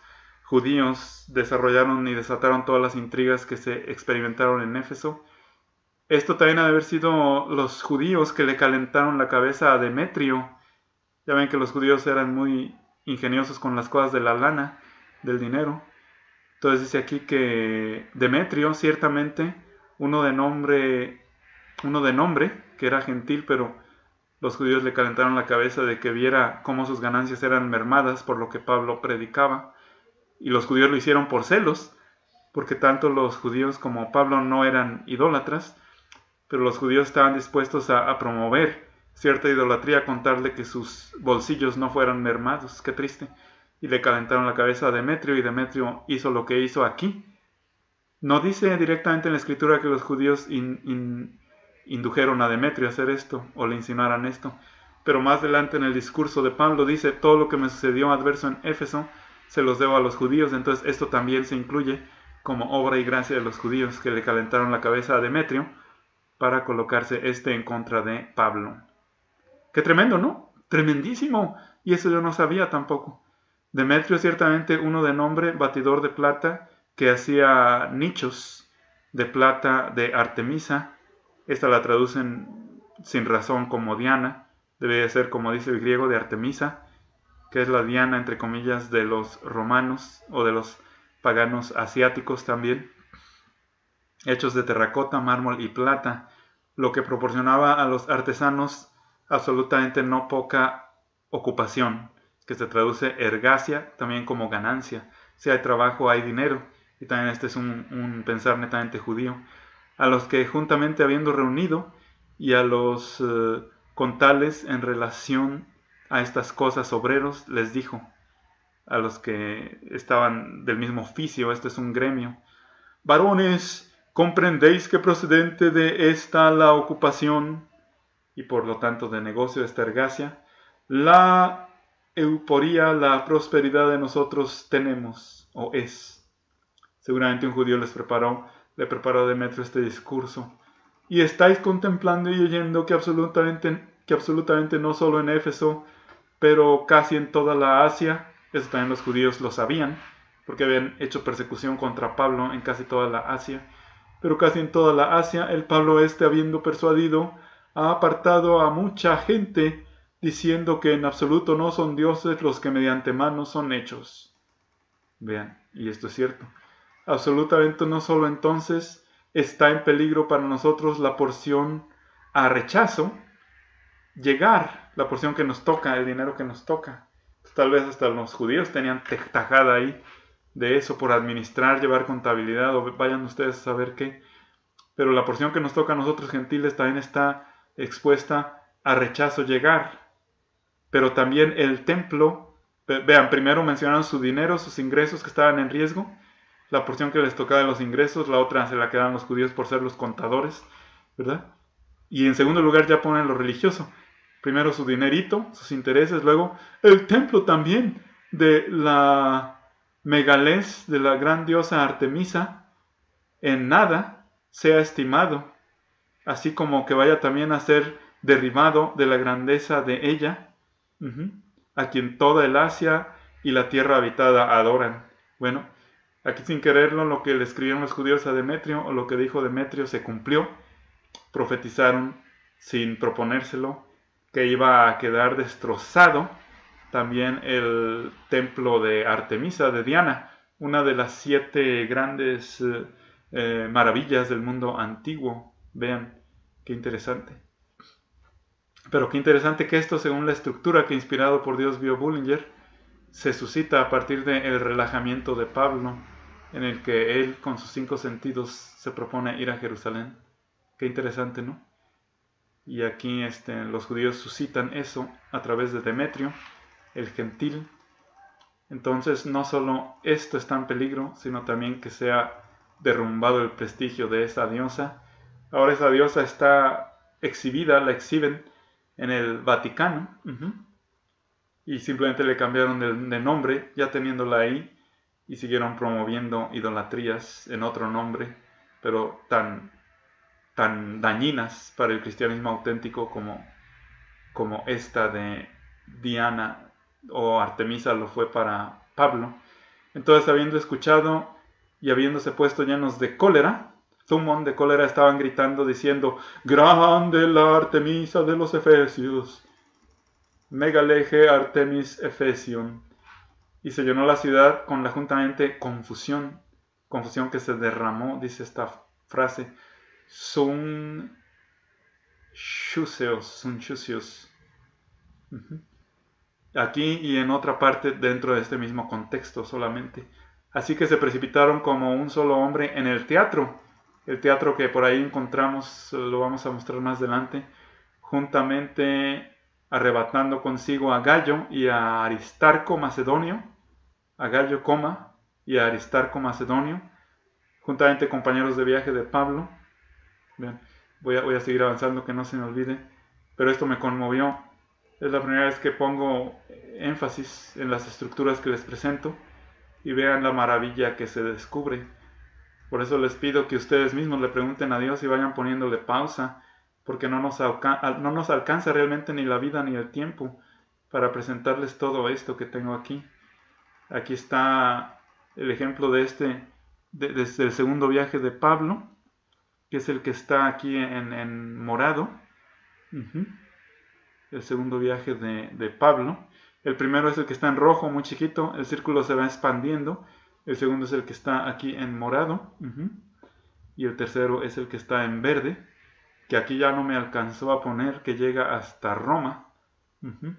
judíos desarrollaron y desataron todas las intrigas que se experimentaron en Éfeso. Esto también ha de haber sido los judíos que le calentaron la cabeza a Demetrio. Ya ven que los judíos eran muy ingeniosos con las cosas de la lana, del dinero. Entonces dice aquí que Demetrio, ciertamente, uno de nombre, uno de nombre, que era gentil, pero los judíos le calentaron la cabeza de que viera cómo sus ganancias eran mermadas por lo que Pablo predicaba. Y los judíos lo hicieron por celos, porque tanto los judíos como Pablo no eran idólatras, pero los judíos estaban dispuestos a, a promover cierta idolatría con tal de que sus bolsillos no fueran mermados. Qué triste. Y le calentaron la cabeza a Demetrio, y Demetrio hizo lo que hizo aquí. No dice directamente en la escritura que los judíos in, in, indujeron a Demetrio a hacer esto, o le insinuaran esto, pero más adelante en el discurso de Pablo dice, todo lo que me sucedió adverso en Éfeso se los debo a los judíos. Entonces esto también se incluye como obra y gracia de los judíos que le calentaron la cabeza a Demetrio para colocarse este en contra de Pablo. ¡Qué tremendo!, ¿no? ¡Tremendísimo! Y eso yo no sabía tampoco. Demetrio, ciertamente uno de nombre, batidor de plata, que hacía nichos de plata de Artemisa. Esta la traducen sin razón como Diana. Debe ser, como dice el griego, de Artemisa, que es la Diana, entre comillas, de los romanos o de los paganos asiáticos también. Hechos de terracota, mármol y plata, lo que proporcionaba a los artesanos absolutamente no poca ocupación, que se traduce ergasia también como ganancia. Si hay trabajo, hay dinero, y también este es un, un pensar netamente judío. A los que juntamente habiendo reunido, y a los eh, contales en relación a estas cosas obreros, les dijo, a los que estaban del mismo oficio, este es un gremio, varones, comprendéis que procedente de esta la ocupación, y por lo tanto de negocio de esta ergasia, la euporía, la prosperidad de nosotros tenemos, o es. Seguramente un judío les preparó, le preparó a Demetrio este discurso. Y estáis contemplando y oyendo que absolutamente, que absolutamente no solo en Éfeso, pero casi en toda la Asia, eso también los judíos lo sabían, porque habían hecho persecución contra Pablo en casi toda la Asia, pero casi en toda la Asia, el Pablo este, habiendo persuadido, ha apartado a mucha gente, diciendo que en absoluto no son dioses los que mediante manos son hechos. Vean, y esto es cierto. Absolutamente no solo entonces está en peligro para nosotros la porción a rechazo, llegar, la porción que nos toca, el dinero que nos toca. Tal vez hasta los judíos tenían tajada ahí de eso por administrar, llevar contabilidad, o vayan ustedes a saber qué. Pero la porción que nos toca a nosotros gentiles también está expuesta a rechazo llegar. Pero también el templo, vean, primero mencionaron su dinero, sus ingresos que estaban en riesgo, la porción que les tocaba de los ingresos, la otra se la quedaban los judíos por ser los contadores, ¿verdad? Y en segundo lugar ya ponen lo religioso. Primero su dinerito, sus intereses, luego el templo también de la megalés, de la gran diosa Artemisa, en nada sea estimado, así como que vaya también a ser derribado de la grandeza de ella, uh-huh, a quien toda el Asia y la tierra habitada adoran. Bueno, aquí sin quererlo, lo que le escribieron los judíos a Demetrio, o lo que dijo Demetrio, se cumplió. Profetizaron, sin proponérselo, que iba a quedar destrozado también el templo de Artemisa, de Diana, una de las siete grandes eh, eh, maravillas del mundo antiguo. Vean, qué interesante. Pero qué interesante que esto, según la estructura que inspirado por Dios vio Bullinger, se suscita a partir del relajamiento de Pablo, en el que él con sus cinco sentidos se propone ir a Jerusalén. Qué interesante, ¿no? Y aquí este, los judíos suscitan eso a través de Demetrio, el gentil. Entonces no solo esto está en peligro, sino también que sea derrumbado el prestigio de esa diosa. Ahora esa diosa está exhibida, la exhiben en el Vaticano, uh-huh, y simplemente le cambiaron de, de nombre, ya teniéndola ahí, y siguieron promoviendo idolatrías en otro nombre, pero tan, tan dañinas para el cristianismo auténtico como, como esta de Diana o Artemisa lo fue para Pablo. Entonces, habiendo escuchado y habiéndose puesto llenos de cólera, Zumón de cólera, estaban gritando diciendo: grande la Artemisa de los Efesios, megaleje Artemis Efesion. Y se llenó la ciudad con la juntamente confusión, confusión que se derramó, dice esta frase, sun shuseos, sun shuseos. Uh-huh. Aquí y en otra parte dentro de este mismo contexto solamente. Así que se precipitaron como un solo hombre en el teatro, el teatro que por ahí encontramos, lo vamos a mostrar más adelante, juntamente arrebatando consigo a Gallo y a Aristarco Macedonio, a Gallo Coma y a Aristarco Macedonio, juntamente compañeros de viaje de Pablo. Bien, voy a, voy a seguir avanzando, que no se me olvide, pero esto me conmovió. Es la primera vez que pongo énfasis en las estructuras que les presento y vean la maravilla que se descubre. Por eso les pido que ustedes mismos le pregunten a Dios y vayan poniéndole pausa, porque no nos, alca- no nos alcanza realmente ni la vida ni el tiempo para presentarles todo esto que tengo aquí. Aquí está el ejemplo de este, de, desde el segundo viaje de Pablo, que es el que está aquí en, en morado. Uh-huh. El segundo viaje de, de Pablo. El primero es el que está en rojo, muy chiquito, el círculo se va expandiendo. El segundo es el que está aquí en morado. Uh-huh. Y el tercero es el que está en verde, que aquí ya no me alcanzó a poner, que llega hasta Roma. Uh-huh.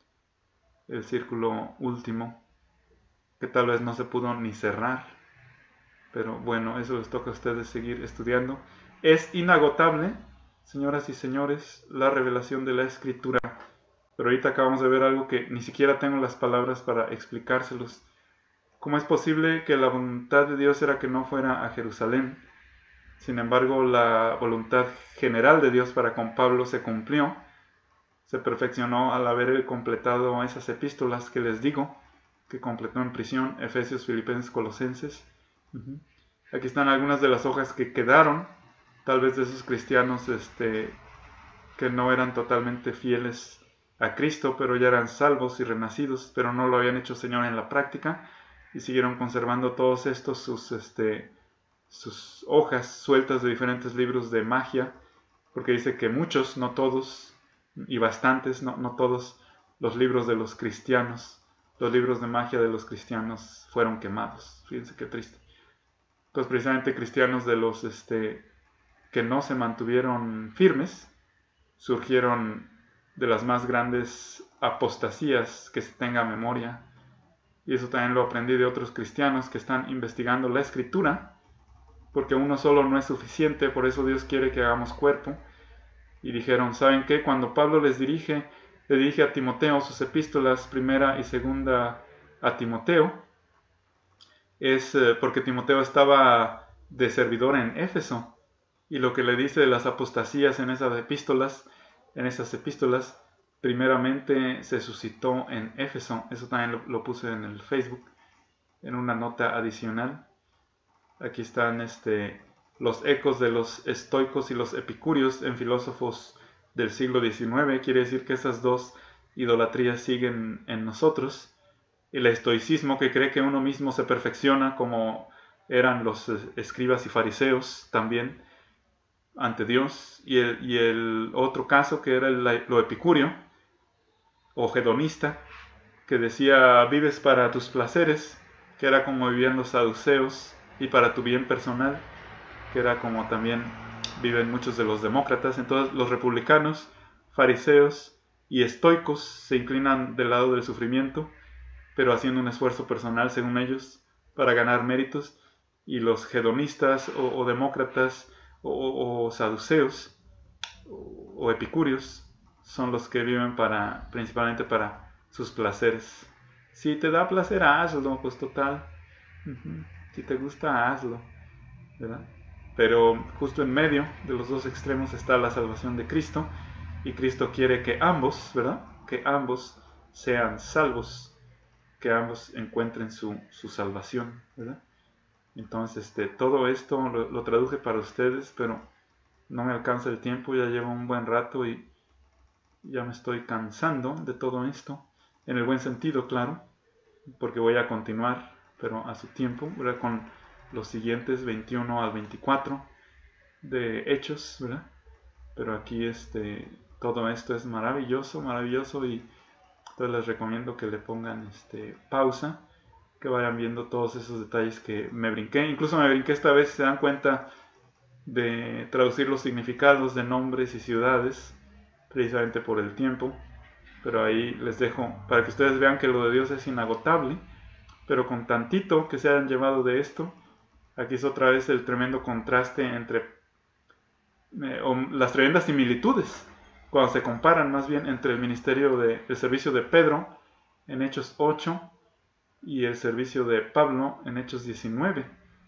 El círculo último, que tal vez no se pudo ni cerrar. Pero bueno, eso les toca a ustedes seguir estudiando. Es inagotable, señoras y señores, la revelación de la Escritura. Pero ahorita acabamos de ver algo que ni siquiera tengo las palabras para explicárselos. ¿Cómo es posible que la voluntad de Dios era que no fuera a Jerusalén? Sin embargo, la voluntad general de Dios para con Pablo se cumplió. Se perfeccionó al haber completado esas epístolas que les digo, que completó en prisión, Efesios, Filipenses, Colosenses. Uh-huh. Aquí están algunas de las hojas que quedaron, tal vez de esos cristianos este, que no eran totalmente fieles a Cristo, pero ya eran salvos y renacidos, pero no lo habían hecho Señor en la práctica, y siguieron conservando todos estos sus, este, sus hojas sueltas de diferentes libros de magia, porque dice que muchos, no todos, y bastantes, no, no todos los libros de los cristianos, los libros de magia de los cristianos fueron quemados. Fíjense qué triste. Entonces, precisamente cristianos de los este, que no se mantuvieron firmes, surgieron de las más grandes apostasías que se tenga memoria. Y eso también lo aprendí de otros cristianos que están investigando la Escritura, porque uno solo no es suficiente, por eso Dios quiere que hagamos cuerpo. Y dijeron, ¿saben qué? Cuando Pablo les dirige, le dirige a Timoteo sus epístolas, primera y segunda a Timoteo, es eh, porque Timoteo estaba de servidor en Éfeso, y lo que le dice de las apostasías en esas epístolas, en esas epístolas, primeramente se suscitó en Éfeso. Eso también lo, lo puse en el Facebook, en una nota adicional. Aquí están este, los ecos de los estoicos y los epicúreos en filósofos del siglo diecinueve. Quiere decir que esas dos idolatrías siguen en nosotros. El estoicismo, que cree que uno mismo se perfecciona, como eran los escribas y fariseos también ante Dios. Y el, y el otro caso, que era el, lo epicúreo o hedonista, que decía vives para tus placeres, que era como vivían los saduceos, y para tu bien personal, que era como también viven muchos de los demócratas. Entonces los republicanos, fariseos y estoicos se inclinan del lado del sufrimiento, pero haciendo un esfuerzo personal según ellos para ganar méritos, y los hedonistas o, o demócratas o, o, o saduceos o, o epicúreos son los que viven para, principalmente para sus placeres. Si te da placer, hazlo, pues total. Uh-huh. Si te gusta, hazlo, ¿verdad? Pero justo en medio de los dos extremos está la salvación de Cristo, y Cristo quiere que ambos, ¿verdad? Que ambos sean salvos, que ambos encuentren su, su salvación, ¿verdad? Entonces, este, todo esto lo, lo traduje para ustedes, pero no me alcanza el tiempo, ya llevo un buen rato y ya me estoy cansando de todo esto, en el buen sentido, claro, porque voy a continuar, pero a su tiempo, ¿verdad? Con los siguientes veintiuno al veinticuatro de Hechos, ¿verdad? Pero aquí este, todo esto es maravilloso, maravilloso, y entonces les recomiendo que le pongan este, pausa, que vayan viendo todos esos detalles que me brinqué. Incluso me brinqué esta vez, si se dan cuenta, de traducir los significados de nombres y ciudades, precisamente por el tiempo. Pero ahí les dejo para que ustedes vean que lo de Dios es inagotable, pero con tantito que se hayan llevado de esto. Aquí es otra vez el tremendo contraste entre eh, o las tremendas similitudes cuando se comparan más bien entre el ministerio de, el servicio de Pedro en Hechos ocho y el servicio de Pablo en Hechos diecinueve.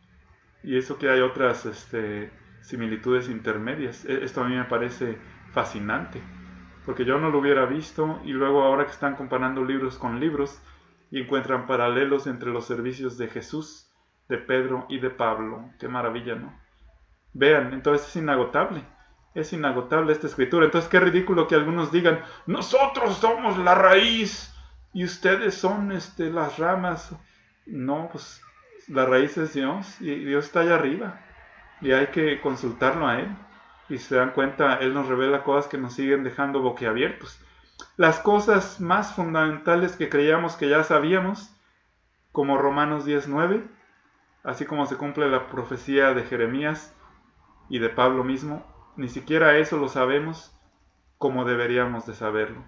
Y eso que hay otras este, similitudes intermedias. Esto a mí me parece fascinante, porque yo no lo hubiera visto, y luego ahora que están comparando libros con libros y encuentran paralelos entre los servicios de Jesús, de Pedro y de Pablo. Qué maravilla, ¿no? Vean, entonces es inagotable, es inagotable esta escritura. Entonces qué ridículo que algunos digan, nosotros somos la raíz y ustedes son este, las ramas. No, pues la raíz es Dios, y Dios está allá arriba, y hay que consultarlo a Él. Y si se dan cuenta, Él nos revela cosas que nos siguen dejando boquiabiertos. Las cosas más fundamentales que creíamos que ya sabíamos, como Romanos diez nueve, así como se cumple la profecía de Jeremías y de Pablo mismo, ni siquiera eso lo sabemos como deberíamos de saberlo.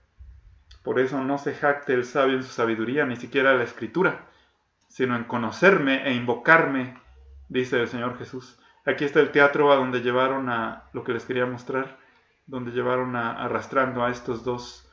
Por eso no se jacte el sabio en su sabiduría, ni siquiera la Escritura, sino en conocerme e invocarme, dice el Señor Jesús. Aquí está el teatro a donde llevaron a, lo que les quería mostrar, donde llevaron a, arrastrando a estos dos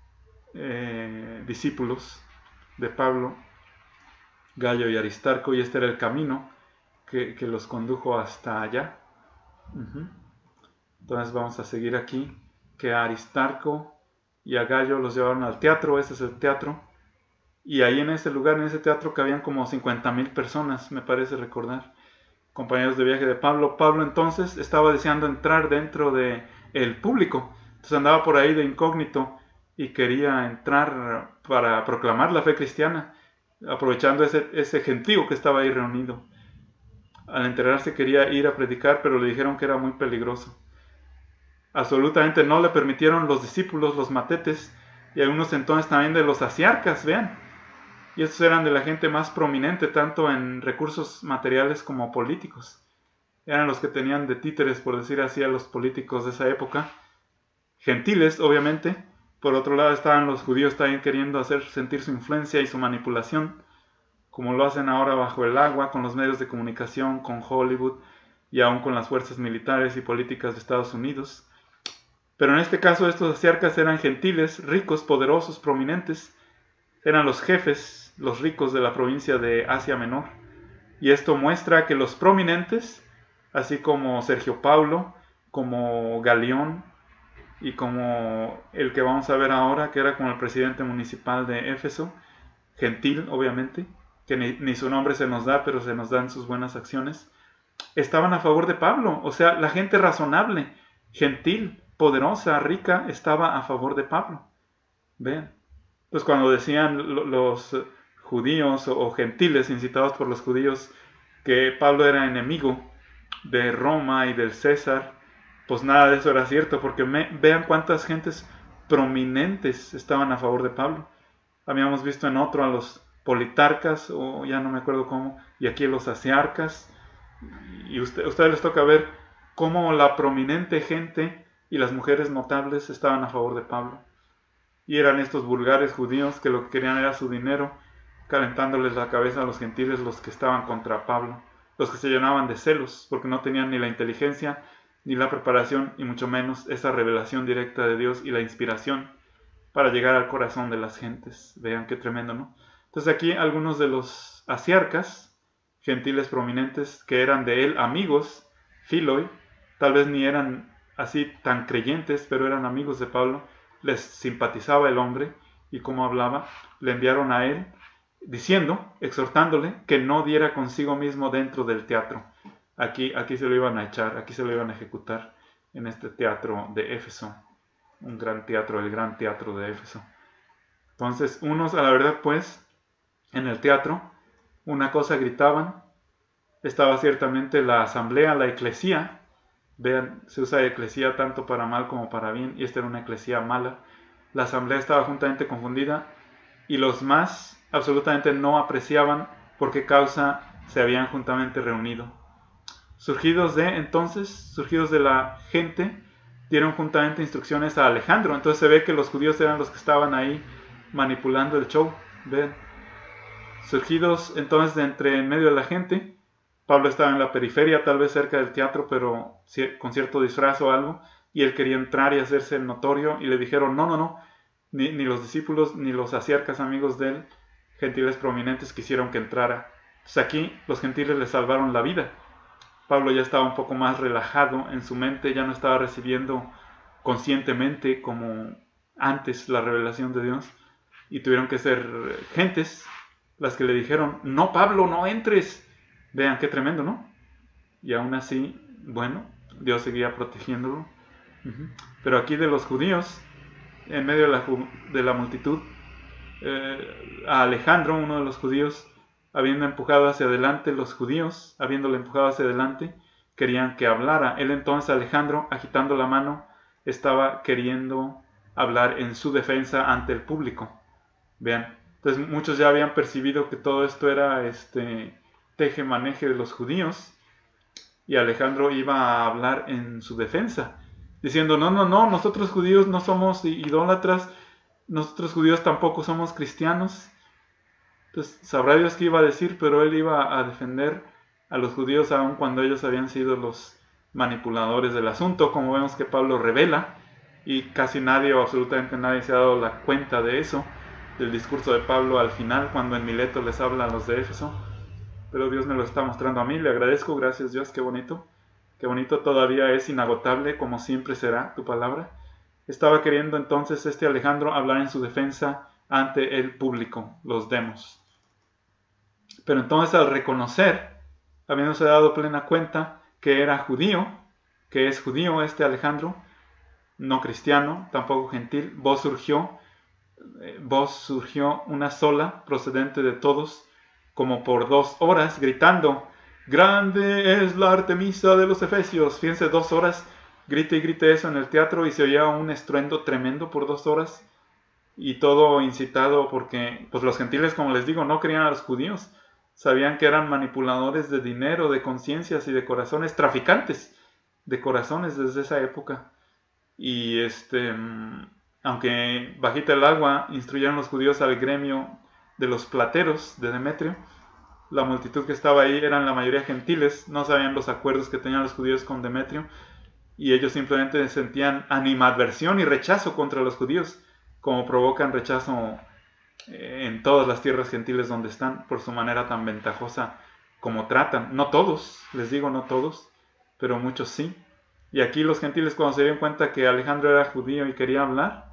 eh, discípulos de Pablo, Gallo y Aristarco, y este era el camino que, que los condujo hasta allá. Uh-huh. Entonces vamos a seguir aquí, que a Aristarco y a Gallo los llevaron al teatro. Este es el teatro, y ahí en ese lugar, en ese teatro, cabían como cincuenta mil personas, me parece recordar, compañeros de viaje de Pablo. Pablo entonces estaba deseando entrar dentro de el público, entonces andaba por ahí de incógnito y quería entrar para proclamar la fe cristiana, aprovechando ese, ese gentío que estaba ahí reunido. Al enterarse quería ir a predicar, pero le dijeron que era muy peligroso. Absolutamente no le permitieron los discípulos, los matetes, y algunos entonces también de los asiarcas, vean. Y estos eran de la gente más prominente, tanto en recursos materiales como políticos. Eran los que tenían de títeres, por decir así, a los políticos de esa época. Gentiles, obviamente. Por otro lado estaban los judíos también queriendo hacer sentir su influencia y su manipulación, como lo hacen ahora bajo el agua, con los medios de comunicación, con Hollywood y aún con las fuerzas militares y políticas de Estados Unidos. Pero en este caso estos asiarcas eran gentiles, ricos, poderosos, prominentes. Eran los jefes, los ricos de la provincia de Asia Menor. Y esto muestra que los prominentes, así como Sergio Paulo, como Galión y como el que vamos a ver ahora, que era como el presidente municipal de Éfeso, gentil obviamente, que ni, ni su nombre se nos da, pero se nos dan sus buenas acciones. estaban a favor de Pablo. O sea, la gente razonable, gentil, poderosa, rica, estaba a favor de Pablo. Vean. Pues cuando decían los judíos o gentiles incitados por los judíos que Pablo era enemigo de Roma y del César, pues nada de eso era cierto, porque me, vean cuántas gentes prominentes estaban a favor de Pablo. Habíamos visto en otro a los politarcas, o ya no me acuerdo cómo, y aquí a los asiarcas, y usted, a ustedes les toca ver cómo la prominente gente y las mujeres notables estaban a favor de Pablo. Y eran estos vulgares judíos que lo que querían era su dinero, calentándoles la cabeza a los gentiles, los que estaban contra Pablo, los que se llenaban de celos, porque no tenían ni la inteligencia, ni la preparación, y mucho menos esa revelación directa de Dios y la inspiración para llegar al corazón de las gentes. Vean qué tremendo, ¿no? Entonces aquí algunos de los asiarcas, gentiles prominentes, que eran de él amigos, Filoi, tal vez ni eran así tan creyentes, pero eran amigos de Pablo, les simpatizaba el hombre y como hablaba, le enviaron a él diciendo, exhortándole que no diera consigo mismo dentro del teatro. Aquí, aquí se lo iban a echar, aquí se lo iban a ejecutar en este teatro de Éfeso, un gran teatro, el gran teatro de Éfeso. Entonces, unos a la verdad pues, en el teatro, una cosa gritaban, estaba ciertamente la asamblea, la eclesía. Vean, se usa eclesía tanto para mal como para bien, y esta era una eclesía mala. La asamblea estaba juntamente confundida, y los más absolutamente no apreciaban por qué causa se habían juntamente reunido. Surgidos de, entonces, surgidos de la gente, dieron juntamente instrucciones a Alejandro. Entonces se ve que los judíos eran los que estaban ahí manipulando el show. Vean. Surgidos entonces de entre en medio de la gente, Pablo estaba en la periferia, tal vez cerca del teatro, pero con cierto disfraz o algo, y él quería entrar y hacerse el notorio, y le dijeron, no, no, no, ni, ni los discípulos, ni los asiarcas amigos de él, gentiles prominentes, quisieron que entrara. Pues aquí los gentiles le salvaron la vida. Pablo ya estaba un poco más relajado en su mente, ya no estaba recibiendo conscientemente como antes la revelación de Dios, y tuvieron que ser gentes las que le dijeron, no Pablo, no entres. Vean qué tremendo, ¿no? Y aún así, bueno, Dios seguía protegiéndolo. Uh-huh. Pero aquí de los judíos, en medio de la, de la multitud, eh, a Alejandro, uno de los judíos, habiendo empujado hacia adelante, los judíos, habiéndole empujado hacia adelante, querían que hablara. Él entonces, Alejandro, agitando la mano, estaba queriendo hablar en su defensa ante el público. Vean, entonces muchos ya habían percibido que todo esto era este teje-maneje de los judíos, y Alejandro iba a hablar en su defensa, diciendo, no, no, no, nosotros judíos no somos idólatras, nosotros judíos tampoco somos cristianos. Entonces sabrá Dios qué iba a decir, pero él iba a defender a los judíos aun cuando ellos habían sido los manipuladores del asunto, como vemos que Pablo revela, y casi nadie o absolutamente nadie se ha dado la cuenta de eso, del discurso de Pablo al final, cuando en Mileto les habla a los de Éfeso. Pero Dios me lo está mostrando a mí, le agradezco, gracias Dios, qué bonito, qué bonito, todavía es inagotable, como siempre será tu palabra. Estaba queriendo entonces este Alejandro hablar en su defensa ante el público, los demos. Pero entonces al reconocer, habiéndose dado plena cuenta que era judío, que es judío este Alejandro, no cristiano, tampoco gentil, voz surgió, eh, voz surgió una sola, procedente de todos, como por dos horas, gritando, grande es la Artemisa de los Efesios. Fíjense, dos horas, grite y grite eso en el teatro, y se oía un estruendo tremendo por dos horas, y todo incitado porque pues los gentiles, como les digo, no querían a los judíos, sabían que eran manipuladores de dinero, de conciencias y de corazones, traficantes de corazones desde esa época. Y este, aunque bajita el agua, instruyeron los judíos al gremio de los plateros de Demetrio, la multitud que estaba ahí eran la mayoría gentiles, no sabían los acuerdos que tenían los judíos con Demetrio, y ellos simplemente sentían animadversión y rechazo contra los judíos, como provocan rechazo en todas las tierras gentiles donde están, por su manera tan ventajosa como tratan. No todos, les digo, no todos, pero muchos sí. Y aquí los gentiles, cuando se dieron cuenta que Alejandro era judío y quería hablar,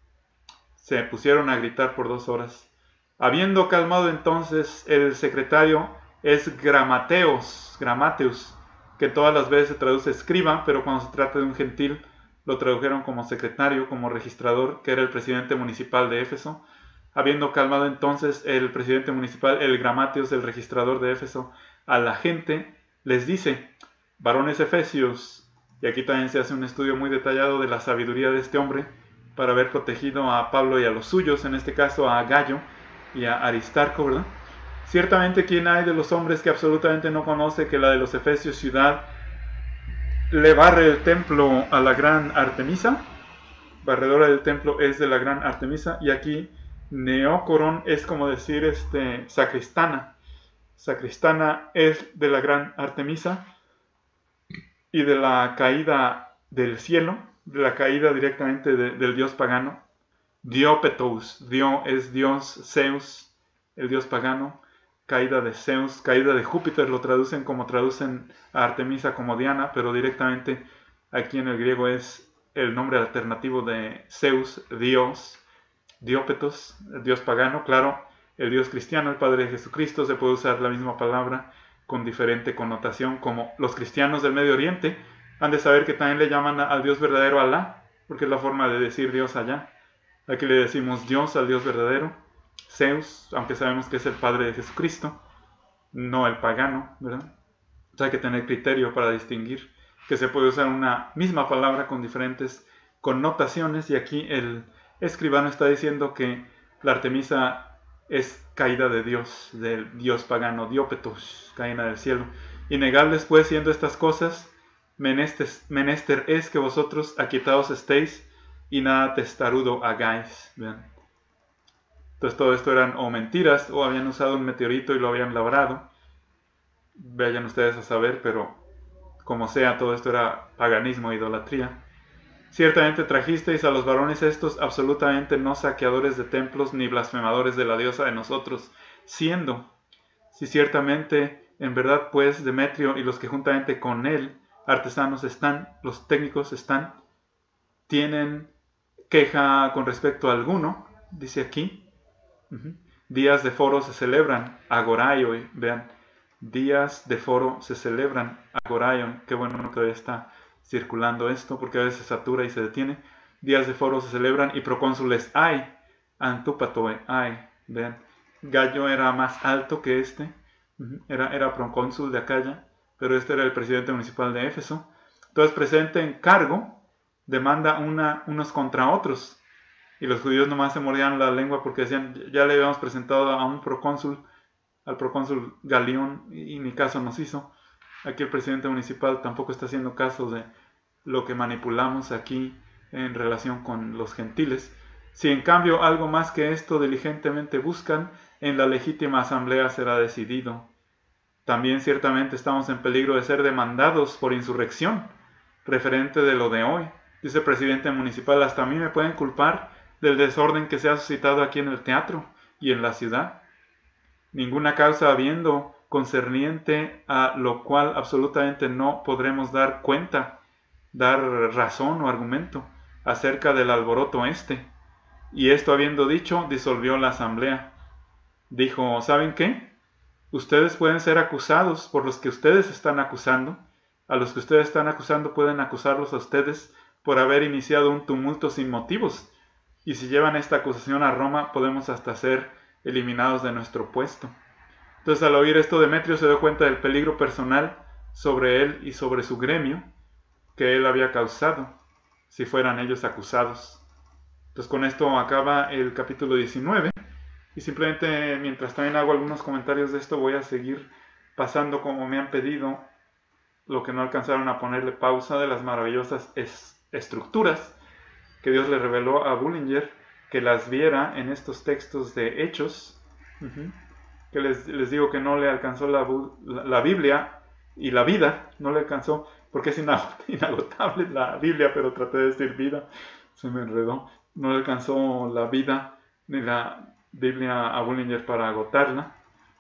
se pusieron a gritar por dos horas. Habiendo calmado entonces el secretario, es Gramateos, Gramateus, que todas las veces se traduce escriba, pero cuando se trata de un gentil lo tradujeron como secretario, como registrador, que era el presidente municipal de Éfeso. Habiendo calmado entonces el presidente municipal, el Gramatios, el registrador de Éfeso, a la gente, les dice: varones efesios, y aquí también se hace un estudio muy detallado de la sabiduría de este hombre, para haber protegido a Pablo y a los suyos, en este caso a Gallo y a Aristarco, ¿verdad? Ciertamente, ¿quién hay de los hombres que absolutamente no conoce que la de los efesios ciudad le barre el templo a la gran Artemisa? Barredora del templo es de la gran Artemisa, y aquí Neocoron es como decir este, sacristana. Sacristana es de la gran Artemisa y de la caída del cielo, de la caída directamente de, del dios pagano. Diopetos, Dio es dios, Zeus, el dios pagano. Caída de Zeus, caída de Júpiter, lo traducen como traducen a Artemisa como Diana, pero directamente aquí en el griego es el nombre alternativo de Zeus, Dios, Diopetos, el dios pagano. Claro, el dios cristiano, el Padre de Jesucristo, se puede usar la misma palabra con diferente connotación, como los cristianos del Medio Oriente han de saber que también le llaman al Dios verdadero Alá, porque es la forma de decir Dios allá. Aquí le decimos Dios al Dios verdadero, Zeus, aunque sabemos que es el Padre de Jesucristo, no el pagano, ¿verdad? Entonces hay que tener criterio para distinguir que se puede usar una misma palabra con diferentes connotaciones, y aquí el escribano está diciendo que la Artemisa es caída de Dios, del dios pagano, Diopetos, caída del cielo. Innegables pues siendo estas cosas, menester, menester es que vosotros aquietados estéis y nada testarudo hagáis. ¿Vean? Entonces todo esto eran o mentiras, o habían usado un meteorito y lo habían labrado. Vayan ustedes a saber, pero como sea, todo esto era paganismo e idolatría. Ciertamente trajisteis a los varones estos absolutamente no saqueadores de templos ni blasfemadores de la diosa de nosotros, siendo, si ciertamente, en verdad pues, Demetrio y los que juntamente con él, artesanos están, los técnicos están, tienen queja con respecto a alguno, dice aquí. Uh-huh. Días de foro se celebran, agoraioi, vean, días de foro se celebran, agoraioi, qué bueno que todavía está circulando esto, porque a veces se satura y se detiene. Días de foro se celebran y procónsules hay, antúpatoe hay, vean, Gallo era más alto que este, uh-huh. era, era procónsul de Acaya, pero este era el presidente municipal de Éfeso. Entonces, presente en cargo, demanda una, unos contra otros. Y los judíos nomás se mordían la lengua porque decían: ya le habíamos presentado a un procónsul, al procónsul Galión, y ni caso nos hizo. Aquí el presidente municipal tampoco está haciendo caso de lo que manipulamos aquí en relación con los gentiles. Si en cambio algo más que esto diligentemente buscan, en la legítima asamblea será decidido. También ciertamente estamos en peligro de ser demandados por insurrección, referente de lo de hoy. Dice el presidente municipal: hasta a mí me pueden culpar del desorden que se ha suscitado aquí en el teatro y en la ciudad. Ninguna causa habiendo concerniente a lo cual absolutamente no podremos dar cuenta, dar razón o argumento acerca del alboroto este. Y esto habiendo dicho, disolvió la asamblea. Dijo: ¿saben qué? Ustedes pueden ser acusados por los que ustedes están acusando. A los que ustedes están acusando pueden acusarlos a ustedes por haber iniciado un tumulto sin motivos. Y si llevan esta acusación a Roma, podemos hasta ser eliminados de nuestro puesto. Entonces, al oír esto, Demetrio se dio cuenta del peligro personal sobre él y sobre su gremio que él había causado, si fueran ellos acusados. Entonces, con esto acaba el capítulo diecinueve. Y simplemente, mientras también hago algunos comentarios de esto, voy a seguir pasando como me han pedido, lo que no alcanzaron a ponerle pausa, de las maravillosas es- estructuras que Dios le reveló a Bullinger, que las viera en estos textos de Hechos, uh-huh. que les, les digo que no le alcanzó la, la, la Biblia y la vida, no le alcanzó, porque es inagotable la Biblia, pero traté de decir vida, se me enredó, no le alcanzó la vida ni la Biblia a Bullinger para agotarla,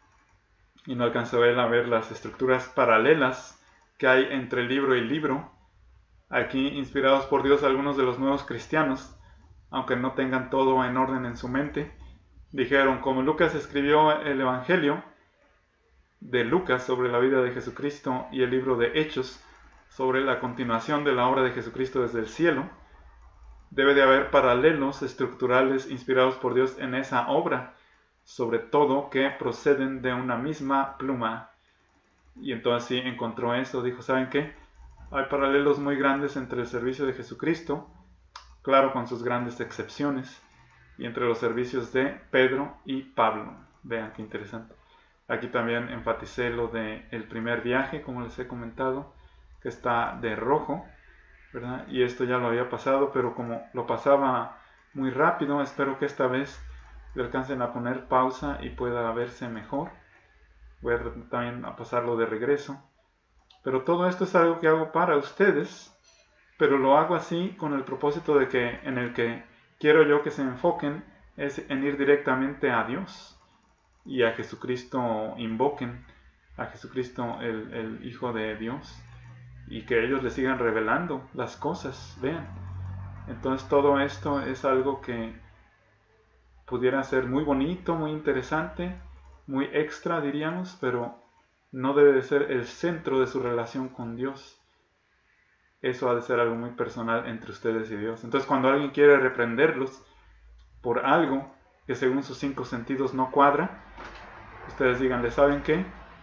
y no alcanzó él a ver las estructuras paralelas que hay entre libro y libro. Aquí, inspirados por Dios, algunos de los nuevos cristianos, aunque no tengan todo en orden en su mente, dijeron: como Lucas escribió el Evangelio, de Lucas sobre la vida de Jesucristo y el libro de Hechos sobre la continuación de la obra de Jesucristo desde el cielo, debe de haber paralelos estructurales inspirados por Dios en esa obra, sobre todo que proceden de una misma pluma. Y entonces sí encontró eso, dijo, ¿saben qué? Hay paralelos muy grandes entre el servicio de Jesucristo, claro, con sus grandes excepciones, y entre los servicios de Pedro y Pablo. Vean qué interesante. Aquí también enfaticé lo del primer viaje, como les he comentado, que está de rojo, ¿verdad? Y esto ya lo había pasado, pero como lo pasaba muy rápido, espero que esta vez le alcancen a poner pausa y pueda verse mejor. Voy a también a pasarlo de regreso. Pero todo esto es algo que hago para ustedes, pero lo hago así con el propósito de que en el que quiero yo que se enfoquen es en ir directamente a Dios y a Jesucristo invoquen, a Jesucristo el, el Hijo de Dios, y que ellos le sigan revelando las cosas, vean. Entonces todo esto es algo que pudiera ser muy bonito, muy interesante, muy extra diríamos, pero no debe de ser el centro de su relación con Dios. Eso ha de ser algo muy personal entre ustedes y Dios. Entonces cuando alguien quiere reprenderlos por algo que según sus cinco sentidos no cuadra, ustedes díganle, ¿saben qué?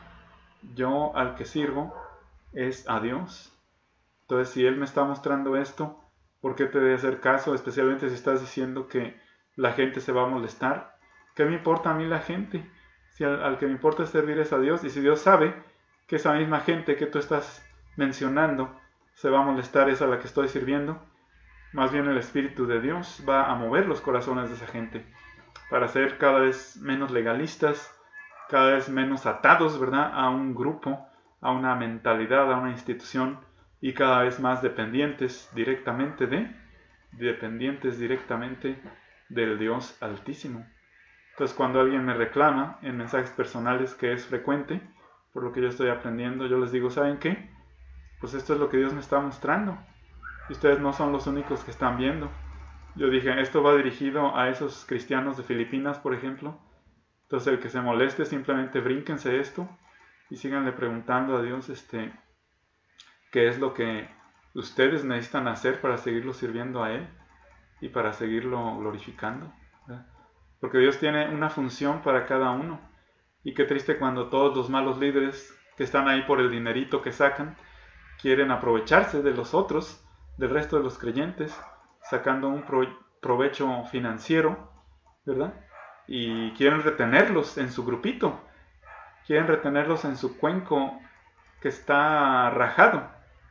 Yo al que sirvo es a Dios. Entonces si Él me está mostrando esto, ¿por qué te debe hacer caso? Especialmente si estás diciendo que la gente se va a molestar. ¿Qué me importa a mí la gente? Si al, al que me importa servir es a Dios, y si Dios sabe que esa misma gente que tú estás mencionando se va a molestar, es a la que estoy sirviendo, más bien el Espíritu de Dios va a mover los corazones de esa gente para ser cada vez menos legalistas, cada vez menos atados, ¿verdad?, a un grupo, a una mentalidad, a una institución, y cada vez más dependientes directamente de, dependientes directamente del Dios Altísimo. Entonces cuando alguien me reclama en mensajes personales, que es frecuente, por lo que yo estoy aprendiendo, yo les digo, ¿saben qué? Pues esto es lo que Dios me está mostrando. Y ustedes no son los únicos que están viendo. Yo dije, esto va dirigido a esos cristianos de Filipinas, por ejemplo. Entonces el que se moleste, simplemente brínquense esto y síganle preguntando a Dios este, qué es lo que ustedes necesitan hacer para seguirlo sirviendo a Él y para seguirlo glorificando, ¿verdad? Porque Dios tiene una función para cada uno. Y qué triste cuando todos los malos líderes que están ahí por el dinerito que sacan quieren aprovecharse de los otros, del resto de los creyentes, sacando un pro provecho financiero, ¿verdad? Y quieren retenerlos en su grupito, quieren retenerlos en su cuenco que está rajado,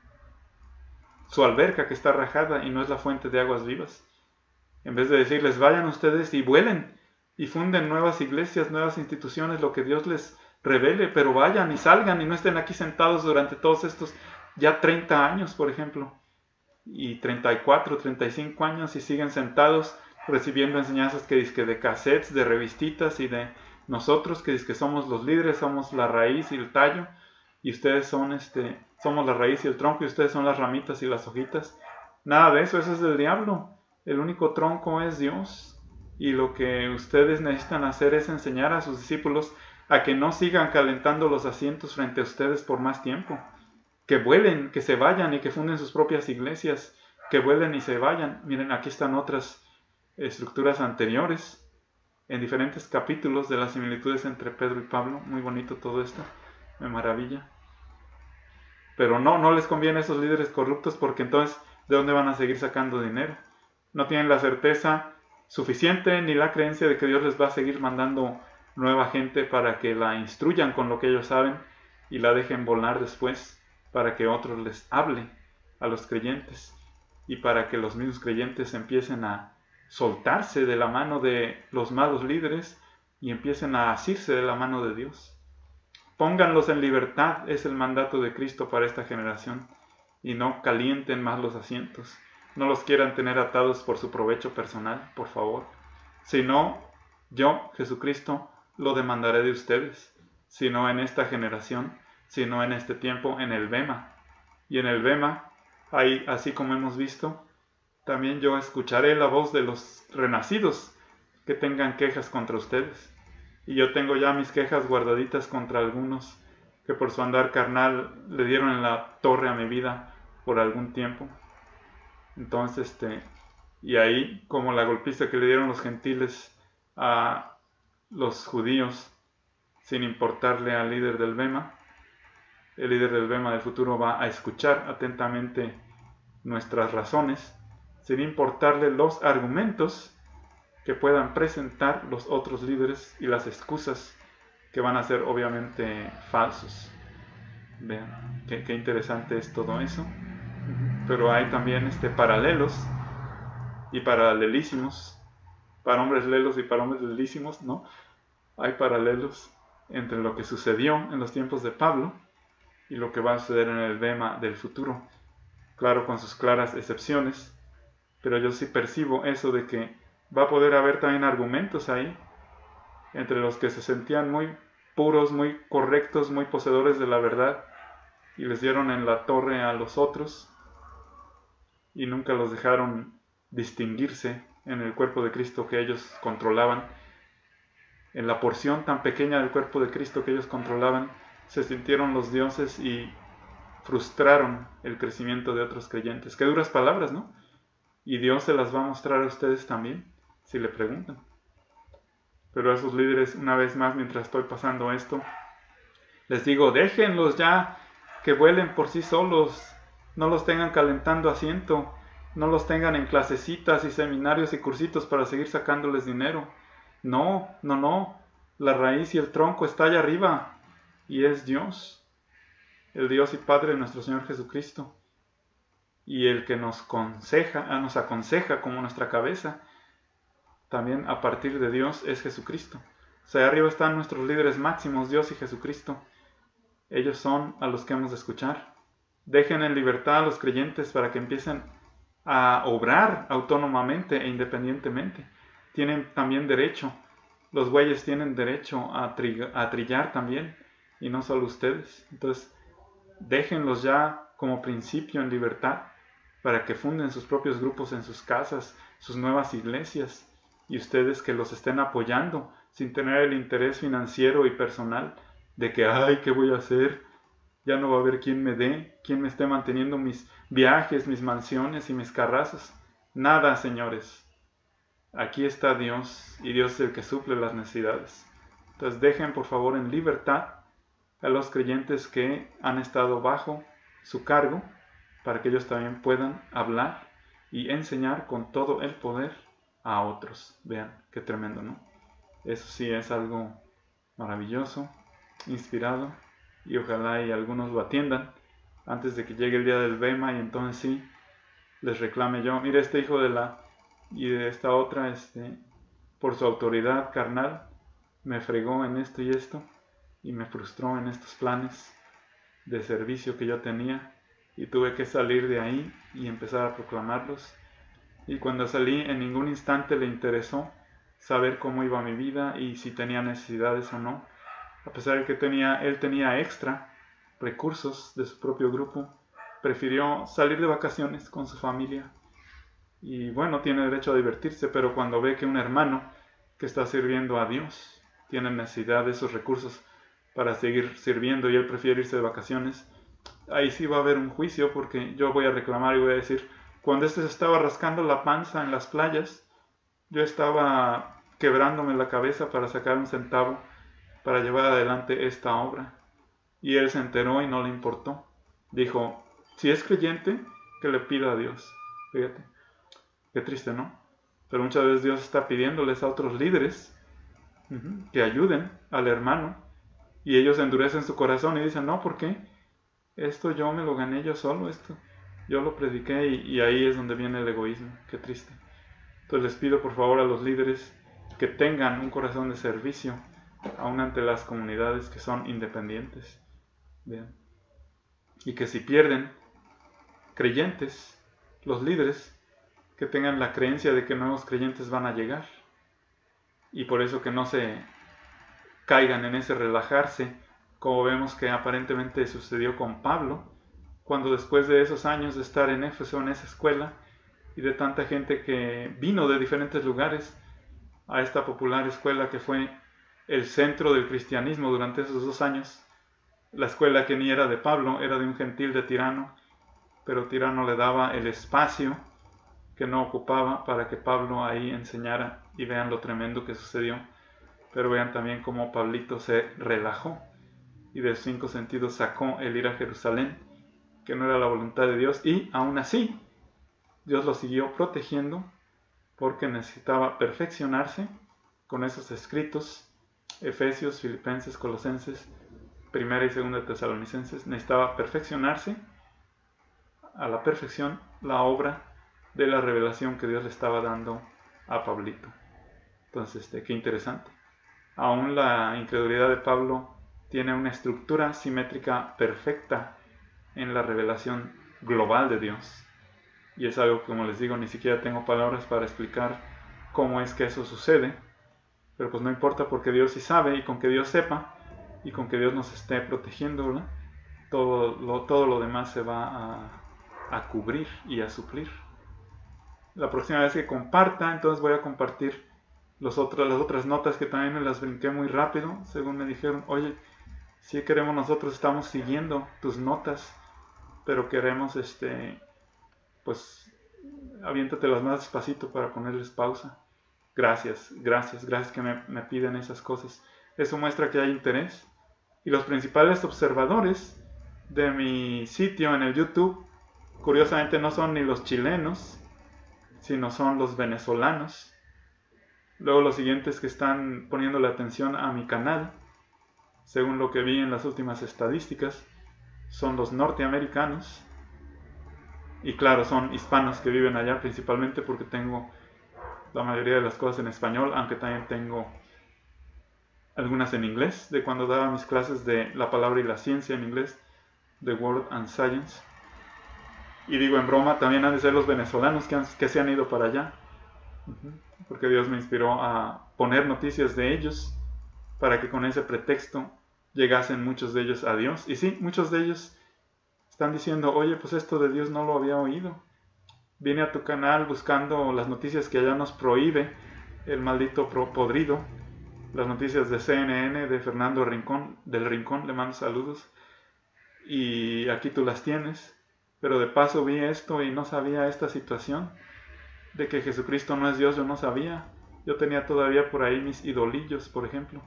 su alberca que está rajada y no es la fuente de aguas vivas. En vez de decirles, vayan ustedes y vuelen y funden nuevas iglesias, nuevas instituciones, lo que Dios les revele, pero vayan y salgan y no estén aquí sentados durante todos estos ya treinta años, por ejemplo, y treinta y cuatro, treinta y cinco años y siguen sentados recibiendo enseñanzas que dizque de cassettes, de revistitas y de nosotros que dizque somos los líderes, somos la raíz y el tallo, y ustedes son este, somos la raíz y el tronco y ustedes son las ramitas y las hojitas. Nada de eso, eso es del diablo. El único tronco es Dios, y lo que ustedes necesitan hacer es enseñar a sus discípulos a que no sigan calentando los asientos frente a ustedes por más tiempo. Que vuelen, que se vayan y que funden sus propias iglesias, que vuelen y se vayan. Miren, aquí están otras estructuras anteriores, en diferentes capítulos de las similitudes entre Pedro y Pablo. Muy bonito todo esto, me maravilla. Pero no, no les conviene a esos líderes corruptos, porque entonces, ¿de dónde van a seguir sacando dinero? No tienen la certeza suficiente ni la creencia de que Dios les va a seguir mandando nueva gente para que la instruyan con lo que ellos saben y la dejen volar después, para que otros les hable a los creyentes y para que los mismos creyentes empiecen a soltarse de la mano de los malos líderes y empiecen a asirse de la mano de Dios. Pónganlos en libertad, es el mandato de Cristo para esta generación, y no calienten más los asientos. No los quieran tener atados por su provecho personal, por favor. Si no, yo, Jesucristo, lo demandaré de ustedes, si no en esta generación, sino en este tiempo, en el Bema. Y en el Bema, ahí, así como hemos visto, también yo escucharé la voz de los renacidos que tengan quejas contra ustedes. y yo tengo ya mis quejas guardaditas contra algunos que por su andar carnal le dieron en la torre a mi vida por algún tiempo. Entonces, este, y ahí, como la golpiza que le dieron los gentiles a los judíos, sin importarle al líder del Bema, el líder del Bema del futuro va a escuchar atentamente nuestras razones, sin importarle los argumentos que puedan presentar los otros líderes y las excusas que van a ser obviamente falsos. Vean, qué, qué interesante es todo eso. Pero hay también este, paralelos y paralelísimos, para hombres lelos y para hombres lelísimos, ¿no? Hay paralelos entre lo que sucedió en los tiempos de Pablo y lo que va a suceder en el Bema del futuro. Claro, con sus claras excepciones, pero yo sí percibo eso de que va a poder haber también argumentos ahí, entre los que se sentían muy puros, muy correctos, muy poseedores de la verdad, y les dieron en la torre a los otros, y nunca los dejaron distinguirse en el cuerpo de Cristo que ellos controlaban. En la porción tan pequeña del cuerpo de Cristo que ellos controlaban, se sintieron los dioses y frustraron el crecimiento de otros creyentes. Qué duras palabras, ¿no? Y Dios se las va a mostrar a ustedes también, si le preguntan. Pero a esos líderes, una vez más, mientras estoy pasando esto, les digo, déjenlos ya que vuelen por sí solos, no los tengan calentando asiento, no los tengan en clasecitas y seminarios y cursitos para seguir sacándoles dinero. No, no, no, la raíz y el tronco está allá arriba, y es Dios, el Dios y Padre de nuestro Señor Jesucristo, y el que nos aconseja, nos aconseja como nuestra cabeza, también a partir de Dios es Jesucristo. O sea, arriba están nuestros líderes máximos, Dios y Jesucristo. Ellos son a los que hemos de escuchar. Dejen en libertad a los creyentes para que empiecen a obrar autónomamente e independientemente. Tienen también derecho. Los bueyes tienen derecho a, tri- a trillar también, y no solo ustedes. Entonces, déjenlos ya como principio en libertad para que funden sus propios grupos en sus casas, sus nuevas iglesias, y ustedes que los estén apoyando sin tener el interés financiero y personal de que, ay, ¿qué voy a hacer? Ya no va a haber quien me dé, quien me esté manteniendo mis viajes, mis mansiones y mis carrazos. Nada, señores. Aquí está Dios, y Dios es el que suple las necesidades. Entonces dejen por favor en libertad a los creyentes que han estado bajo su cargo, para que ellos también puedan hablar y enseñar con todo el poder a otros. Vean, qué tremendo, ¿no? Eso sí es algo maravilloso, inspirado, y ojalá y algunos lo atiendan antes de que llegue el día del Bema, y entonces sí les reclame yo, mire, este hijo de la y de esta otra, este, por su autoridad carnal, me fregó en esto y esto, y me frustró en estos planes de servicio que yo tenía, y tuve que salir de ahí y empezar a proclamarlos. Y cuando salí, en ningún instante le interesó saber cómo iba mi vida y si tenía necesidades o no. A pesar de que tenía, él tenía extra recursos de su propio grupo, prefirió salir de vacaciones con su familia. Y bueno, tiene derecho a divertirse, pero cuando ve que un hermano que está sirviendo a Dios tiene necesidad de esos recursos para seguir sirviendo y él prefiere irse de vacaciones, ahí sí va a haber un juicio, porque yo voy a reclamar y voy a decir, cuando este se estaba rascando la panza en las playas, yo estaba quebrándome la cabeza para sacar un centavo para llevar adelante esta obra. Y él se enteró y no le importó. Dijo, si es creyente, que le pida a Dios. Fíjate, qué triste, ¿no? Pero muchas veces Dios está pidiéndoles a otros líderes uh-huh, que ayuden al hermano, y ellos endurecen su corazón y dicen, no, ¿por qué? Esto yo me lo gané yo solo, esto yo lo prediqué, y, y ahí es donde viene el egoísmo. Qué triste. Entonces les pido por favor a los líderes que tengan un corazón de servicio aún ante las comunidades que son independientes. Vean. Y que si pierden creyentes, los líderes, que tengan la creencia de que nuevos creyentes van a llegar, y por eso que no se caigan en ese relajarse, como vemos que aparentemente sucedió con Pablo, cuando después de esos años de estar en Éfeso, en esa escuela, y de tanta gente que vino de diferentes lugares a esta popular escuela que fue el centro del cristianismo durante esos dos años. La escuela que ni era de Pablo, era de un gentil de Tirano, pero Tirano le daba el espacio que no ocupaba para que Pablo ahí enseñara, y vean lo tremendo que sucedió. Pero vean también cómo Pablito se relajó y de sus cinco sentidos sacó el ir a Jerusalén, que no era la voluntad de Dios, y aún así Dios lo siguió protegiendo porque necesitaba perfeccionarse con esos escritos, Efesios, Filipenses, Colosenses, Primera y Segunda de Tesalonicenses. Necesitaba perfeccionarse a la perfección la obra de la revelación que Dios le estaba dando a Pablito. Entonces, este, qué interesante. Aún la incredulidad de Pablo tiene una estructura simétrica perfecta en la revelación global de Dios. Y es algo que, como les digo, ni siquiera tengo palabras para explicar cómo es que eso sucede. Pero pues no importa, porque Dios sí sabe, y con que Dios sepa, y con que Dios nos esté protegiendo, ¿verdad? Todo lo, todo lo demás se va a, a cubrir y a suplir. La próxima vez que comparta, entonces voy a compartir los otros, las otras notas que también me las brinqué muy rápido, según me dijeron, oye, si queremos, nosotros estamos siguiendo tus notas, pero queremos, este, pues, aviéntatelas más despacito para ponerles pausa. Gracias, gracias, gracias que me, me piden esas cosas. Eso muestra que hay interés. Y los principales observadores de mi sitio en el YouTube, curiosamente no son ni los chilenos, sino son los venezolanos. Luego los siguientes que están poniendo la atención a mi canal, según lo que vi en las últimas estadísticas, son los norteamericanos. Y claro, son hispanos que viven allá principalmente, porque tengo la mayoría de las cosas en español, aunque también tengo algunas en inglés, de cuando daba mis clases de la palabra y la ciencia en inglés, The Word and Science. Y digo en broma, también han de ser los venezolanos que, han, que se han ido para allá, porque Dios me inspiró a poner noticias de ellos, para que con ese pretexto llegasen muchos de ellos a Dios. Y sí, muchos de ellos están diciendo, oye, pues esto de Dios no lo había oído. Vine a tu canal buscando las noticias que allá nos prohíbe el maldito podrido, las noticias de C N N, de Fernando Rincón, del Rincón, le mando saludos, y aquí tú las tienes. Pero de paso vi esto y no sabía esta situación, de que Jesucristo no es Dios, yo no sabía. Yo tenía todavía por ahí mis idolillos, por ejemplo,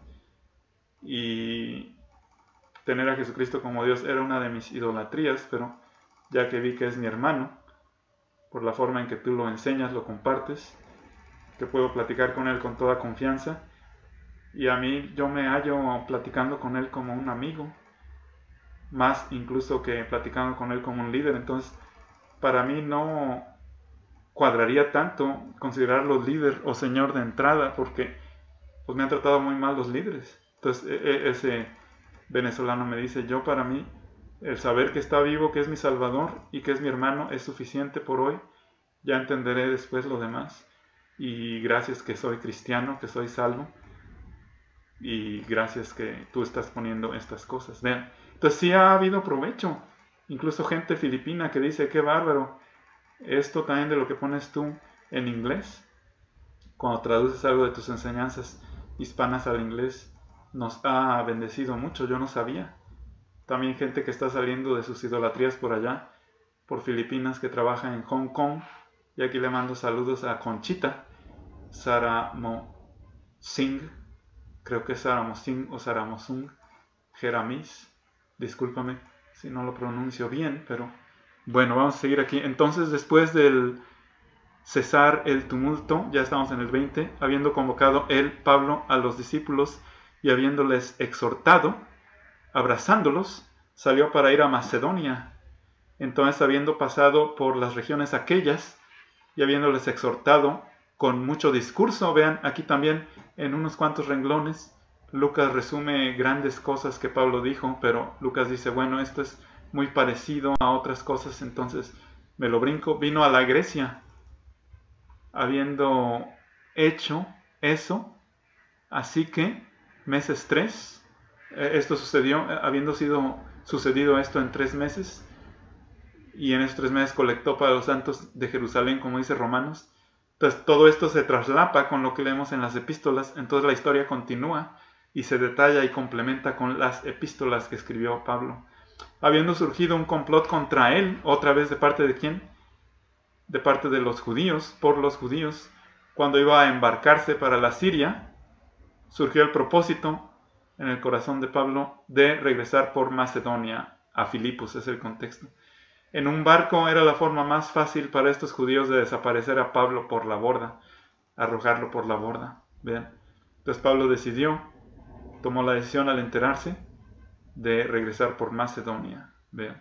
y tener a Jesucristo como Dios era una de mis idolatrías, pero ya que vi que es mi hermano, por la forma en que tú lo enseñas, lo compartes, que puedo platicar con él con toda confianza, y a mí yo me hallo platicando con él como un amigo, más incluso que platicando con él como un líder. Entonces para mí no cuadraría tanto considerarlo líder o señor de entrada, porque pues me han tratado muy mal los líderes. Entonces e- ese venezolano me dice, yo para mí el saber que está vivo, que es mi salvador y que es mi hermano es suficiente por hoy. Ya entenderé después lo demás, y gracias que soy cristiano, que soy salvo, y gracias que tú estás poniendo estas cosas. Vean, entonces sí ha habido provecho. Incluso gente filipina que dice, qué bárbaro, esto también de lo que pones tú en inglés, cuando traduces algo de tus enseñanzas hispanas al inglés, nos ha bendecido mucho, yo no sabía. También gente que está saliendo de sus idolatrías por allá, por Filipinas, que trabaja en Hong Kong, y aquí le mando saludos a Conchita Saramosing, creo que es Saramosing o Saramosung Jeramis, discúlpame si no lo pronuncio bien, pero bueno, vamos a seguir aquí. Entonces, después del cesar el tumulto, ya estamos en el veinte, habiendo convocado él, Pablo, a los discípulos y habiéndoles exhortado, abrazándolos, salió para ir a Macedonia. Entonces, habiendo pasado por las regiones aquellas y habiéndoles exhortado con mucho discurso, vean aquí también en unos cuantos renglones, Lucas resume grandes cosas que Pablo dijo, pero Lucas dice, bueno, esto es muy parecido a otras cosas, entonces me lo brinco. Vino a la Grecia, habiendo hecho eso, así que meses tres, esto sucedió, habiendo sido sucedido esto en tres meses, y en esos tres meses colectó para los santos de Jerusalén, como dice Romanos. Entonces todo esto se traslapa con lo que leemos en las epístolas, entonces la historia continúa, y se detalla y complementa con las epístolas que escribió Pablo. Habiendo surgido un complot contra él, otra vez de parte de quién? De parte de los judíos, por los judíos, cuando iba a embarcarse para la Siria, surgió el propósito en el corazón de Pablo de regresar por Macedonia a Filipos, es el contexto. En un barco era la forma más fácil para estos judíos de desaparecer a Pablo por la borda, arrojarlo por la borda. Vean. Entonces Pablo decidió, tomó la decisión al enterarse de regresar por Macedonia. Vean.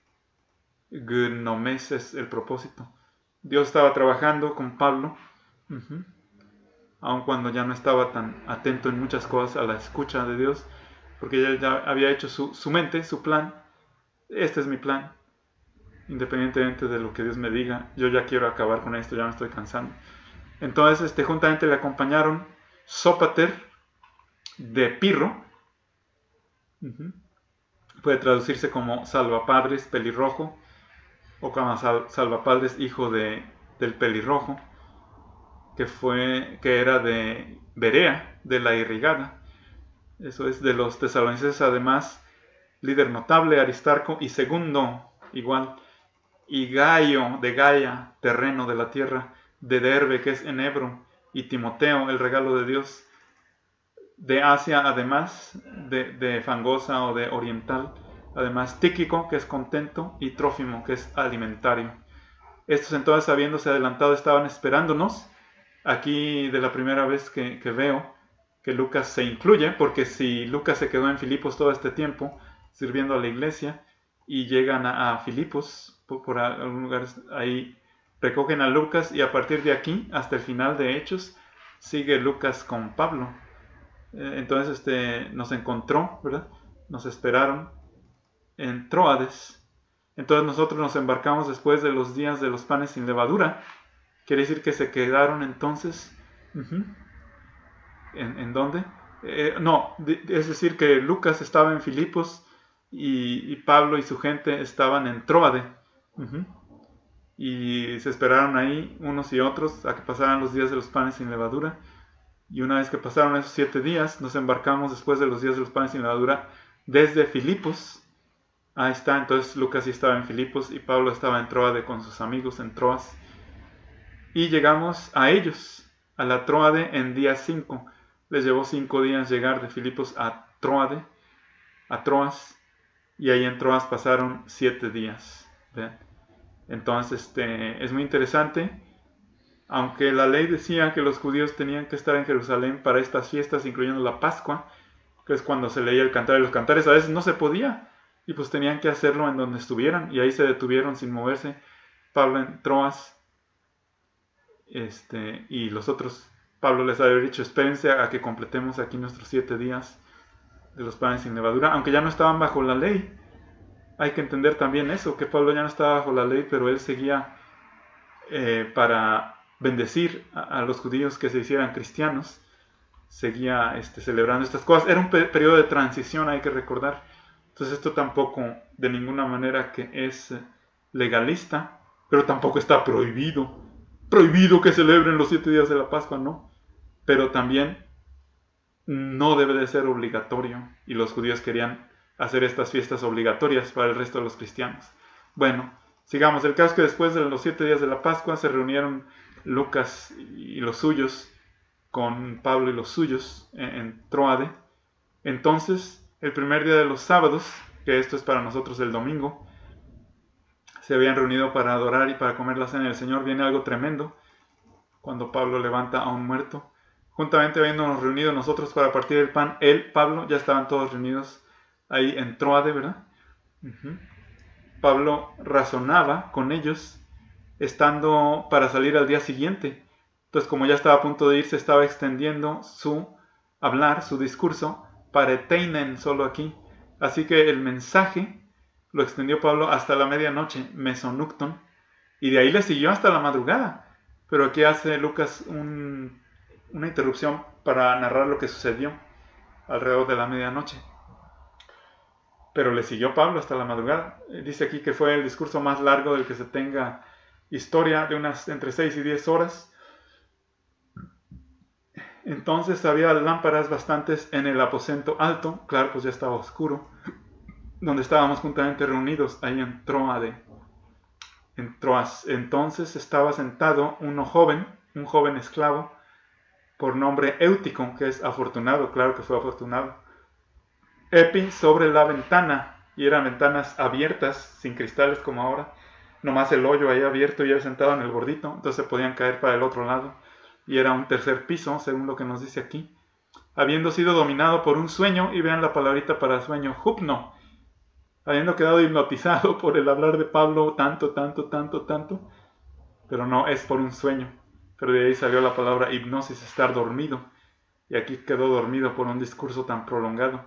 Gnomes es el propósito. Dios estaba trabajando con Pablo, uh-huh, aun cuando ya no estaba tan atento en muchas cosas a la escucha de Dios, porque él ya había hecho su, su mente, su plan. Este es mi plan. Independientemente de lo que Dios me diga, yo ya quiero acabar con esto, ya me estoy cansando. Entonces, este, juntamente le acompañaron Sópater de Pirro, uh-huh, puede traducirse como salvapadres pelirrojo, o como sal, salvapadres hijo de, del pelirrojo, que, fue, que era de Berea, de la irrigada. Eso es, de los tesalonicenses, además, líder notable, Aristarco, y segundo, igual, y Gaio, de Gaia, terreno de la tierra, de Derbe, que es en Ebro, y Timoteo, el regalo de Dios, de Asia, además, de, de Fangosa o de Oriental, además Tíquico, que es contento, y Trófimo, que es alimentario. Estos entonces, habiéndose adelantado, estaban esperándonos. Aquí, de la primera vez que, que veo que Lucas se incluye, porque si Lucas se quedó en Filipos todo este tiempo, sirviendo a la iglesia, y llegan a, a Filipos, por, por algún lugar ahí, recogen a Lucas, y a partir de aquí, hasta el final de Hechos, sigue Lucas con Pablo. Eh, entonces este, nos encontró, ¿verdad? Nos esperaron en Tróades. Entonces nosotros nos embarcamos después de los días de los panes sin levadura. Quiere decir que se quedaron entonces... Uh-huh. ¿En, ¿En dónde? Eh, no, es decir que Lucas estaba en Filipos y, y Pablo y su gente estaban en Tróade. Uh-huh. Y se esperaron ahí unos y otros a que pasaran los días de los panes sin levadura. Y una vez que pasaron esos siete días, nos embarcamos después de los días de los panes sin levadura desde Filipos. Ahí está, entonces Lucas sí estaba en Filipos y Pablo estaba en Tróade con sus amigos en Troas. Y llegamos a ellos, a la Tróade, en día cinco. Les llevó cinco días llegar de Filipos a Tróade, a Troas, y ahí en Troas pasaron siete días. ¿Ven? Entonces este, es muy interesante. Aunque la ley decía que los judíos tenían que estar en Jerusalén para estas fiestas, incluyendo la Pascua, que es cuando se leía el cantar de los cantares, a veces no se podía, y pues tenían que hacerlo en donde estuvieran, y ahí se detuvieron sin moverse. Pablo en Troas, este, y los otros, Pablo les había dicho, espérense a que completemos aquí nuestros siete días de los panes sin levadura, aunque ya no estaban bajo la ley. Hay que entender también eso, que Pablo ya no estaba bajo la ley, pero él seguía eh, para bendecir a, a los judíos que se hicieran cristianos, seguía este, celebrando estas cosas. Era un per periodo de transición, hay que recordar. Entonces esto tampoco de ninguna manera que es legalista, pero tampoco está prohibido. Prohibido que celebren los siete días de la Pascua, no. Pero también no debe de ser obligatorio. Y los judíos querían hacer estas fiestas obligatorias para el resto de los cristianos. Bueno, sigamos. El caso es que después de los siete días de la Pascua se reunieron Lucas y los suyos con Pablo y los suyos en, en Tróade. Entonces, el primer día de los sábados, que esto es para nosotros el domingo, se habían reunido para adorar y para comer la cena del Señor. Viene algo tremendo cuando Pablo levanta a un muerto. Juntamente habiéndonos reunido nosotros para partir el pan, él, Pablo, ya estaban todos reunidos ahí en Tróade, ¿verdad? Uh-huh. Pablo razonaba con ellos estando para salir al día siguiente. Entonces, como ya estaba a punto de irse, estaba extendiendo su hablar, su discurso, para Eteinen, solo aquí. Así que el mensaje lo extendió Pablo hasta la medianoche, mesonucton, y de ahí le siguió hasta la madrugada. Pero aquí hace Lucas un, una interrupción para narrar lo que sucedió alrededor de la medianoche. Pero le siguió Pablo hasta la madrugada. Dice aquí que fue el discurso más largo del que se tenga historia, de unas entre seis y diez horas. Entonces había lámparas bastantes en el aposento alto, claro, pues ya estaba oscuro, donde estábamos juntamente reunidos, ahí en Troade. En Troas. Entonces estaba sentado uno joven, un joven esclavo, por nombre Eutico, que es afortunado, claro que fue afortunado. Epi sobre la ventana, y eran ventanas abiertas, sin cristales como ahora, nomás el hoyo ahí abierto y él sentado en el bordito, entonces podían caer para el otro lado, y era un tercer piso, según lo que nos dice aquí, habiendo sido dominado por un sueño, y vean la palabrita para sueño, hupno, habiendo quedado hipnotizado por el hablar de Pablo tanto, tanto, tanto, tanto, pero no es por un sueño, pero de ahí salió la palabra hipnosis, estar dormido, y aquí quedó dormido por un discurso tan prolongado.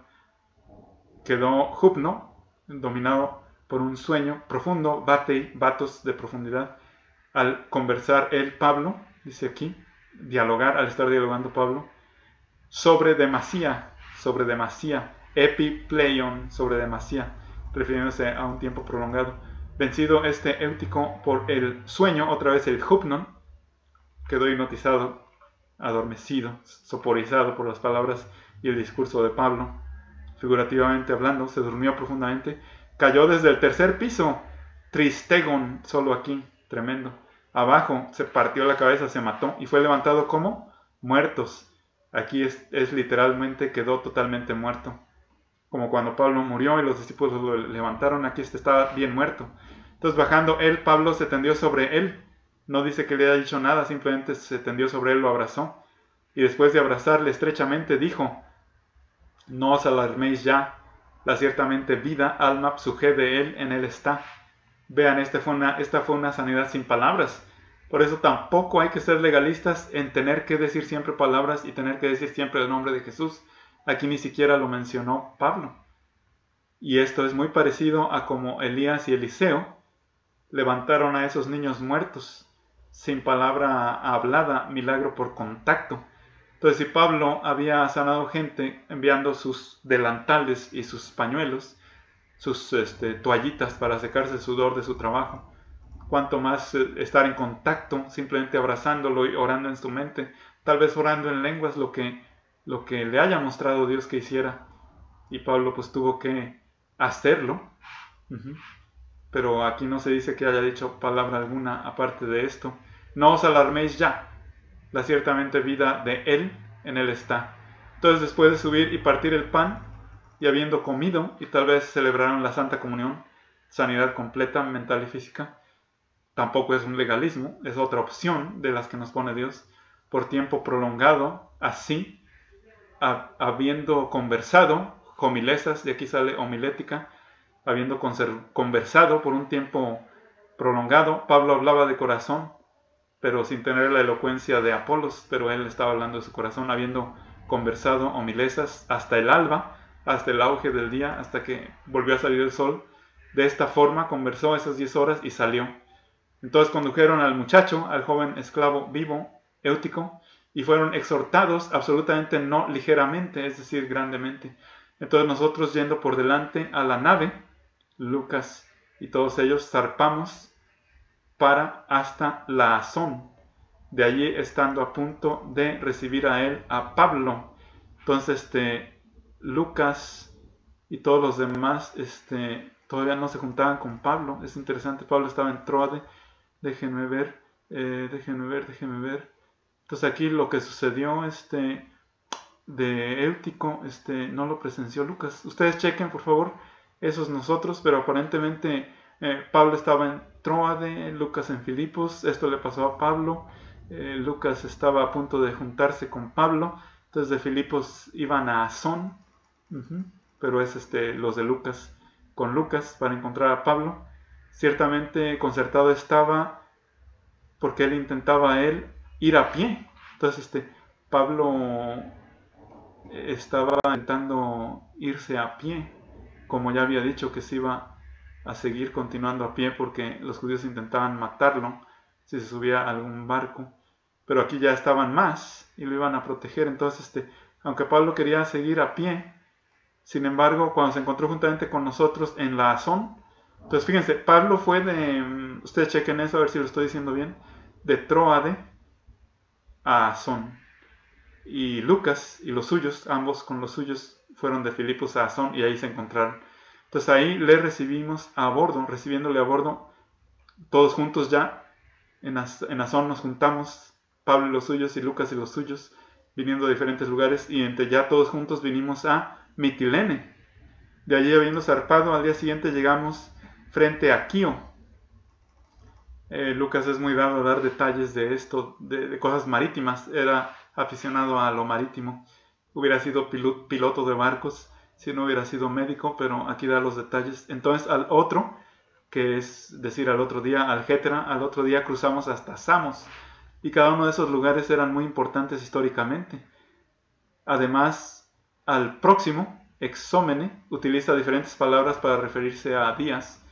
Quedó hupno, dominado por un sueño profundo, batei, batos de profundidad, al conversar él, Pablo, dice aquí, dialogar, al estar dialogando Pablo, sobre demasía, sobre demasía, epipleion, sobre demasía, refiriéndose a un tiempo prolongado. Vencido este Eutico por el sueño, otra vez el hupnon, quedó hipnotizado, adormecido, soporizado por las palabras y el discurso de Pablo. Figurativamente hablando, se durmió profundamente, cayó desde el tercer piso, tristegon, solo aquí, tremendo. Abajo se partió la cabeza, se mató y fue levantado como muertos. Aquí es, es literalmente quedó totalmente muerto. Como cuando Pablo murió y los discípulos lo levantaron, aquí este estaba bien muerto. Entonces bajando él, Pablo se tendió sobre él. No dice que le haya dicho nada, simplemente se tendió sobre él, lo abrazó. Y después de abrazarle estrechamente dijo: no os alarméis ya, la ciertamente vida, alma, psuje de él, en él está. Vean, esta fue, una, esta fue una sanidad sin palabras. Por eso tampoco hay que ser legalistas en tener que decir siempre palabras y tener que decir siempre el nombre de Jesús. Aquí ni siquiera lo mencionó Pablo. Y esto es muy parecido a como Elías y Eliseo levantaron a esos niños muertos, sin palabra hablada, milagro por contacto. Entonces, si Pablo había sanado gente enviando sus delantales y sus pañuelos, sus este, toallitas para secarse el sudor de su trabajo, cuanto más eh, estar en contacto, simplemente abrazándolo y orando en su mente, tal vez orando en lenguas, lo que, lo que le haya mostrado Dios que hiciera. Y Pablo pues tuvo que hacerlo. Uh-huh. Pero aquí no se dice que haya dicho palabra alguna aparte de esto. No os alarméis ya, la ciertamente vida de él en él está. Entonces, después de subir y partir el pan, y habiendo comido, y tal vez celebraron la Santa Comunión, sanidad completa, mental y física, tampoco es un legalismo, es otra opción de las que nos pone Dios, por tiempo prolongado, así, a, habiendo conversado, homilesas, de aquí sale homilética, habiendo conversado por un tiempo prolongado, Pablo hablaba de corazón, pero sin tener la elocuencia de Apolos, pero él estaba hablando de su corazón, habiendo conversado homilesas hasta el alba, hasta el auge del día, hasta que volvió a salir el sol. De esta forma conversó esas diez horas y salió. Entonces condujeron al muchacho, al joven esclavo vivo, Eutico, y fueron exhortados absolutamente no ligeramente, es decir, grandemente. Entonces nosotros, yendo por delante a la nave, Lucas y todos ellos zarpamos para hasta la Azón, de allí estando a punto de recibir a él, a Pablo. Entonces, este, Lucas y todos los demás este, todavía no se juntaban con Pablo. Es interesante, Pablo estaba en Troade. Déjenme ver, eh, déjenme ver, déjenme ver. Entonces aquí lo que sucedió este, de Eutico, este, no lo presenció Lucas. Ustedes chequen, por favor, esos nosotros, pero aparentemente eh, Pablo estaba en Troade, Lucas en Filipos. Esto le pasó a Pablo. Eh, Lucas estaba a punto de juntarse con Pablo. Entonces de Filipos iban a Azón, uh-huh, pero es este, los de Lucas con Lucas para encontrar a Pablo. Ciertamente concertado estaba porque él intentaba él ir a pie. Entonces este, Pablo estaba intentando irse a pie, como ya había dicho que se iba a seguir continuando a pie porque los judíos intentaban matarlo si se subía a algún barco, pero aquí ya estaban más y lo iban a proteger. Entonces este, aunque Pablo quería seguir a pie, sin embargo, cuando se encontró juntamente con nosotros en la Azón, entonces fíjense, Pablo fue de, ustedes chequen eso a ver si lo estoy diciendo bien, de Troade a Azón. y Lucas y los suyos, ambos con los suyos, fueron de Filipos a Asón y ahí se encontraron. Entonces ahí le recibimos a bordo, recibiéndole a bordo, todos juntos ya, en, As en Asón nos juntamos, Pablo y los suyos y Lucas y los suyos, viniendo de diferentes lugares, y entre ya todos juntos vinimos a Mitilene. De allí habiendo zarpado, al día siguiente llegamos frente a Quío. Eh, Lucas es muy dado a dar detalles de esto, de, de cosas marítimas, era aficionado a lo marítimo. Hubiera sido piloto, piloto de barcos si no hubiera sido médico, pero aquí da los detalles. Entonces al otro, que es decir al otro día, al Gétera, al otro día cruzamos hasta Samos, y cada uno de esos lugares eran muy importantes históricamente. Además, al próximo, Exómene, utiliza diferentes palabras para referirse a días.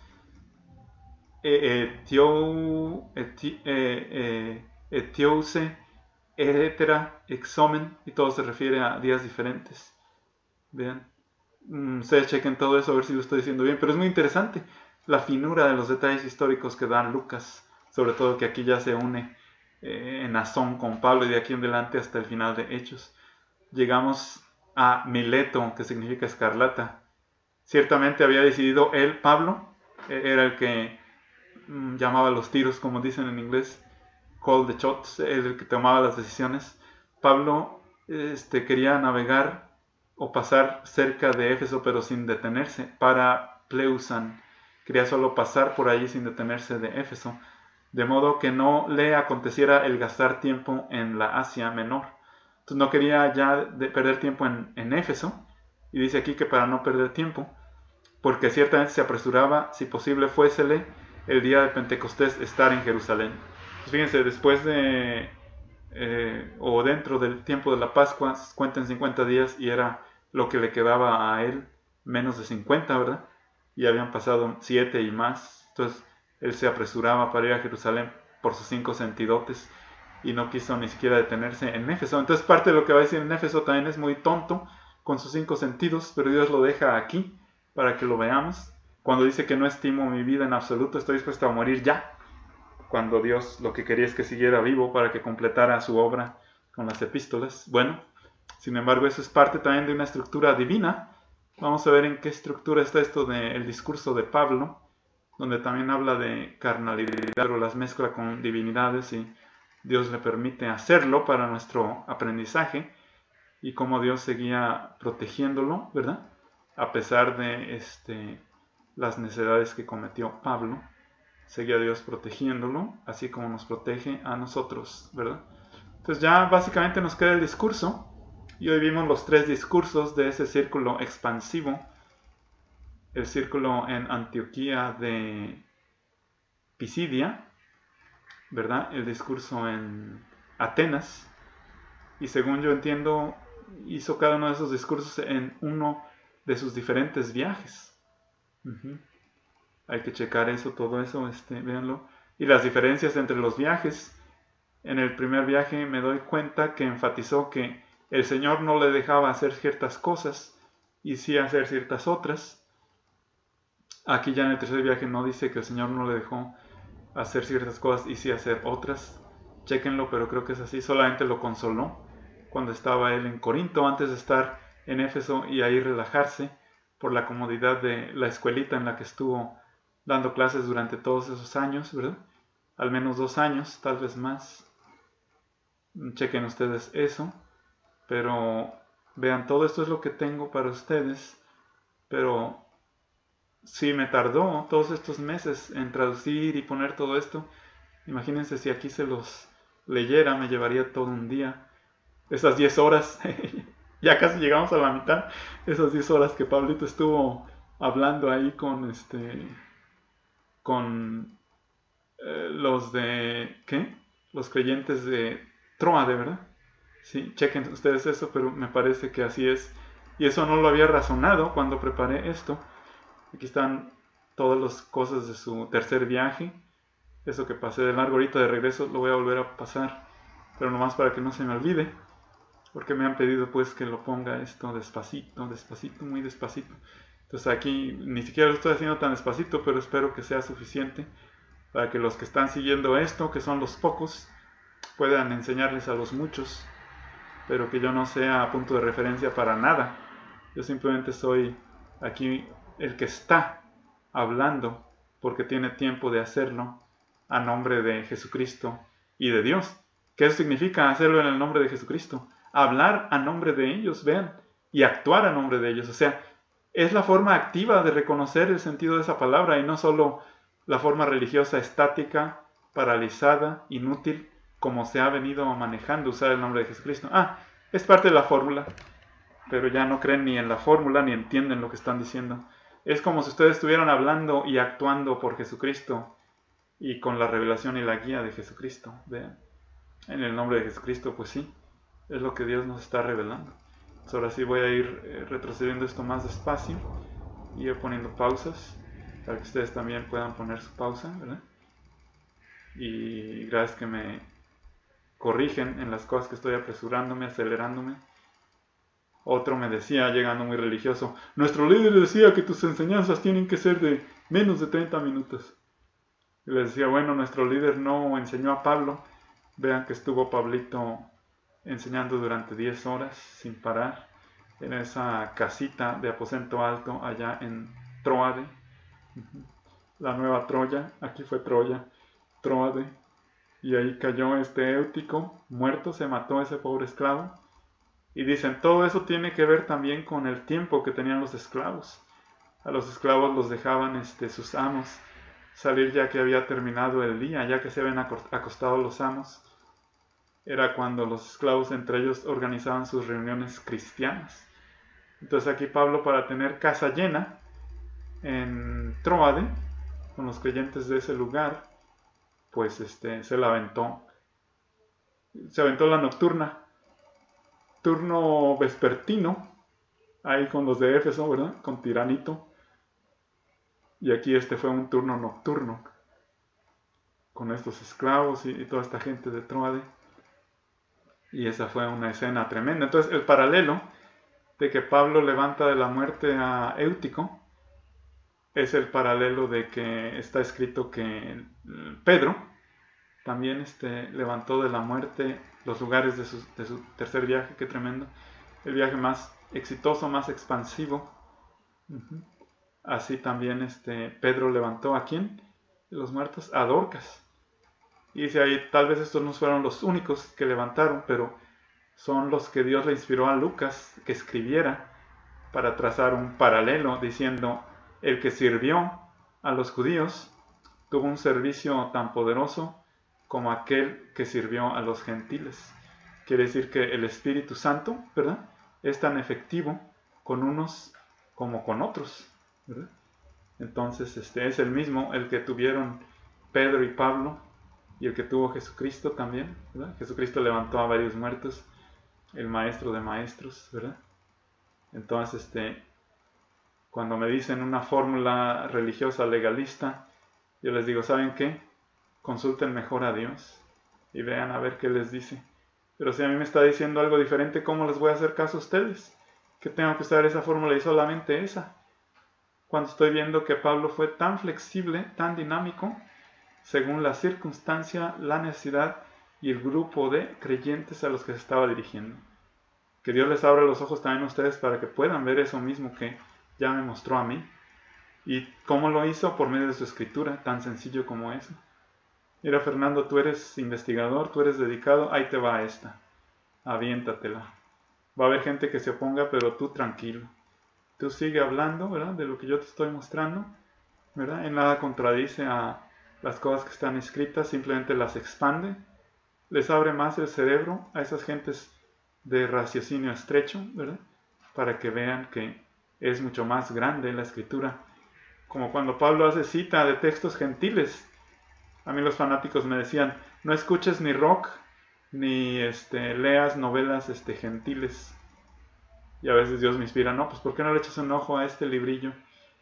Etio, eti, eh, eh, etiouse, etcétera, exomen, y todo se refiere a días diferentes. Vean, ustedes chequen todo eso a ver si lo estoy diciendo bien, pero es muy interesante la finura de los detalles históricos que da Lucas, sobre todo que aquí ya se une eh, en Asón con Pablo, y de aquí en adelante hasta el final de Hechos. Llegamos a Mileto, que significa escarlata. Ciertamente había decidido él, Pablo, eh, era el que mm, llamaba los tiros, como dicen en inglés, call the shots, el que tomaba las decisiones. Pablo este, quería navegar o pasar cerca de Éfeso, pero sin detenerse, para Pleusan. Quería solo pasar por allí sin detenerse de Éfeso, de modo que no le aconteciera el gastar tiempo en la Asia Menor. Entonces no quería ya de perder tiempo en, en Éfeso, y dice aquí que para no perder tiempo, porque ciertamente se apresuraba, si posible fuésele, el día de Pentecostés estar en Jerusalén. Pues fíjense, después de, eh, o dentro del tiempo de la Pascua, cuentan cincuenta días, y era lo que le quedaba a él, menos de cincuenta, ¿verdad? Y habían pasado siete y más. Entonces él se apresuraba para ir a Jerusalén por sus cinco sentidotes, y no quiso ni siquiera detenerse en Éfeso. Entonces parte de lo que va a decir en Éfeso también es muy tonto, con sus cinco sentidos, pero Dios lo deja aquí para que lo veamos. Cuando dice que no estimo mi vida en absoluto, estoy dispuesto a morir ya, cuando Dios lo que quería es que siguiera vivo para que completara su obra con las epístolas. Bueno, sin embargo, eso es parte también de una estructura divina. Vamos a ver en qué estructura está esto del discurso de Pablo, donde también habla de carnalidad, pero las mezcla con divinidades, y Dios le permite hacerlo para nuestro aprendizaje, y cómo Dios seguía protegiéndolo, ¿verdad? A pesar de este, las necedades que cometió Pablo, seguía Dios protegiéndolo, así como nos protege a nosotros, ¿verdad? Entonces ya básicamente nos queda el discurso, y hoy vimos los tres discursos de ese círculo expansivo: el círculo en Antioquía de Pisidia, ¿verdad? El discurso en Atenas, y según yo entiendo, hizo cada uno de esos discursos en uno de sus diferentes viajes. Uh-huh. Hay que checar eso, todo eso, este, véanlo. Y las diferencias entre los viajes. En el primer viaje me doy cuenta que enfatizó que el Señor no le dejaba hacer ciertas cosas y sí hacer ciertas otras. Aquí ya en el tercer viaje no dice que el Señor no le dejó hacer ciertas cosas y sí hacer otras. Chéquenlo, pero creo que es así. Solamente lo consoló cuando estaba él en Corinto, antes de estar en Éfeso y ahí relajarse por la comodidad de la escuelita en la que estuvo dando clases durante todos esos años, ¿verdad? Al menos dos años, tal vez más. Chequen ustedes eso. Pero vean, todo esto es lo que tengo para ustedes. Pero sí me tardó todos estos meses en traducir y poner todo esto. Imagínense si aquí se los leyera, me llevaría todo un día. Esas diez horas, ya casi llegamos a la mitad. Esas diez horas que Pablito estuvo hablando ahí con este... con eh, los de... ¿qué? Los creyentes de Troade, ¿verdad? Sí, chequen ustedes eso, pero me parece que así es. Y eso no lo había razonado cuando preparé esto. Aquí están todas las cosas de su tercer viaje. Eso que pasé de largo ahorita de regreso lo voy a volver a pasar, pero nomás para que no se me olvide, porque me han pedido pues que lo ponga esto despacito, despacito, muy despacito. Entonces aquí ni siquiera lo estoy haciendo tan despacito, pero espero que sea suficiente para que los que están siguiendo esto, que son los pocos, puedan enseñarles a los muchos. pero que yo no sea punto de referencia para nada. Yo simplemente soy aquí el que está hablando porque tiene tiempo de hacerlo a nombre de Jesucristo y de Dios. ¿Qué eso significa hacerlo en el nombre de Jesucristo? Hablar a nombre de ellos, vean, y actuar a nombre de ellos. O sea, es la forma activa de reconocer el sentido de esa palabra y no solo la forma religiosa estática, paralizada, inútil, como se ha venido manejando usar el nombre de Jesucristo. Ah, es parte de la fórmula, pero ya no creen ni en la fórmula ni entienden lo que están diciendo. Es como si ustedes estuvieran hablando y actuando por Jesucristo y con la revelación y la guía de Jesucristo. Vean, en el nombre de Jesucristo, pues sí, es lo que Dios nos está revelando. Entonces ahora sí voy a ir eh, retrocediendo esto más despacio y ir poniendo pausas para que ustedes también puedan poner su pausa, ¿verdad? Y gracias que me corrigen en las cosas que estoy apresurándome, acelerándome. Otro me decía, llegando muy religioso, nuestro líder decía que tus enseñanzas tienen que ser de menos de treinta minutos. Y les decía, bueno, nuestro líder no enseñó a Pablo. Vean que estuvo Pablito enseñando durante diez horas sin parar en esa casita de aposento alto allá en Troade, la nueva Troya. Aquí fue Troya, Troade, y ahí cayó este Éutico muerto, se mató ese pobre esclavo. Y dicen, todo eso tiene que ver también con el tiempo que tenían los esclavos. A los esclavos los dejaban este, sus amos salir ya que había terminado el día, ya que se habían acostado los amos. Era cuando los esclavos entre ellos organizaban sus reuniones cristianas. Entonces aquí Pablo, para tener casa llena en Troade, con los creyentes de ese lugar, pues este, se la aventó. Se aventó la nocturna. Turno vespertino, ahí con los de Éfeso, ¿verdad? Con Tiranito. Y aquí este fue un turno nocturno, con estos esclavos y, y toda esta gente de Troade. Y esa fue una escena tremenda. Entonces el paralelo de que Pablo levanta de la muerte a Éutico es el paralelo de que está escrito que Pedro también este, levantó de la muerte los lugares de su, de su tercer viaje. Qué tremendo. El viaje más exitoso, más expansivo. Uh-huh. Así también este, Pedro levantó ¿a quién? Los muertos, a Dorcas. Y dice ahí, tal vez estos no fueron los únicos que levantaron, pero son los que Dios le inspiró a Lucas que escribiera para trazar un paralelo, diciendo, el que sirvió a los judíos tuvo un servicio tan poderoso como aquel que sirvió a los gentiles. Quiere decir que el Espíritu Santo, ¿verdad?, es tan efectivo con unos como con otros, ¿verdad? Entonces este es el mismo el que tuvieron Pedro y Pablo y el que tuvo Jesucristo también, ¿verdad? Jesucristo levantó a varios muertos, el maestro de maestros, ¿verdad? Entonces este cuando me dicen una fórmula religiosa legalista, yo les digo, ¿saben qué? Consulten mejor a Dios y vean a ver qué les dice. Pero si a mí me está diciendo algo diferente, ¿cómo les voy a hacer caso a ustedes? Que tengo que usar esa fórmula y solamente esa. Cuando estoy viendo que Pablo fue tan flexible, tan dinámico, según la circunstancia, la necesidad y el grupo de creyentes a los que se estaba dirigiendo. Que Dios les abra los ojos también a ustedes para que puedan ver eso mismo que ya me mostró a mí. ¿Y cómo lo hizo? Por medio de su escritura, tan sencillo como eso. Mira, Fernando, tú eres investigador, tú eres dedicado, ahí te va esta. Aviéntatela. Va a haber gente que se oponga, pero tú tranquilo. Tú sigue hablando, ¿verdad?, de lo que yo te estoy mostrando, ¿verdad? En nada contradice a las cosas que están escritas, simplemente las expande. Les abre más el cerebro a esas gentes de raciocinio estrecho, ¿verdad?, para que vean que es mucho más grande la escritura. Como cuando Pablo hace cita de textos gentiles. A mí los fanáticos me decían, no escuches ni rock, ni este, leas novelas este, gentiles. Y a veces Dios me inspira, no, pues ¿por qué no le echas un ojo a este librillo?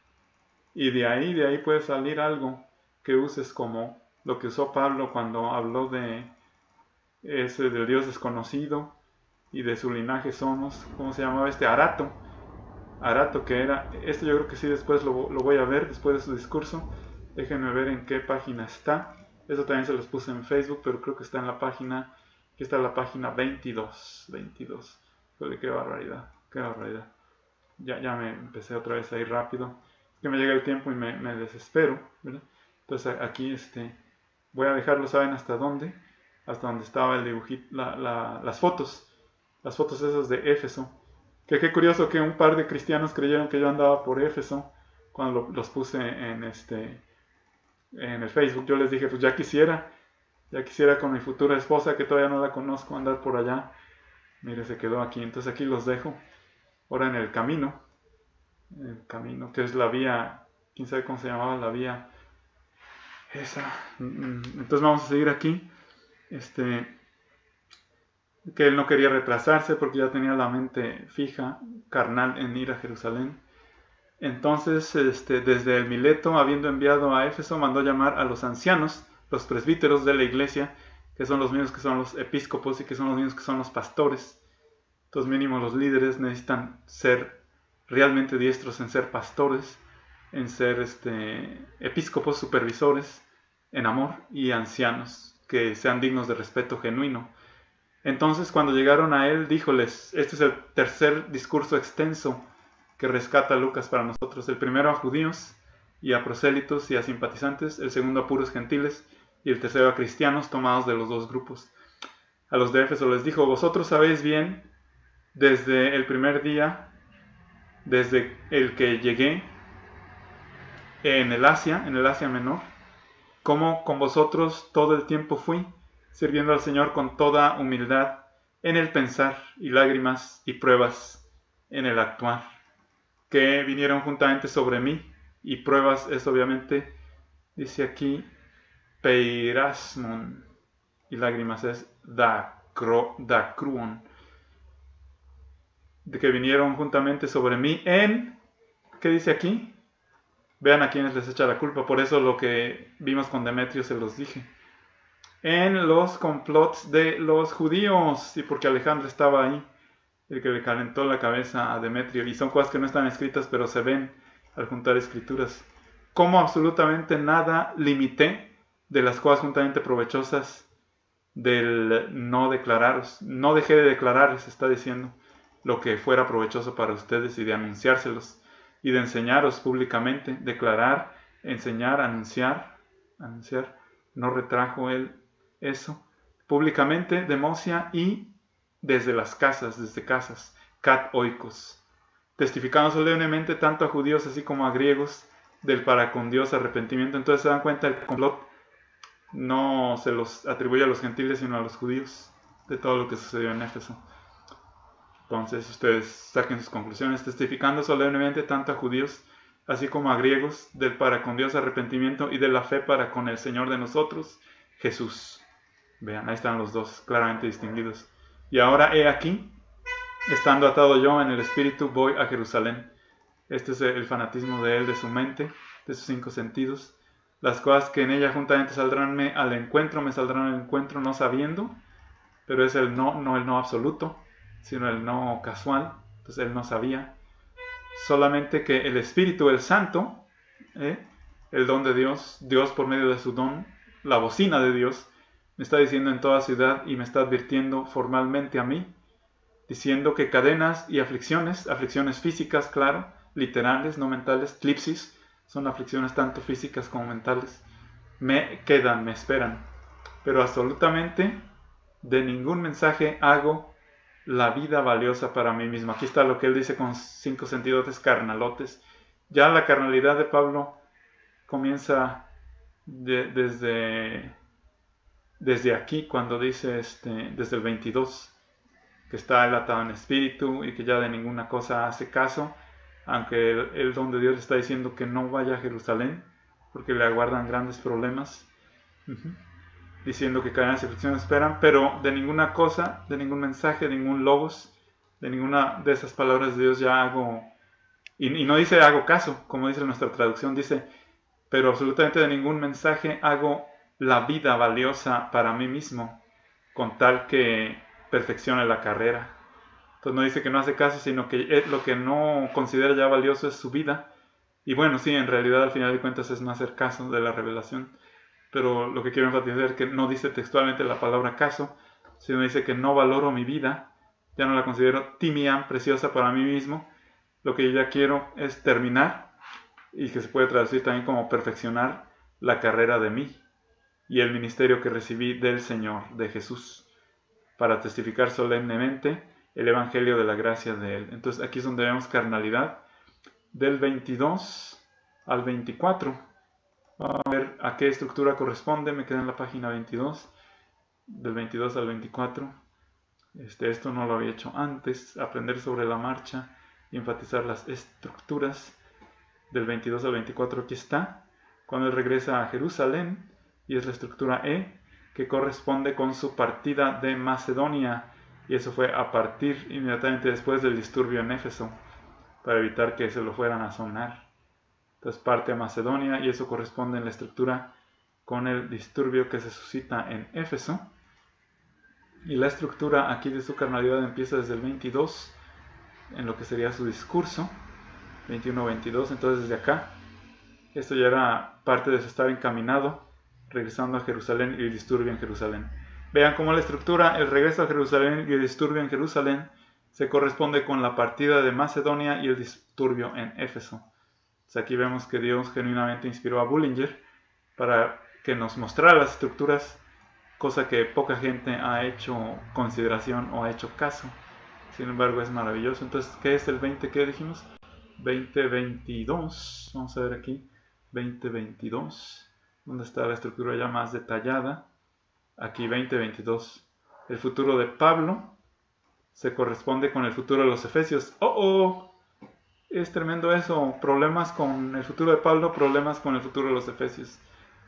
Y de ahí, de ahí puede salir algo que uses como lo que usó Pablo cuando habló de ese del Dios desconocido y de su linaje somos, ¿cómo se llamaba este? Arato. Arato que era, esto yo creo que sí después lo, lo voy a ver, después de su discurso. Déjenme ver en qué página está. Eso también se los puse en Facebook, pero creo que está en la página Aquí está la página veintidós. veintidós. Joder, qué barbaridad, qué barbaridad. Ya, ya me empecé otra vez a ir rápido. Es que me llega el tiempo y me, me desespero, ¿verdad? Entonces aquí este, voy a dejarlo, ¿saben hasta dónde? Hasta donde estaba el dibujito, la, la, las fotos. Las fotos esas de Éfeso. Que qué curioso que un par de cristianos creyeron que yo andaba por Éfeso cuando lo, los puse en este en el Facebook. Yo les dije, pues ya quisiera, ya quisiera con mi futura esposa, que todavía no la conozco, andar por allá. Mire, se quedó aquí. Entonces aquí los dejo. Ahora en el camino. El camino, que es la vía, quién sabe cómo se llamaba la vía esa. Entonces vamos a seguir aquí. Este, que él no quería retrasarse porque ya tenía la mente fija, carnal, en ir a Jerusalén. Entonces, este, desde el Mileto, habiendo enviado a Éfeso, mandó llamar a los ancianos, los presbíteros de la iglesia, que son los mismos que son los episcopos y que son los mismos que son los pastores. Entonces, mínimo los líderes necesitan ser realmente diestros en ser pastores, en ser este, episcopos, supervisores, en amor, y ancianos, que sean dignos de respeto genuino. Entonces, cuando llegaron a él, díjoles, este es el tercer discurso extenso que rescata Lucas para nosotros. El primero a judíos y a prosélitos y a simpatizantes, el segundo a puros gentiles y el tercero a cristianos tomados de los dos grupos. A los de Éfeso les dijo, vosotros sabéis bien desde el primer día, desde el que llegué en el Asia, en el Asia Menor, cómo con vosotros todo el tiempo fui, sirviendo al Señor con toda humildad, en el pensar y lágrimas y pruebas en el actuar, que vinieron juntamente sobre mí, y pruebas es obviamente, dice aquí, peirasmon, y lágrimas es dacro, dacruon, de que vinieron juntamente sobre mí en, ¿qué dice aquí? Vean a quienes les echa la culpa, por eso lo que vimos con Demetrio se los dije. En los complots de los judíos, y porque Alejandro estaba ahí, el que le calentó la cabeza a Demetrio, y son cosas que no están escritas, pero se ven al juntar escrituras. Como absolutamente nada limité de las cosas juntamente provechosas del no declararos. No dejé de declararles, está diciendo, lo que fuera provechoso para ustedes y de anunciárselos y de enseñaros públicamente. Declarar, enseñar, anunciar, anunciar. No retrajo él eso públicamente, demosia y desde las casas, desde casas, cat oikos, testificando solemnemente tanto a judíos así como a griegos del para con Dios arrepentimiento. Entonces se dan cuenta, el complot no se los atribuye a los gentiles sino a los judíos de todo lo que sucedió en Éfeso. Entonces ustedes saquen sus conclusiones, testificando solemnemente tanto a judíos así como a griegos del para con Dios arrepentimiento y de la fe para con el Señor de nosotros, Jesús. Vean, ahí están los dos claramente distinguidos. Y ahora he aquí, estando atado yo en el espíritu, voy a Jerusalén. Este es el fanatismo de él, de su mente, de sus cinco sentidos. Las cosas que en ella juntamente saldránme al encuentro, me saldrán al encuentro no sabiendo, pero es el no, no el no absoluto, sino el no casual. Entonces él no sabía. Solamente que el Espíritu, el Santo, ¿eh? el don de Dios, Dios por medio de su don, la bocina de Dios, me está diciendo en toda ciudad y me está advirtiendo formalmente a mí, diciendo que cadenas y aflicciones, aflicciones físicas, claro, literales, no mentales, clipsis, son aflicciones tanto físicas como mentales, me quedan, me esperan, pero absolutamente de ningún mensaje hago la vida valiosa para mí mismo. Aquí está lo que él dice con cinco sentidotes carnalotes. Ya la carnalidad de Pablo comienza de, desde, desde aquí, cuando dice este, desde el veintidós, que está él atado en espíritu y que ya de ninguna cosa hace caso, aunque el, el don de Dios está diciendo que no vaya a Jerusalén, porque le aguardan grandes problemas. Uh-huh. Diciendo que cadenas y aflicciones esperan, pero de ninguna cosa, de ningún mensaje, de ningún logos, de ninguna de esas palabras de Dios ya hago, y, y no dice hago caso, como dice nuestra traducción, dice, pero absolutamente de ningún mensaje hago la vida valiosa para mí mismo, con tal que perfeccione la carrera. Entonces no dice que no hace caso, sino que lo que no considera ya valioso es su vida, y bueno, sí, en realidad al final de cuentas es no hacer caso de la revelación. Pero lo que quiero enfatizar es que no dice textualmente la palabra caso, sino dice que no valoro mi vida, ya no la considero timiam, preciosa para mí mismo. Lo que yo ya quiero es terminar, y que se puede traducir también como perfeccionar la carrera de mí y el ministerio que recibí del Señor, de Jesús, para testificar solemnemente el evangelio de la gracia de Él. Entonces aquí es donde vemos carnalidad del veintidós al veinticuatro. Vamos a ver a qué estructura corresponde. Me queda en la página veintidós, del veintidós al veinticuatro. Este, esto no lo había hecho antes, aprender sobre la marcha y enfatizar las estructuras. Del veintidós al veinticuatro aquí está, cuando él regresa a Jerusalén, y es la estructura E, que corresponde con su partida de Macedonia, y eso fue a partir inmediatamente después del disturbio en Éfeso, para evitar que se lo fueran a sonar. Entonces parte a Macedonia, y eso corresponde en la estructura con el disturbio que se suscita en Éfeso. Y la estructura aquí de su carnalidad empieza desde el veintidós, en lo que sería su discurso, veintiuno veintidós. Entonces desde acá, esto ya era parte de su estar encaminado, regresando a Jerusalén y el disturbio en Jerusalén. Vean cómo la estructura, el regreso a Jerusalén y el disturbio en Jerusalén, se corresponde con la partida de Macedonia y el disturbio en Éfeso. Entonces aquí vemos que Dios genuinamente inspiró a Bullinger para que nos mostrara las estructuras, cosa que poca gente ha hecho consideración o ha hecho caso. Sin embargo, es maravilloso. Entonces, ¿qué es el veinte? ¿Qué dijimos? veinte veintidós. Vamos a ver aquí. veinte veintidós. ¿Dónde está la estructura ya más detallada? Aquí, veinte veintidós. El futuro de Pablo se corresponde con el futuro de los Efesios. ¡Oh, oh! Es tremendo eso. Problemas con el futuro de Pablo, problemas con el futuro de los Efesios.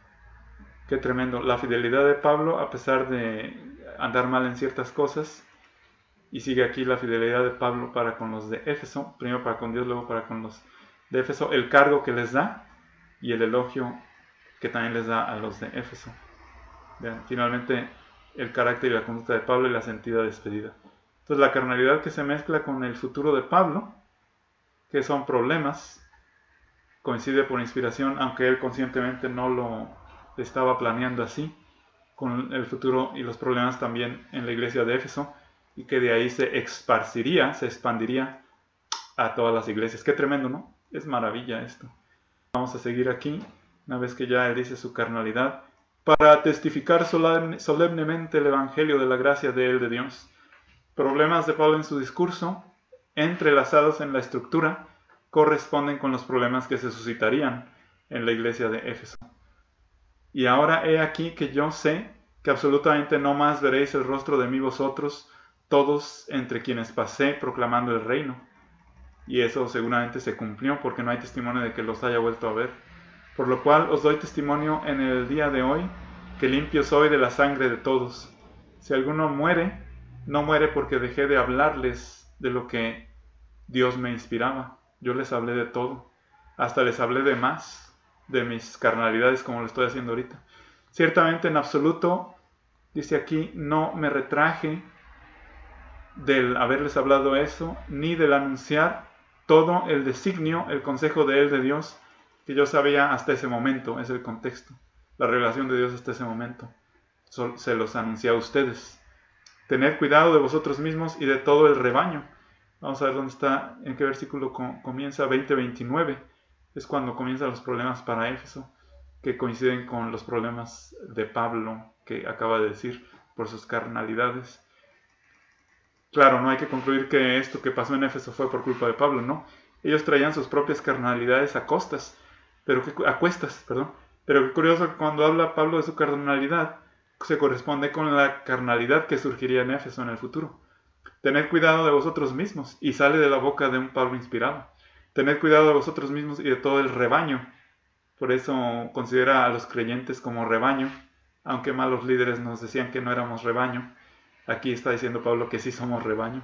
Qué tremendo. La fidelidad de Pablo, a pesar de andar mal en ciertas cosas. Y sigue aquí la fidelidad de Pablo para con los de Éfeso. Primero para con Dios, luego para con los de Éfeso. El cargo que les da y el elogio que también les da a los de Éfeso. Vean, finalmente el carácter y la conducta de Pablo y la sentida despedida. Entonces la carnalidad que se mezcla con el futuro de Pablo, que son problemas, coincide por inspiración, aunque él conscientemente no lo estaba planeando así, con el futuro y los problemas también en la iglesia de Éfeso, y que de ahí se esparciría, se expandiría a todas las iglesias. Qué tremendo, ¿no? Es maravilla esto. Vamos a seguir aquí, una vez que ya él dice su carnalidad, para testificar solemne, solemnemente el evangelio de la gracia de él, de Dios. Problemas de Pablo en su discurso, entrelazados en la estructura, corresponden con los problemas que se suscitarían en la iglesia de Éfeso. Y ahora he aquí que yo sé que absolutamente no más veréis el rostro de mí vosotros, todos entre quienes pasé proclamando el reino. Y eso seguramente se cumplió, porque no hay testimonio de que los haya vuelto a ver. Por lo cual os doy testimonio en el día de hoy, que limpio soy de la sangre de todos. Si alguno muere, no muere porque dejé de hablarles de lo que Dios me inspiraba. Yo les hablé de todo, hasta les hablé de más, de mis carnalidades, como lo estoy haciendo ahorita. Ciertamente en absoluto, dice aquí, no me retraje del haberles hablado eso, ni del anunciar todo el designio, el consejo de él, de Dios, que yo sabía hasta ese momento. Es el contexto, la revelación de Dios hasta ese momento. Se los anuncié a ustedes. Tened cuidado de vosotros mismos y de todo el rebaño. Vamos a ver dónde está, en qué versículo comienza. Veinte veintinueve. Es cuando comienzan los problemas para Éfeso, que coinciden con los problemas de Pablo, que acaba de decir, por sus carnalidades. Claro, no hay que concluir que esto que pasó en Éfeso fue por culpa de Pablo, ¿no? Ellos traían sus propias carnalidades a costas, pero que, a cuestas, perdón. Pero qué curioso que cuando habla Pablo de su carnalidad, se corresponde con la carnalidad que surgiría en Éfeso en el futuro. Tened cuidado de vosotros mismos, y sale de la boca de un Pablo inspirado. Tened cuidado de vosotros mismos y de todo el rebaño. Por eso considera a los creyentes como rebaño, aunque malos líderes nos decían que no éramos rebaño. Aquí está diciendo Pablo que sí somos rebaño.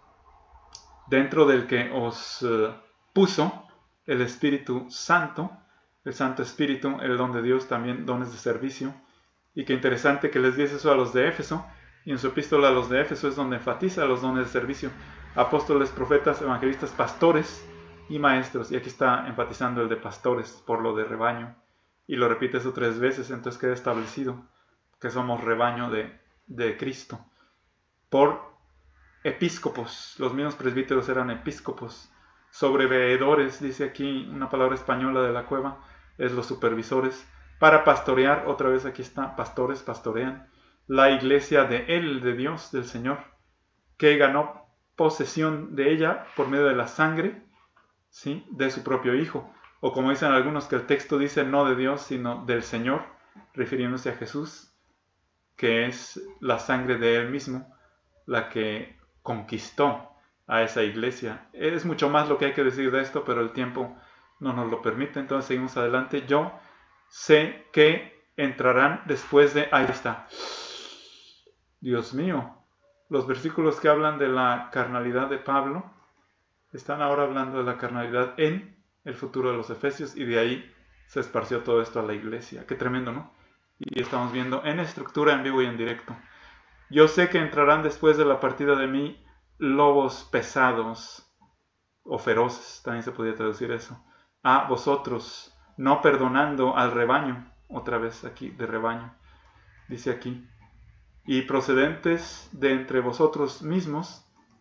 Dentro del que os uh, puso el Espíritu Santo, el Santo Espíritu, el don de Dios, también dones de servicio. Y qué interesante que les diese eso a los de Éfeso, y en su epístola a los de Éfeso es donde enfatiza los dones de servicio. Apóstoles, profetas, evangelistas, pastores y maestros. Y aquí está enfatizando el de pastores por lo de rebaño. Y lo repite eso tres veces, entonces queda establecido que somos rebaño de, de Cristo. por episcopos. Los mismos presbíteros eran episcopos. Sobreveedores, dice aquí una palabra española de la cueva, es los supervisores. Para pastorear, otra vez aquí está, pastores, pastorean. La iglesia de Él, de Dios, del Señor, que ganó posesión de ella por medio de la sangre, ¿sí?, de su propio Hijo. O como dicen algunos, que el texto dice no de Dios, sino del Señor, refiriéndose a Jesús, que es la sangre de Él mismo la que conquistó a esa iglesia. Es mucho más lo que hay que decir de esto, pero el tiempo no nos lo permite, entonces seguimos adelante. Yo sé que entrarán después de... Ahí está. Dios mío. Los versículos que hablan de la carnalidad de Pablo están ahora hablando de la carnalidad en el futuro de los Efesios, y de ahí se esparció todo esto a la iglesia. Qué tremendo, ¿no? Y estamos viendo en estructura, en vivo y en directo. Yo sé que entrarán después de la partida de mí lobos pesados o feroces, también se podría traducir eso, a vosotros, no perdonando al rebaño, otra vez aquí de rebaño, dice aquí, y procedentes de entre vosotros mismos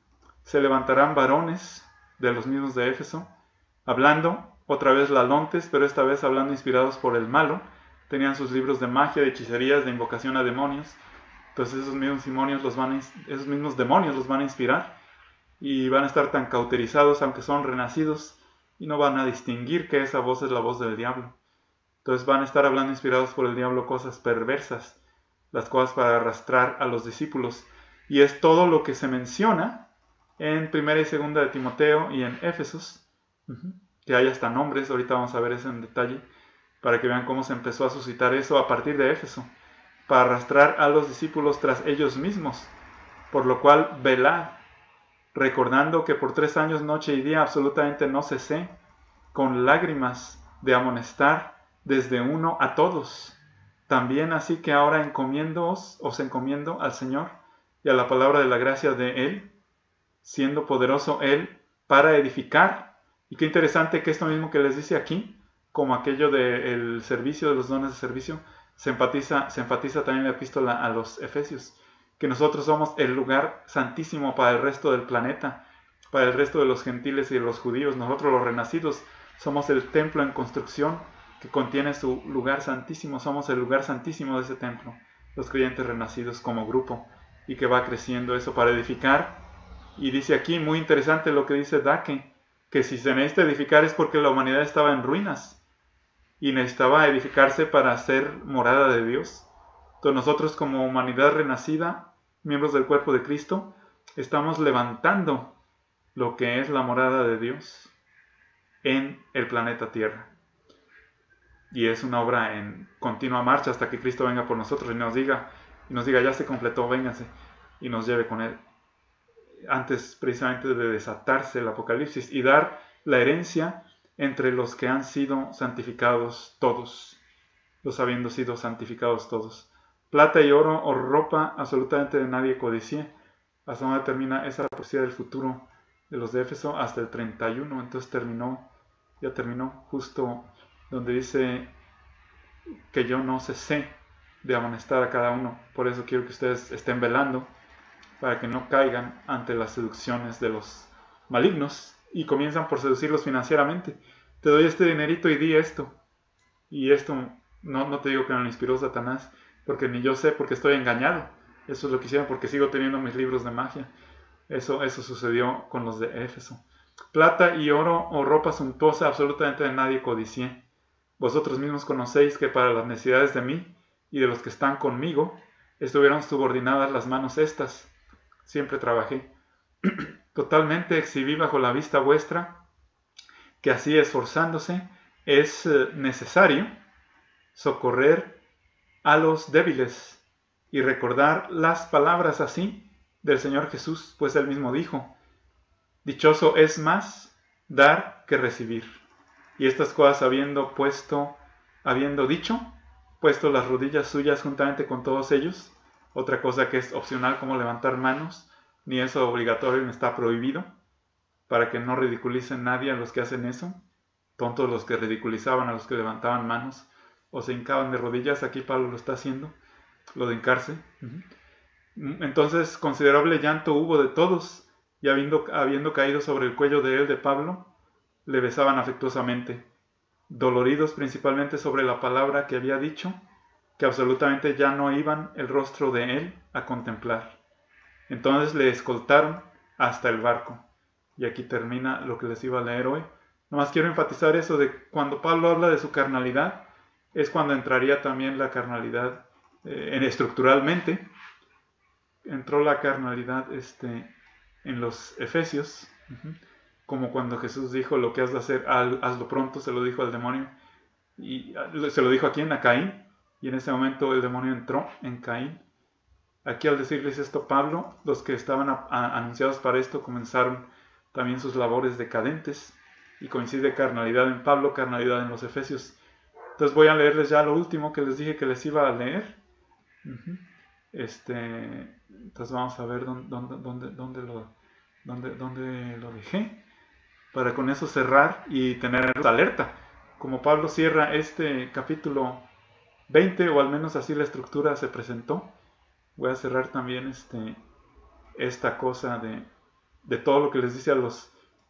se levantarán varones de los mismos de Éfeso, hablando, otra vez lalontes, pero esta vez hablando inspirados por el malo. Tenían sus libros de magia, de hechicerías, de invocación a demonios. Entonces esos mismos demonios los van a, esos mismos demonios los van a inspirar y van a estar tan cauterizados, aunque son renacidos, y no van a distinguir que esa voz es la voz del diablo. Entonces van a estar hablando inspirados por el diablo cosas perversas, las cosas para arrastrar a los discípulos. Y es todo lo que se menciona en primera y segunda de Timoteo y en Éfesos, uh-huh, que hay hasta nombres, ahorita vamos a ver eso en detalle, para que vean cómo se empezó a suscitar eso a partir de Éfeso, para arrastrar a los discípulos tras ellos mismos, por lo cual velad, recordando que por tres años noche y día absolutamente no cesé, con lágrimas de amonestar desde uno a todos. También así que ahora encomiéndoos, os encomiendo al Señor y a la palabra de la gracia de Él, siendo poderoso Él para edificar. Y qué interesante que esto mismo que les dice aquí, como aquello del servicio, de los dones de servicio, se enfatiza, se enfatiza también en la epístola a los Efesios, que nosotros somos el lugar santísimo para el resto del planeta, para el resto de los gentiles y de los judíos. Nosotros los renacidos somos el templo en construcción que contiene su lugar santísimo, somos el lugar santísimo de ese templo, los creyentes renacidos como grupo, y que va creciendo eso para edificar. Y dice aquí, muy interesante lo que dice Dake, que si se necesita edificar es porque la humanidad estaba en ruinas y necesitaba edificarse para ser morada de Dios. Entonces nosotros como humanidad renacida, miembros del cuerpo de Cristo, estamos levantando lo que es la morada de Dios en el planeta Tierra. Y es una obra en continua marcha hasta que Cristo venga por nosotros y nos diga, y nos diga ya se completó, véngase, y nos lleve con Él. Antes precisamente de desatarse el Apocalipsis y dar la herencia entre los que han sido santificados todos, los habiendo sido santificados todos. Plata y oro o ropa absolutamente de nadie codicie. Hasta donde termina esa profecía del futuro de los de Éfeso, hasta el treinta y uno. Entonces terminó, ya terminó justo donde dice que yo no cesé de amonestar a cada uno. Por eso quiero que ustedes estén velando, para que no caigan ante las seducciones de los malignos y comienzan por seducirlos financieramente. Te doy este dinerito y di esto. Y esto, no, no te digo que me lo inspiró Satanás, porque ni yo sé, porque estoy engañado. Eso es lo que hicieron, porque sigo teniendo mis libros de magia. Eso, eso sucedió con los de Éfeso. Plata y oro o ropa suntuosa absolutamente de nadie codicié. Vosotros mismos conocéis que para las necesidades de mí y de los que están conmigo estuvieron subordinadas las manos estas. Siempre trabajé. Totalmente exhibí bajo la vista vuestra que así esforzándose es necesario socorrer a los débiles y recordar las palabras así del Señor Jesús, pues Él mismo dijo, dichoso es más dar que recibir. Y estas cosas habiendo puesto, habiendo dicho, puesto las rodillas suyas juntamente con todos ellos, otra cosa que es opcional como levantar manos, ni eso obligatorio ni está prohibido, para que no ridiculicen nadie a los que hacen eso, tontos los que ridiculizaban a los que levantaban manos o se hincaban de rodillas. Aquí Pablo lo está haciendo, lo de hincarse. Uh-huh. Entonces considerable llanto hubo de todos, y habiendo, habiendo caído sobre el cuello de él, de Pablo, le besaban afectuosamente, doloridos principalmente sobre la palabra que había dicho, que absolutamente ya no iban el rostro de él a contemplar. Entonces le escoltaron hasta el barco. Y aquí termina lo que les iba a leer hoy. Nomás quiero enfatizar eso de cuando Pablo habla de su carnalidad, es cuando entraría también la carnalidad eh, en, estructuralmente. Entró la carnalidad este, en los Efesios, uh-huh, como cuando Jesús dijo: lo que has de hacer, hazlo pronto, se lo dijo al demonio. Y se lo dijo a quién, a Caín. Y en ese momento el demonio entró en Caín. Aquí al decirles esto Pablo, los que estaban a, a, anunciados para esto comenzaron también sus labores decadentes, y coincide carnalidad en Pablo, carnalidad en los Efesios. Entonces voy a leerles ya lo último que les dije que les iba a leer. Uh-huh. Este, entonces vamos a ver dónde, dónde, dónde, dónde, lo, dónde, dónde lo dejé, para con eso cerrar y tener alerta. Como Pablo cierra este capítulo veinte, o al menos así la estructura se presentó, voy a cerrar también este, esta cosa de, de todo lo que les dice a los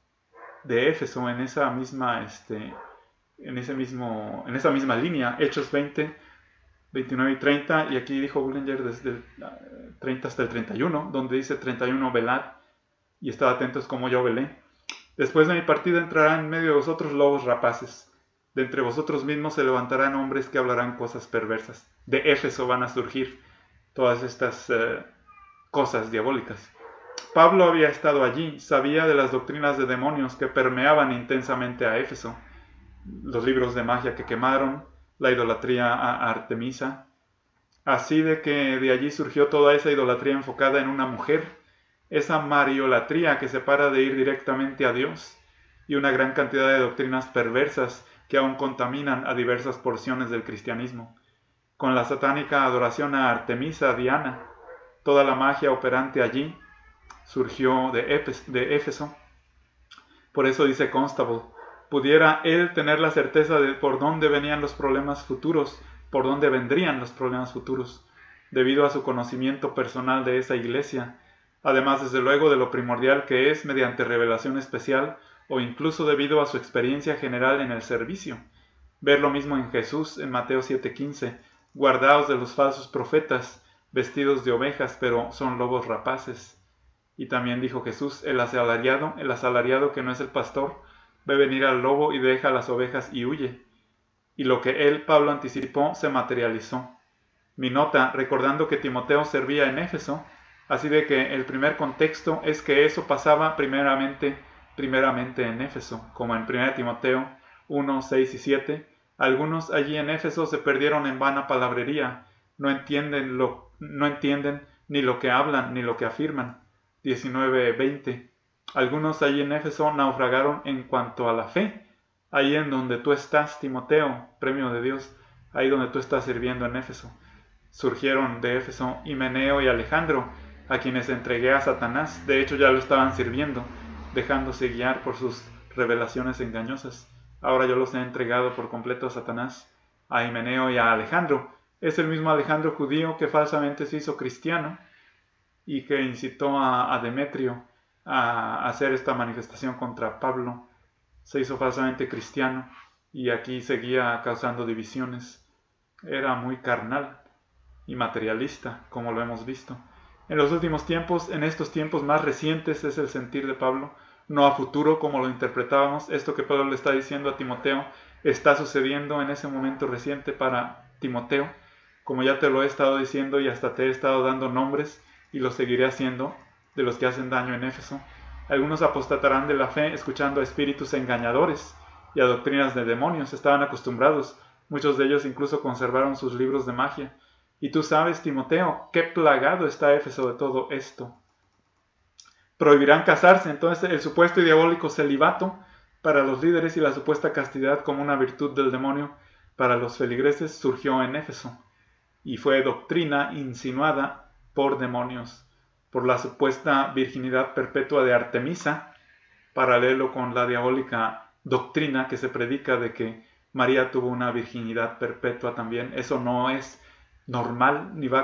de Éfeso en esa misma, este, en ese mismo, en esa misma línea, Hechos veinte, veintinueve y treinta, y aquí dijo Bullinger desde el treinta hasta el treinta y uno, donde dice treinta y uno, velad y estad atentos como yo velé. Después de mi partida entrarán en medio de vosotros lobos rapaces. De entre vosotros mismos se levantarán hombres que hablarán cosas perversas. De Éfeso van a surgir todas estas uh, cosas diabólicas. Pablo había estado allí, sabía de las doctrinas de demonios que permeaban intensamente a Éfeso, los libros de magia que quemaron, la idolatría a Artemisa, así de que de allí surgió toda esa idolatría enfocada en una mujer, esa mariolatría que separa de ir directamente a Dios, y una gran cantidad de doctrinas perversas que aún contaminan a diversas porciones del cristianismo. Con la satánica adoración a Artemisa, Diana, toda la magia operante allí surgió de Éfeso. Por eso dice Constable: pudiera él tener la certeza de por dónde venían los problemas futuros, por dónde vendrían los problemas futuros, debido a su conocimiento personal de esa iglesia, además desde luego de lo primordial que es mediante revelación especial, o incluso debido a su experiencia general en el servicio. Ver lo mismo en Jesús en Mateo siete quince: guardaos de los falsos profetas, vestidos de ovejas, pero son lobos rapaces. Y también dijo Jesús: el asalariado, el asalariado que no es el pastor, ve venir al lobo y deja las ovejas y huye. Y lo que él, Pablo, anticipó se materializó. Mi nota, recordando que Timoteo servía en Éfeso, así de que el primer contexto es que eso pasaba primeramente, primeramente en Éfeso, como en primera Timoteo uno, seis y siete. Algunos allí en Éfeso se perdieron en vana palabrería, no entienden, lo, no entienden ni lo que hablan ni lo que afirman. diecinueve veinte. Algunos allí en Éfeso naufragaron en cuanto a la fe, ahí en donde tú estás, Timoteo, premio de Dios, ahí donde tú estás sirviendo en Éfeso. Surgieron de Éfeso Himeneo y Alejandro, a quienes entregué a Satanás. De hecho ya lo estaban sirviendo, dejándose guiar por sus revelaciones engañosas. Ahora yo los he entregado por completo a Satanás, a Himeneo y a Alejandro. Es el mismo Alejandro judío que falsamente se hizo cristiano y que incitó a, a Demetrio a hacer esta manifestación contra Pablo. Se hizo falsamente cristiano y aquí seguía causando divisiones. Era muy carnal y materialista, como lo hemos visto. En los últimos tiempos, en estos tiempos más recientes, es el sentir de Pablo, no a futuro como lo interpretábamos. Esto que Pablo le está diciendo a Timoteo está sucediendo en ese momento reciente para Timoteo, como ya te lo he estado diciendo y hasta te he estado dando nombres, y lo seguiré haciendo, de los que hacen daño en Éfeso. Algunos apostatarán de la fe escuchando a espíritus engañadores y a doctrinas de demonios. Estaban acostumbrados, muchos de ellos incluso conservaron sus libros de magia. Y tú sabes, Timoteo, qué plagado está Éfeso de todo esto. Prohibirán casarse, entonces el supuesto y diabólico celibato para los líderes y la supuesta castidad como una virtud del demonio para los feligreses surgió en Éfeso, y fue doctrina insinuada por demonios, por la supuesta virginidad perpetua de Artemisa, paralelo con la diabólica doctrina que se predica de que María tuvo una virginidad perpetua también. Eso no es normal, ni va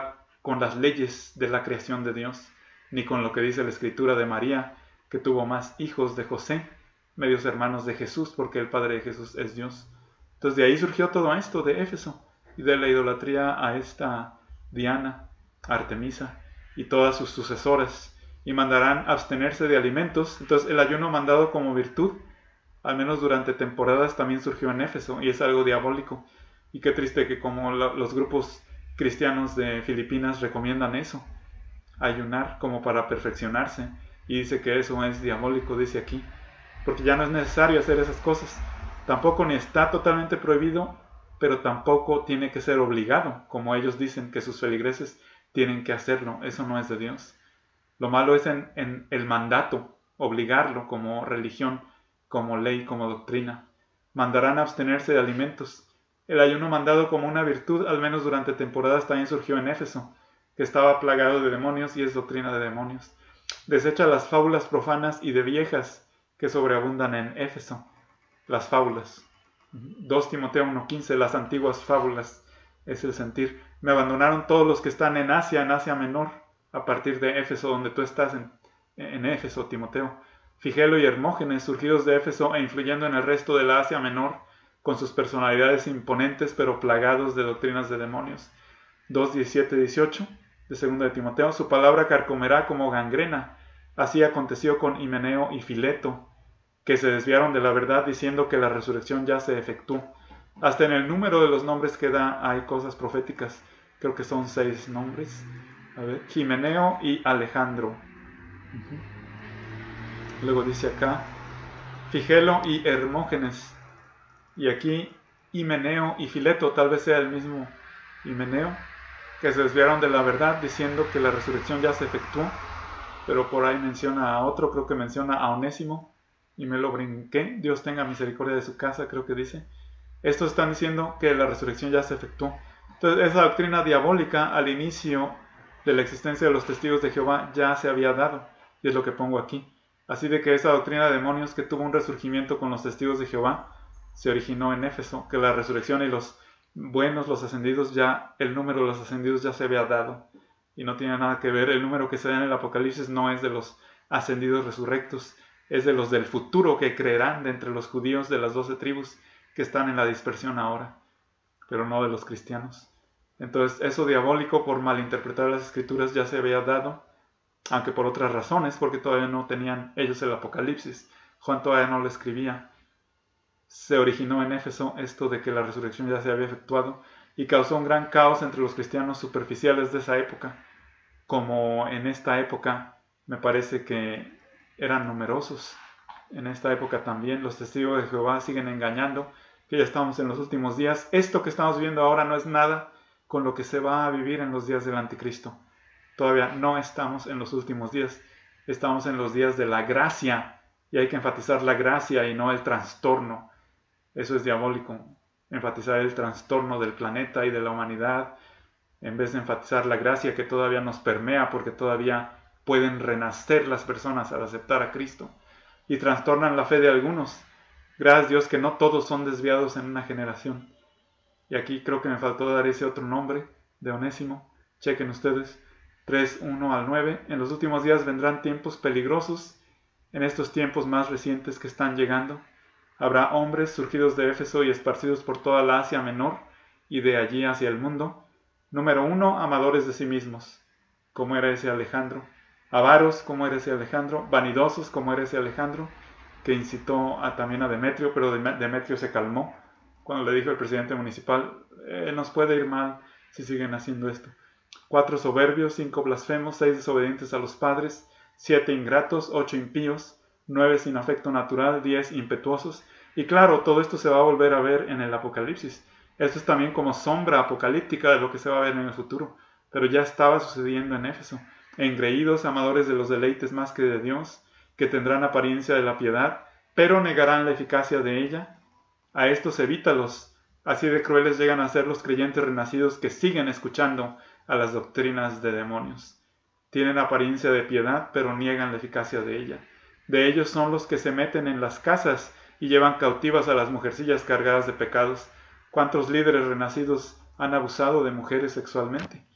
con las leyes de la creación de Dios, ni con lo que dice la Escritura de María, que tuvo más hijos de José, medios hermanos de Jesús, porque el Padre de Jesús es Dios. Entonces de ahí surgió todo esto de Éfeso, y de la idolatría a esta Diana, Artemisa, y todas sus sucesoras, y mandarán abstenerse de alimentos. Entonces el ayuno mandado como virtud, al menos durante temporadas, también surgió en Éfeso, y es algo diabólico. Y qué triste que como la, los grupos cristianos de Filipinas recomiendan eso, ayunar como para perfeccionarse, y dice que eso es diabólico, dice aquí, porque ya no es necesario hacer esas cosas. Tampoco ni está totalmente prohibido, pero tampoco tiene que ser obligado, como ellos dicen que sus feligreses tienen que hacerlo. Eso no es de Dios. Lo malo es en, en el mandato, obligarlo como religión, como ley, como doctrina. Mandarán abstenerse de alimentos. El ayuno mandado como una virtud, al menos durante temporadas, también surgió en Éfeso, que estaba plagado de demonios y es doctrina de demonios. Desecha las fábulas profanas y de viejas que sobreabundan en Éfeso. Las fábulas. dos Timoteo uno quince, las antiguas fábulas, es el sentir. Me abandonaron todos los que están en Asia, en Asia Menor, a partir de Éfeso, donde tú estás, en, en Éfeso, Timoteo. Figelo y Hermógenes, surgidos de Éfeso e influyendo en el resto de la Asia Menor, con sus personalidades imponentes, pero plagados de doctrinas de demonios. dos diecisiete dieciocho, de segunda de Timoteo, su palabra carcomerá como gangrena. Así aconteció con Himeneo y Fileto, que se desviaron de la verdad diciendo que la resurrección ya se efectuó. Hasta en el número de los nombres que da hay cosas proféticas. Creo que son seis nombres. A ver, Himeneo y Alejandro. Uh-huh. Luego dice acá, Figelo y Hermógenes. Y aquí Himeneo y Fileto, tal vez sea el mismo Himeneo, que se desviaron de la verdad diciendo que la resurrección ya se efectuó. Pero por ahí menciona a otro, creo que menciona a Onésimo, y me lo brinqué. Dios tenga misericordia de su casa, creo que dice. Estos están diciendo que la resurrección ya se efectuó. Entonces esa doctrina diabólica al inicio de la existencia de los testigos de Jehová ya se había dado, y es lo que pongo aquí. Así de que esa doctrina de demonios que tuvo un resurgimiento con los testigos de Jehová se originó en Éfeso, que la resurrección y los buenos, los ascendidos, ya el número de los ascendidos ya se había dado, y no tiene nada que ver. El número que se da en el Apocalipsis no es de los ascendidos resurrectos, es de los del futuro que creerán de entre los judíos de las doce tribus que están en la dispersión ahora, pero no de los cristianos. Entonces eso diabólico por malinterpretar las escrituras ya se había dado, aunque por otras razones, porque todavía no tenían ellos el Apocalipsis. Juan todavía no lo escribía. Se originó en Éfeso esto de que la resurrección ya se había efectuado y causó un gran caos entre los cristianos superficiales de esa época. Como en esta época me parece que eran numerosos. En esta época también los testigos de Jehová siguen engañando, que ya estamos en los últimos días. Esto que estamos viendo ahora no es nada con lo que se va a vivir en los días del anticristo. Todavía no estamos en los últimos días, estamos en los días de la gracia, y hay que enfatizar la gracia y no el trastorno. Eso es diabólico, enfatizar el trastorno del planeta y de la humanidad, en vez de enfatizar la gracia que todavía nos permea, porque todavía pueden renacer las personas al aceptar a Cristo, y trastornan la fe de algunos. Gracias a Dios que no todos son desviados en una generación. Y aquí creo que me faltó dar ese otro nombre de Onésimo. Chequen ustedes. tres, uno al nueve. En los últimos días vendrán tiempos peligrosos. En estos tiempos más recientes que están llegando, habrá hombres surgidos de Éfeso y esparcidos por toda la Asia Menor y de allí hacia el mundo. Número uno, amadores de sí mismos, como era ese Alejandro. Avaros, como era ese Alejandro. Vanidosos, como era ese Alejandro, que incitó a, también a Demetrio, pero Demetrio se calmó cuando le dijo al presidente municipal, eh, nos puede ir mal si siguen haciendo esto. Cuatro soberbios, cinco blasfemos, seis desobedientes a los padres, siete ingratos, ocho impíos, nueve sin afecto natural, diez impetuosos. Y claro, todo esto se va a volver a ver en el Apocalipsis. Esto es también como sombra apocalíptica de lo que se va a ver en el futuro, pero ya estaba sucediendo en Éfeso. Engreídos, amadores de los deleites más que de Dios, que tendrán apariencia de la piedad, pero negarán la eficacia de ella. A estos evítalos, así de crueles llegan a ser los creyentes renacidos que siguen escuchando a las doctrinas de demonios. Tienen apariencia de piedad, pero niegan la eficacia de ella. De ellos son los que se meten en las casas y llevan cautivas a las mujercillas cargadas de pecados. ¿Cuántos líderes renacidos han abusado de mujeres sexualmente?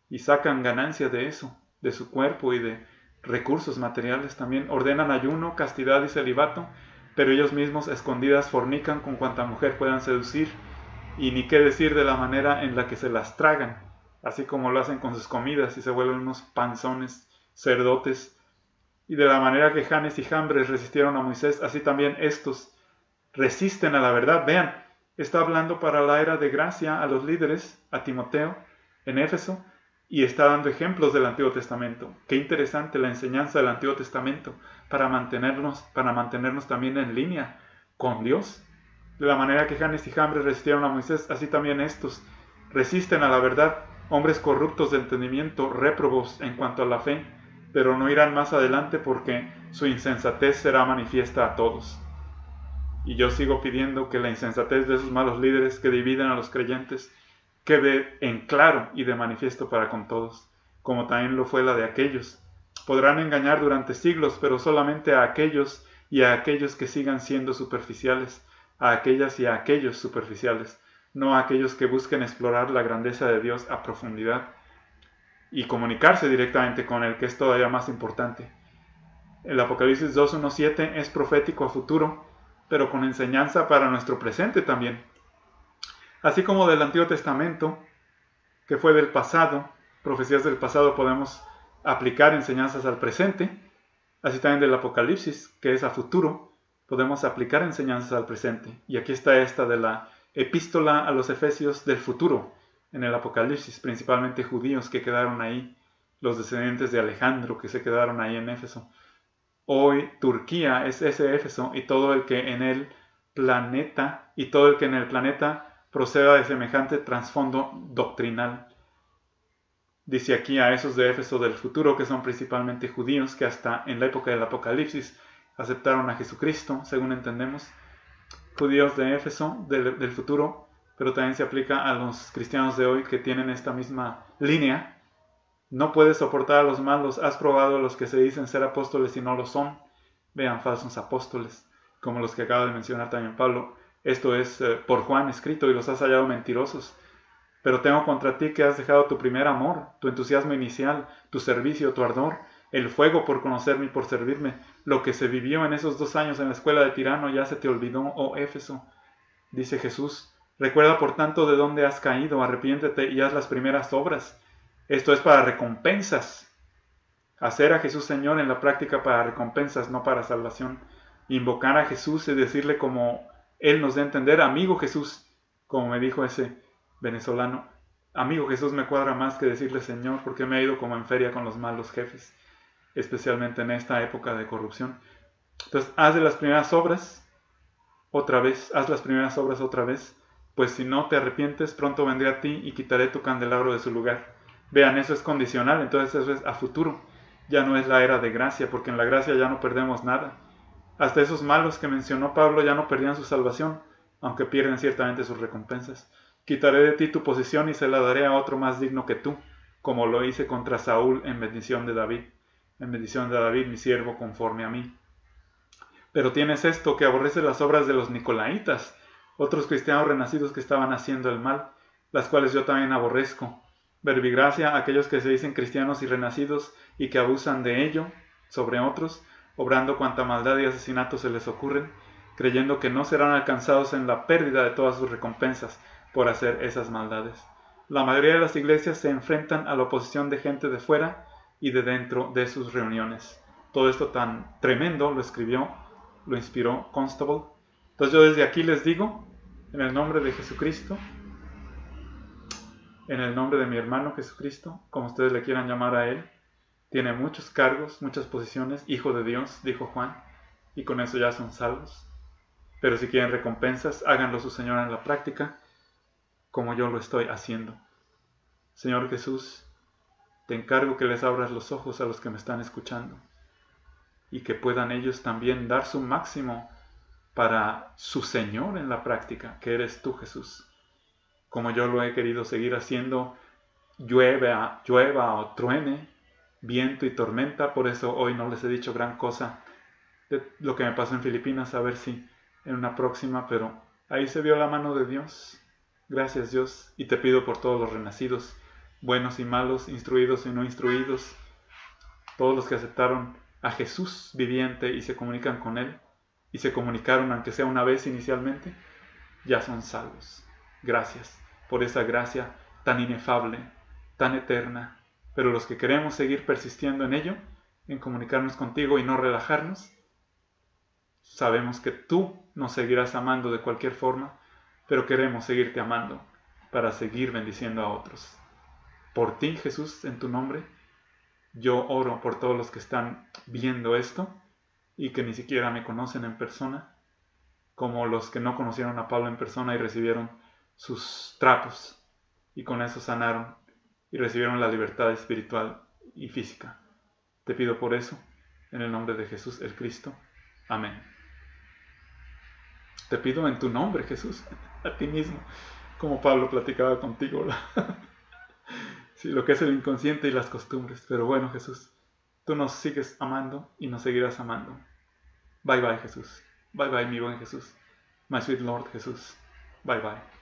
y sacan ganancia de eso, de su cuerpo y de recursos materiales también. Ordenan ayuno, castidad y celibato, pero ellos mismos a escondidas fornican con cuanta mujer puedan seducir, y ni qué decir de la manera en la que se las tragan, así como lo hacen con sus comidas y se vuelven unos panzones, cerdotes. Y de la manera que Janes y Jambres resistieron a Moisés, así también estos resisten a la verdad. Vean, está hablando para la era de gracia a los líderes, a Timoteo, en Éfeso, y está dando ejemplos del Antiguo Testamento. Qué interesante la enseñanza del Antiguo Testamento para mantenernos, para mantenernos también en línea con Dios. De la manera que Janes y Jambres resistieron a Moisés, así también estos resisten a la verdad, hombres corruptos de entendimiento, réprobos en cuanto a la fe, pero no irán más adelante porque su insensatez será manifiesta a todos. Y yo sigo pidiendo que la insensatez de esos malos líderes que dividen a los creyentes quede en claro y de manifiesto para con todos, como también lo fue la de aquellos. Podrán engañar durante siglos, pero solamente a aquellos y a aquellos que sigan siendo superficiales, a aquellas y a aquellos superficiales, no a aquellos que busquen explorar la grandeza de Dios a profundidad y comunicarse directamente con Él, que es todavía más importante. El Apocalipsis dos, uno, siete es profético a futuro, pero con enseñanza para nuestro presente también. Así como del Antiguo Testamento, que fue del pasado, profecías del pasado podemos aplicar enseñanzas al presente, así también del Apocalipsis, que es a futuro, podemos aplicar enseñanzas al presente. Y aquí está esta de la epístola a los Efesios del futuro, en el Apocalipsis, principalmente judíos que quedaron ahí, los descendientes de Alejandro que se quedaron ahí en Éfeso. Hoy Turquía es ese Éfeso y todo el que en el planeta, y todo el que en el planeta proceda de semejante trasfondo doctrinal. Dice aquí a esos de Éfeso del futuro, que son principalmente judíos, que hasta en la época del Apocalipsis aceptaron a Jesucristo, según entendemos. Judíos de Éfeso del, del futuro, pero también se aplica a los cristianos de hoy que tienen esta misma línea. No puedes soportar a los malos, has probado a los que se dicen ser apóstoles y no lo son. Vean, falsos apóstoles, como los que acaba de mencionar también Pablo. Esto es eh, por Juan escrito, y los has hallado mentirosos. Pero tengo contra ti que has dejado tu primer amor, tu entusiasmo inicial, tu servicio, tu ardor, el fuego por conocerme y por servirme. Lo que se vivió en esos dos años en la escuela de Tirano ya se te olvidó, oh Éfeso. Dice Jesús, recuerda por tanto de dónde has caído, arrepiéntete y haz las primeras obras. Esto es para recompensas. Hacer a Jesús Señor en la práctica para recompensas, no para salvación. Invocar a Jesús y decirle como Él nos da a entender, amigo Jesús, como me dijo ese venezolano, amigo Jesús me cuadra más que decirle Señor, porque me ha ido como en feria con los malos jefes, especialmente en esta época de corrupción. Entonces, haz de las primeras obras otra vez, haz las primeras obras otra vez, pues si no te arrepientes, pronto vendré a ti y quitaré tu candelabro de su lugar. Vean, eso es condicional, entonces eso es a futuro. Ya no es la era de gracia, porque en la gracia ya no perdemos nada. Hasta esos malos que mencionó Pablo ya no perdían su salvación, aunque pierden ciertamente sus recompensas. Quitaré de ti tu posición y se la daré a otro más digno que tú, como lo hice contra Saúl en bendición de David. En bendición de David, mi siervo, conforme a mí. Pero tienes esto, que aborreces las obras de los nicolaitas, otros cristianos renacidos que estaban haciendo el mal, las cuales yo también aborrezco. Verbigracia a aquellos que se dicen cristianos y renacidos y que abusan de ello sobre otros, obrando cuanta maldad y asesinato se les ocurren, creyendo que no serán alcanzados en la pérdida de todas sus recompensas por hacer esas maldades. La mayoría de las iglesias se enfrentan a la oposición de gente de fuera y de dentro de sus reuniones. Todo esto tan tremendo lo escribió, lo inspiró Constable. Entonces yo desde aquí les digo, en el nombre de Jesucristo, en el nombre de mi hermano Jesucristo, como ustedes le quieran llamar a él, tiene muchos cargos, muchas posiciones, hijo de Dios, dijo Juan, y con eso ya son salvos. Pero si quieren recompensas, háganlo su Señor en la práctica, como yo lo estoy haciendo. Señor Jesús, te encargo que les abras los ojos a los que me están escuchando, y que puedan ellos también dar su máximo para su Señor en la práctica, que eres tú, Jesús. Como yo lo he querido seguir haciendo, llueva, llueva o truene, viento y tormenta. Por eso hoy no les he dicho gran cosa de lo que me pasó en Filipinas, a ver si en una próxima, pero ahí se vio la mano de Dios. Gracias, Dios, y te pido por todos los renacidos buenos y malos, instruidos y no instruidos, todos los que aceptaron a Jesús viviente y se comunican con Él, y se comunicaron aunque sea una vez inicialmente, ya son salvos. Gracias por esa gracia tan inefable, tan eterna. Pero los que queremos seguir persistiendo en ello, en comunicarnos contigo y no relajarnos, sabemos que tú nos seguirás amando de cualquier forma, pero queremos seguirte amando para seguir bendiciendo a otros. Por ti, Jesús, en tu nombre, yo oro por todos los que están viendo esto y que ni siquiera me conocen en persona, como los que no conocieron a Pablo en persona y recibieron sus trapos y con eso sanaron y recibieron la libertad espiritual y física. Te pido por eso, en el nombre de Jesús el Cristo. Amén. Te pido en tu nombre, Jesús, a ti mismo, como Pablo platicaba contigo, sí, lo que es el inconsciente y las costumbres. Pero bueno, Jesús, tú nos sigues amando y nos seguirás amando. Bye bye, Jesús. Bye bye, mi buen Jesús. My sweet Lord Jesús. Bye bye.